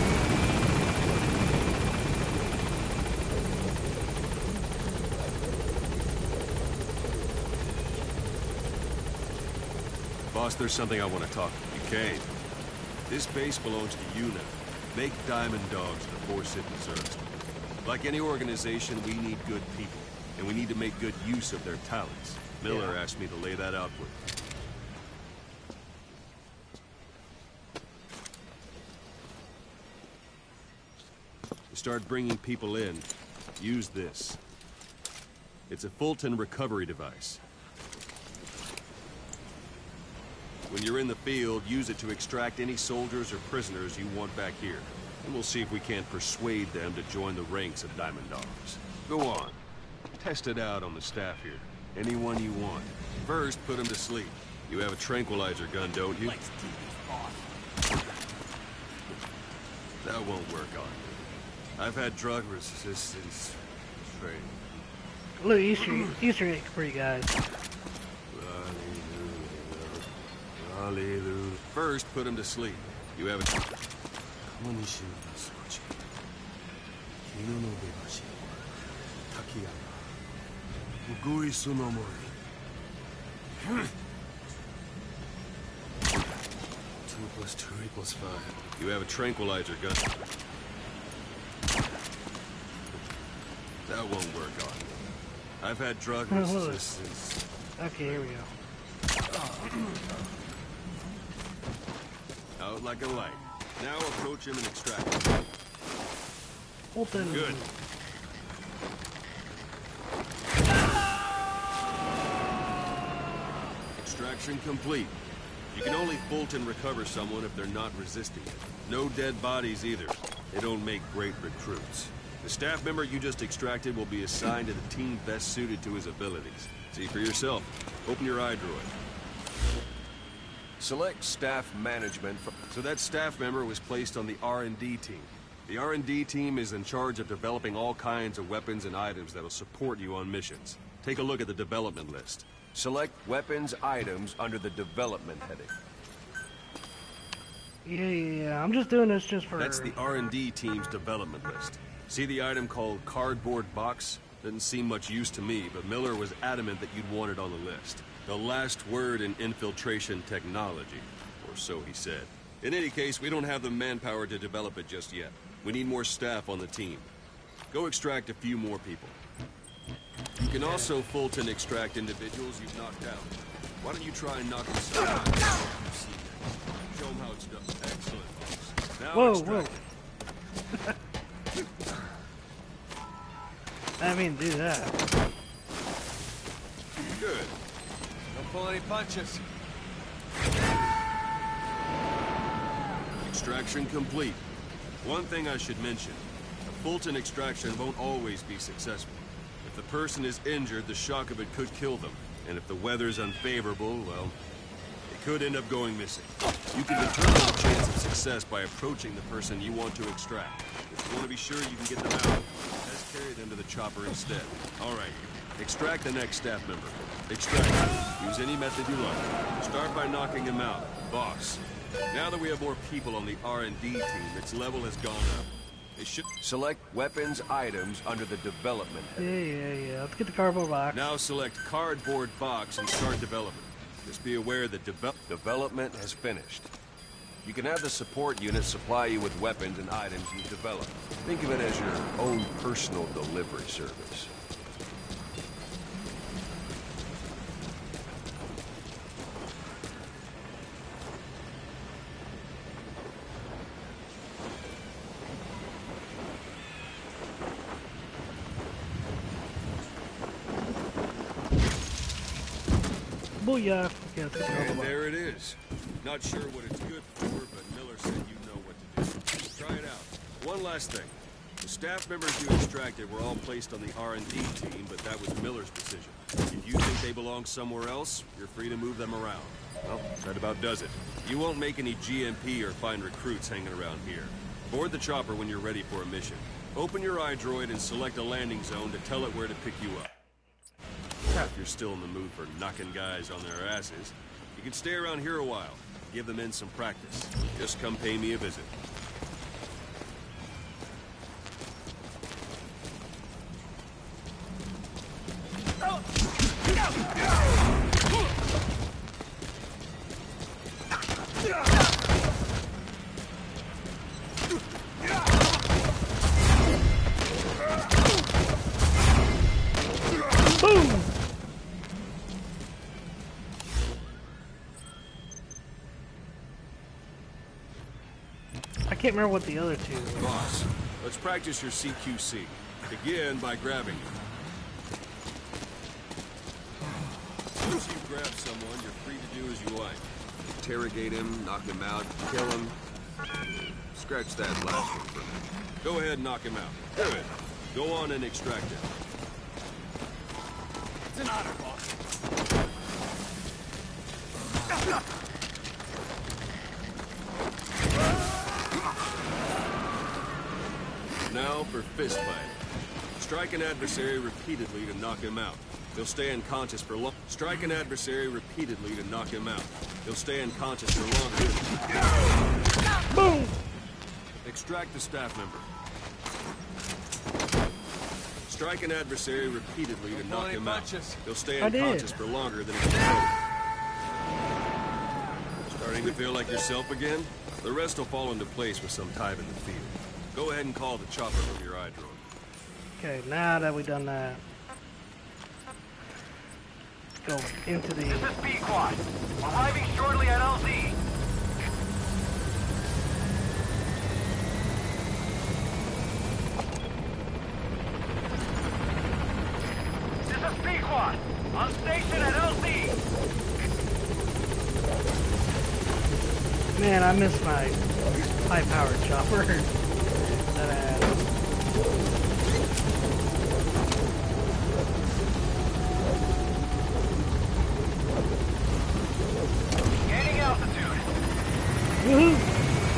Boss, there's something I want to talk to you. Kane, this base belongs to you now. Make Diamond Dogs the force it deserves. Like any organization, we need good people, and we need to make good use of their talents. Miller yeah. asked me to lay that out for you. To start bringing people in, use this. It's a Fulton recovery device. When you're in the field, use it to extract any soldiers or prisoners you want back here. And we'll see if we can't persuade them to join the ranks of Diamond Dogs. Go on. Test it out on the staff here. Anyone you want. First, put them to sleep. You have a tranquilizer gun, don't you? That won't work on you. I've had drug resistance training. Little Easter, Easter egg for you guys. Hallelujah. First, put him to sleep. You have a... Two plus two equals five. You have a tranquilizer gun. That won't work on me. I've had drug resistance. Okay, here we go. Out like a light. Now approach him and extract him. Fulton. Good. Extraction complete. You can only Fulton recover someone if they're not resisting it. No dead bodies either. They don't make great recruits. The staff member you just extracted will be assigned to the team best suited to his abilities. See for yourself. Open your iDroid. Select staff management. So that staff member was placed on the R and D team. The R and D team is in charge of developing all kinds of weapons and items that'll support you on missions. Take a look at the development list. Select weapons items under the development heading. Yeah, yeah, yeah. I'm just doing this just for... That's the R and D team's development list. See the item called cardboard box? Didn't seem much use to me, but Miller was adamant that you'd want it on the list. The last word in infiltration technology, or so he said. In any case, we don't have the manpower to develop it just yet. We need more staff on the team. Go extract a few more people. You can also Fulton extract individuals you've knocked out. Why don't you try and knock them out? Show them how it's done. Excellent. Now whoa, extract whoa. I mean, do that. Good. Don't pull any punches. Extraction complete. One thing I should mention. A Fulton extraction won't always be successful. If the person is injured, the shock of it could kill them. And if the weather's unfavorable, well, it could end up going missing. You can determine the chance of success by approaching the person you want to extract. If you want to be sure you can get them out, let's carry them to the chopper instead. All right. Extract the next staff member. Extract him. Use any method you like. Start by knocking him out. Boss. Now that we have more people on the R and D team, its level has gone up. It should select weapons items under the development head. Yeah, yeah, yeah. Let's get the cardboard box. Now select cardboard box and start development. Just be aware that deve development has finished. You can have the support unit supply you with weapons and items you've developed. Think of it as your own personal delivery service. Booyah! Okay, let's get the And cardboard box. there it is. Not sure what it's good for, but Miller said you know what to do. Try it out. One last thing. The staff members you extracted were all placed on the R and D team, but that was Miller's decision. If you think they belong somewhere else, you're free to move them around. Well, that about does it. You won't make any G M P or find recruits hanging around here. Board the chopper when you're ready for a mission. Open your iDroid and select a landing zone to tell it where to pick you up. If you're still in the mood for knocking guys on their asses, you can stay around here a while. Give the men some practice. Just come pay me a visit. Boom! I can't remember what the other two were. Boss, Let's practice your C Q C. Begin by grabbing it. Once you've grabbed someone, you're free to do as you like. Interrogate him, knock him out, kill him. Scratch that last one for me. Go ahead and knock him out. Good. Go on and extract him. It's an honor, boss. Now for fist fight. Strike an adversary repeatedly to knock him out. He'll stay unconscious for long. Strike an adversary repeatedly to knock him out. He'll stay unconscious for longer. Boom! Extract the staff member. Strike an adversary repeatedly to knock him out. He'll stay unconscious for longer than he's Starting to feel like yourself again? The rest will fall into place with some time in the field. Go ahead and call the chopper from your eye drone. Okay, now that we've done that, let's go into the... This is B-Quad. Arriving shortly at L Z. This is B-Quad. On station at L Z. Man, I miss my high-powered chopper. That ass. Gaining altitude. Woohoo!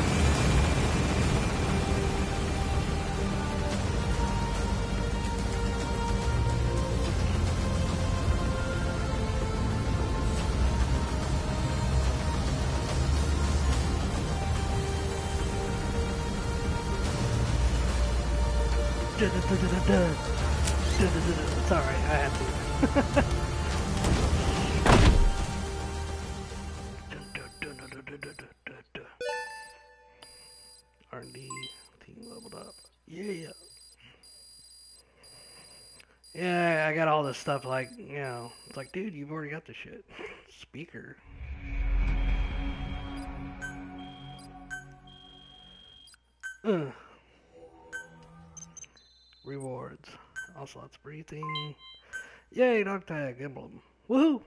Sorry, I had to. R and D team leveled up. Yeah. Yeah, I got all this stuff like, you know, it's like, dude, you've already got the shit. Speaker. Uh. Rewards. Ocelot's breathing. Yay, dog tag emblem. Woohoo!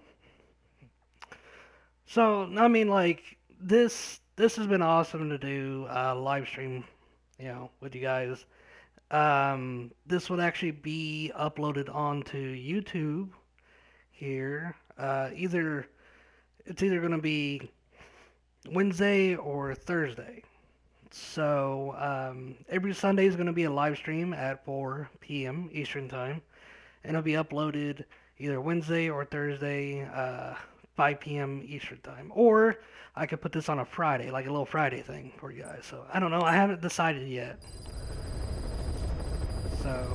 So, I mean, like, this this has been awesome to do, uh, live stream, you know, with you guys. Um, this would actually be uploaded onto YouTube here. Uh, either, it's either going to be Wednesday or Thursday. So, um, every Sunday is going to be a live stream at four p m Eastern Time. And it'll be uploaded either Wednesday or Thursday, uh, five p m Eastern Time. Or I could put this on a Friday, like a little Friday thing for you guys. So, I don't know. I haven't decided yet. So.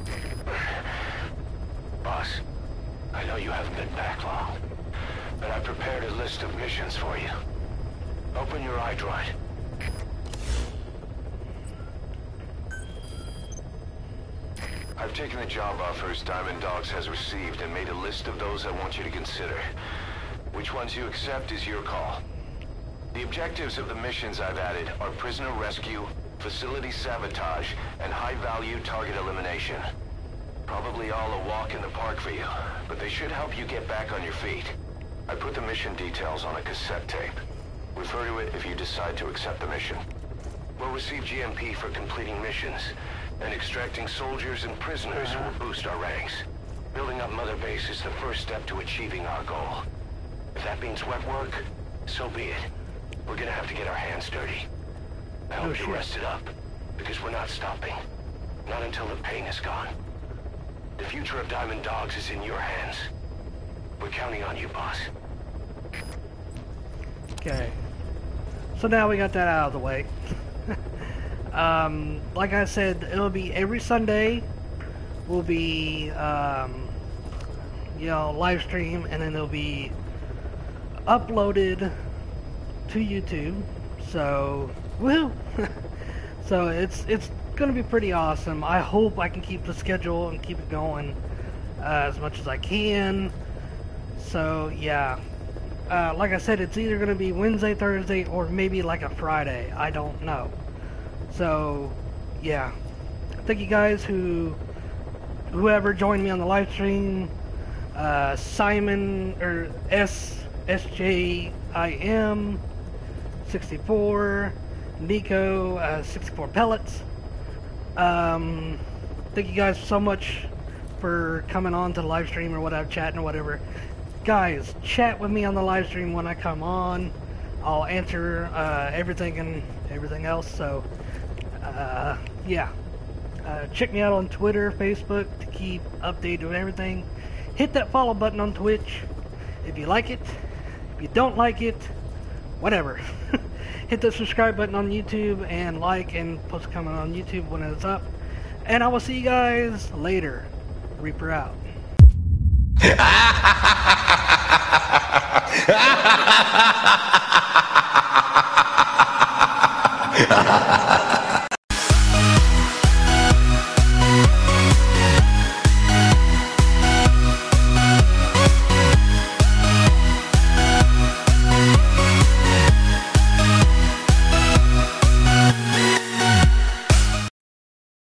Boss, I know you haven't been back long, but I prepared a list of missions for you. Open your iDroid. I've taken the job offers Diamond Dogs has received and made a list of those I want you to consider. Which ones you accept is your call. The objectives of the missions I've added are prisoner rescue, facility sabotage, and high-value target elimination. Probably all a walk in the park for you, but they should help you get back on your feet. I put the mission details on a cassette tape. Refer to it if you decide to accept the mission. We'll receive G M P for completing missions, and extracting soldiers and prisoners will boost our ranks. Building up Mother Base is the first step to achieving our goal. If that means wet work, so be it. We're gonna have to get our hands dirty. I hope you're rested up, because we're not stopping. Not until the pain is gone. The future of Diamond Dogs is in your hands. We're counting on you, boss. Okay. So now we got that out of the way. Um, like I said, it'll be every Sunday will be, um, you know, live stream, and then it'll be uploaded to YouTube. So, woo! So it's it's gonna be pretty awesome. I hope I can keep the schedule and keep it going uh, as much as I can. So yeah, uh, like I said, it's either gonna be Wednesday, Thursday, or maybe like a Friday. I don't know. So, yeah, thank you guys who, whoever joined me on the live stream. Uh, Simon or S S J I M sixty-four, Nico uh, sixty-four pellets. Um, thank you guys so much for coming on to the live stream or whatever, chatting or whatever. Guys, chat with me on the live stream when I come on. I'll answer uh, everything and everything else. So, uh, yeah. Uh, check me out on Twitter, Facebook to keep updated with everything. Hit that follow button on Twitch if you like it. If you don't like it, whatever. Hit the subscribe button on YouTube and like and post a comment on YouTube when it's up. And I will see you guys later. Reaper out. Ha ha ha ha!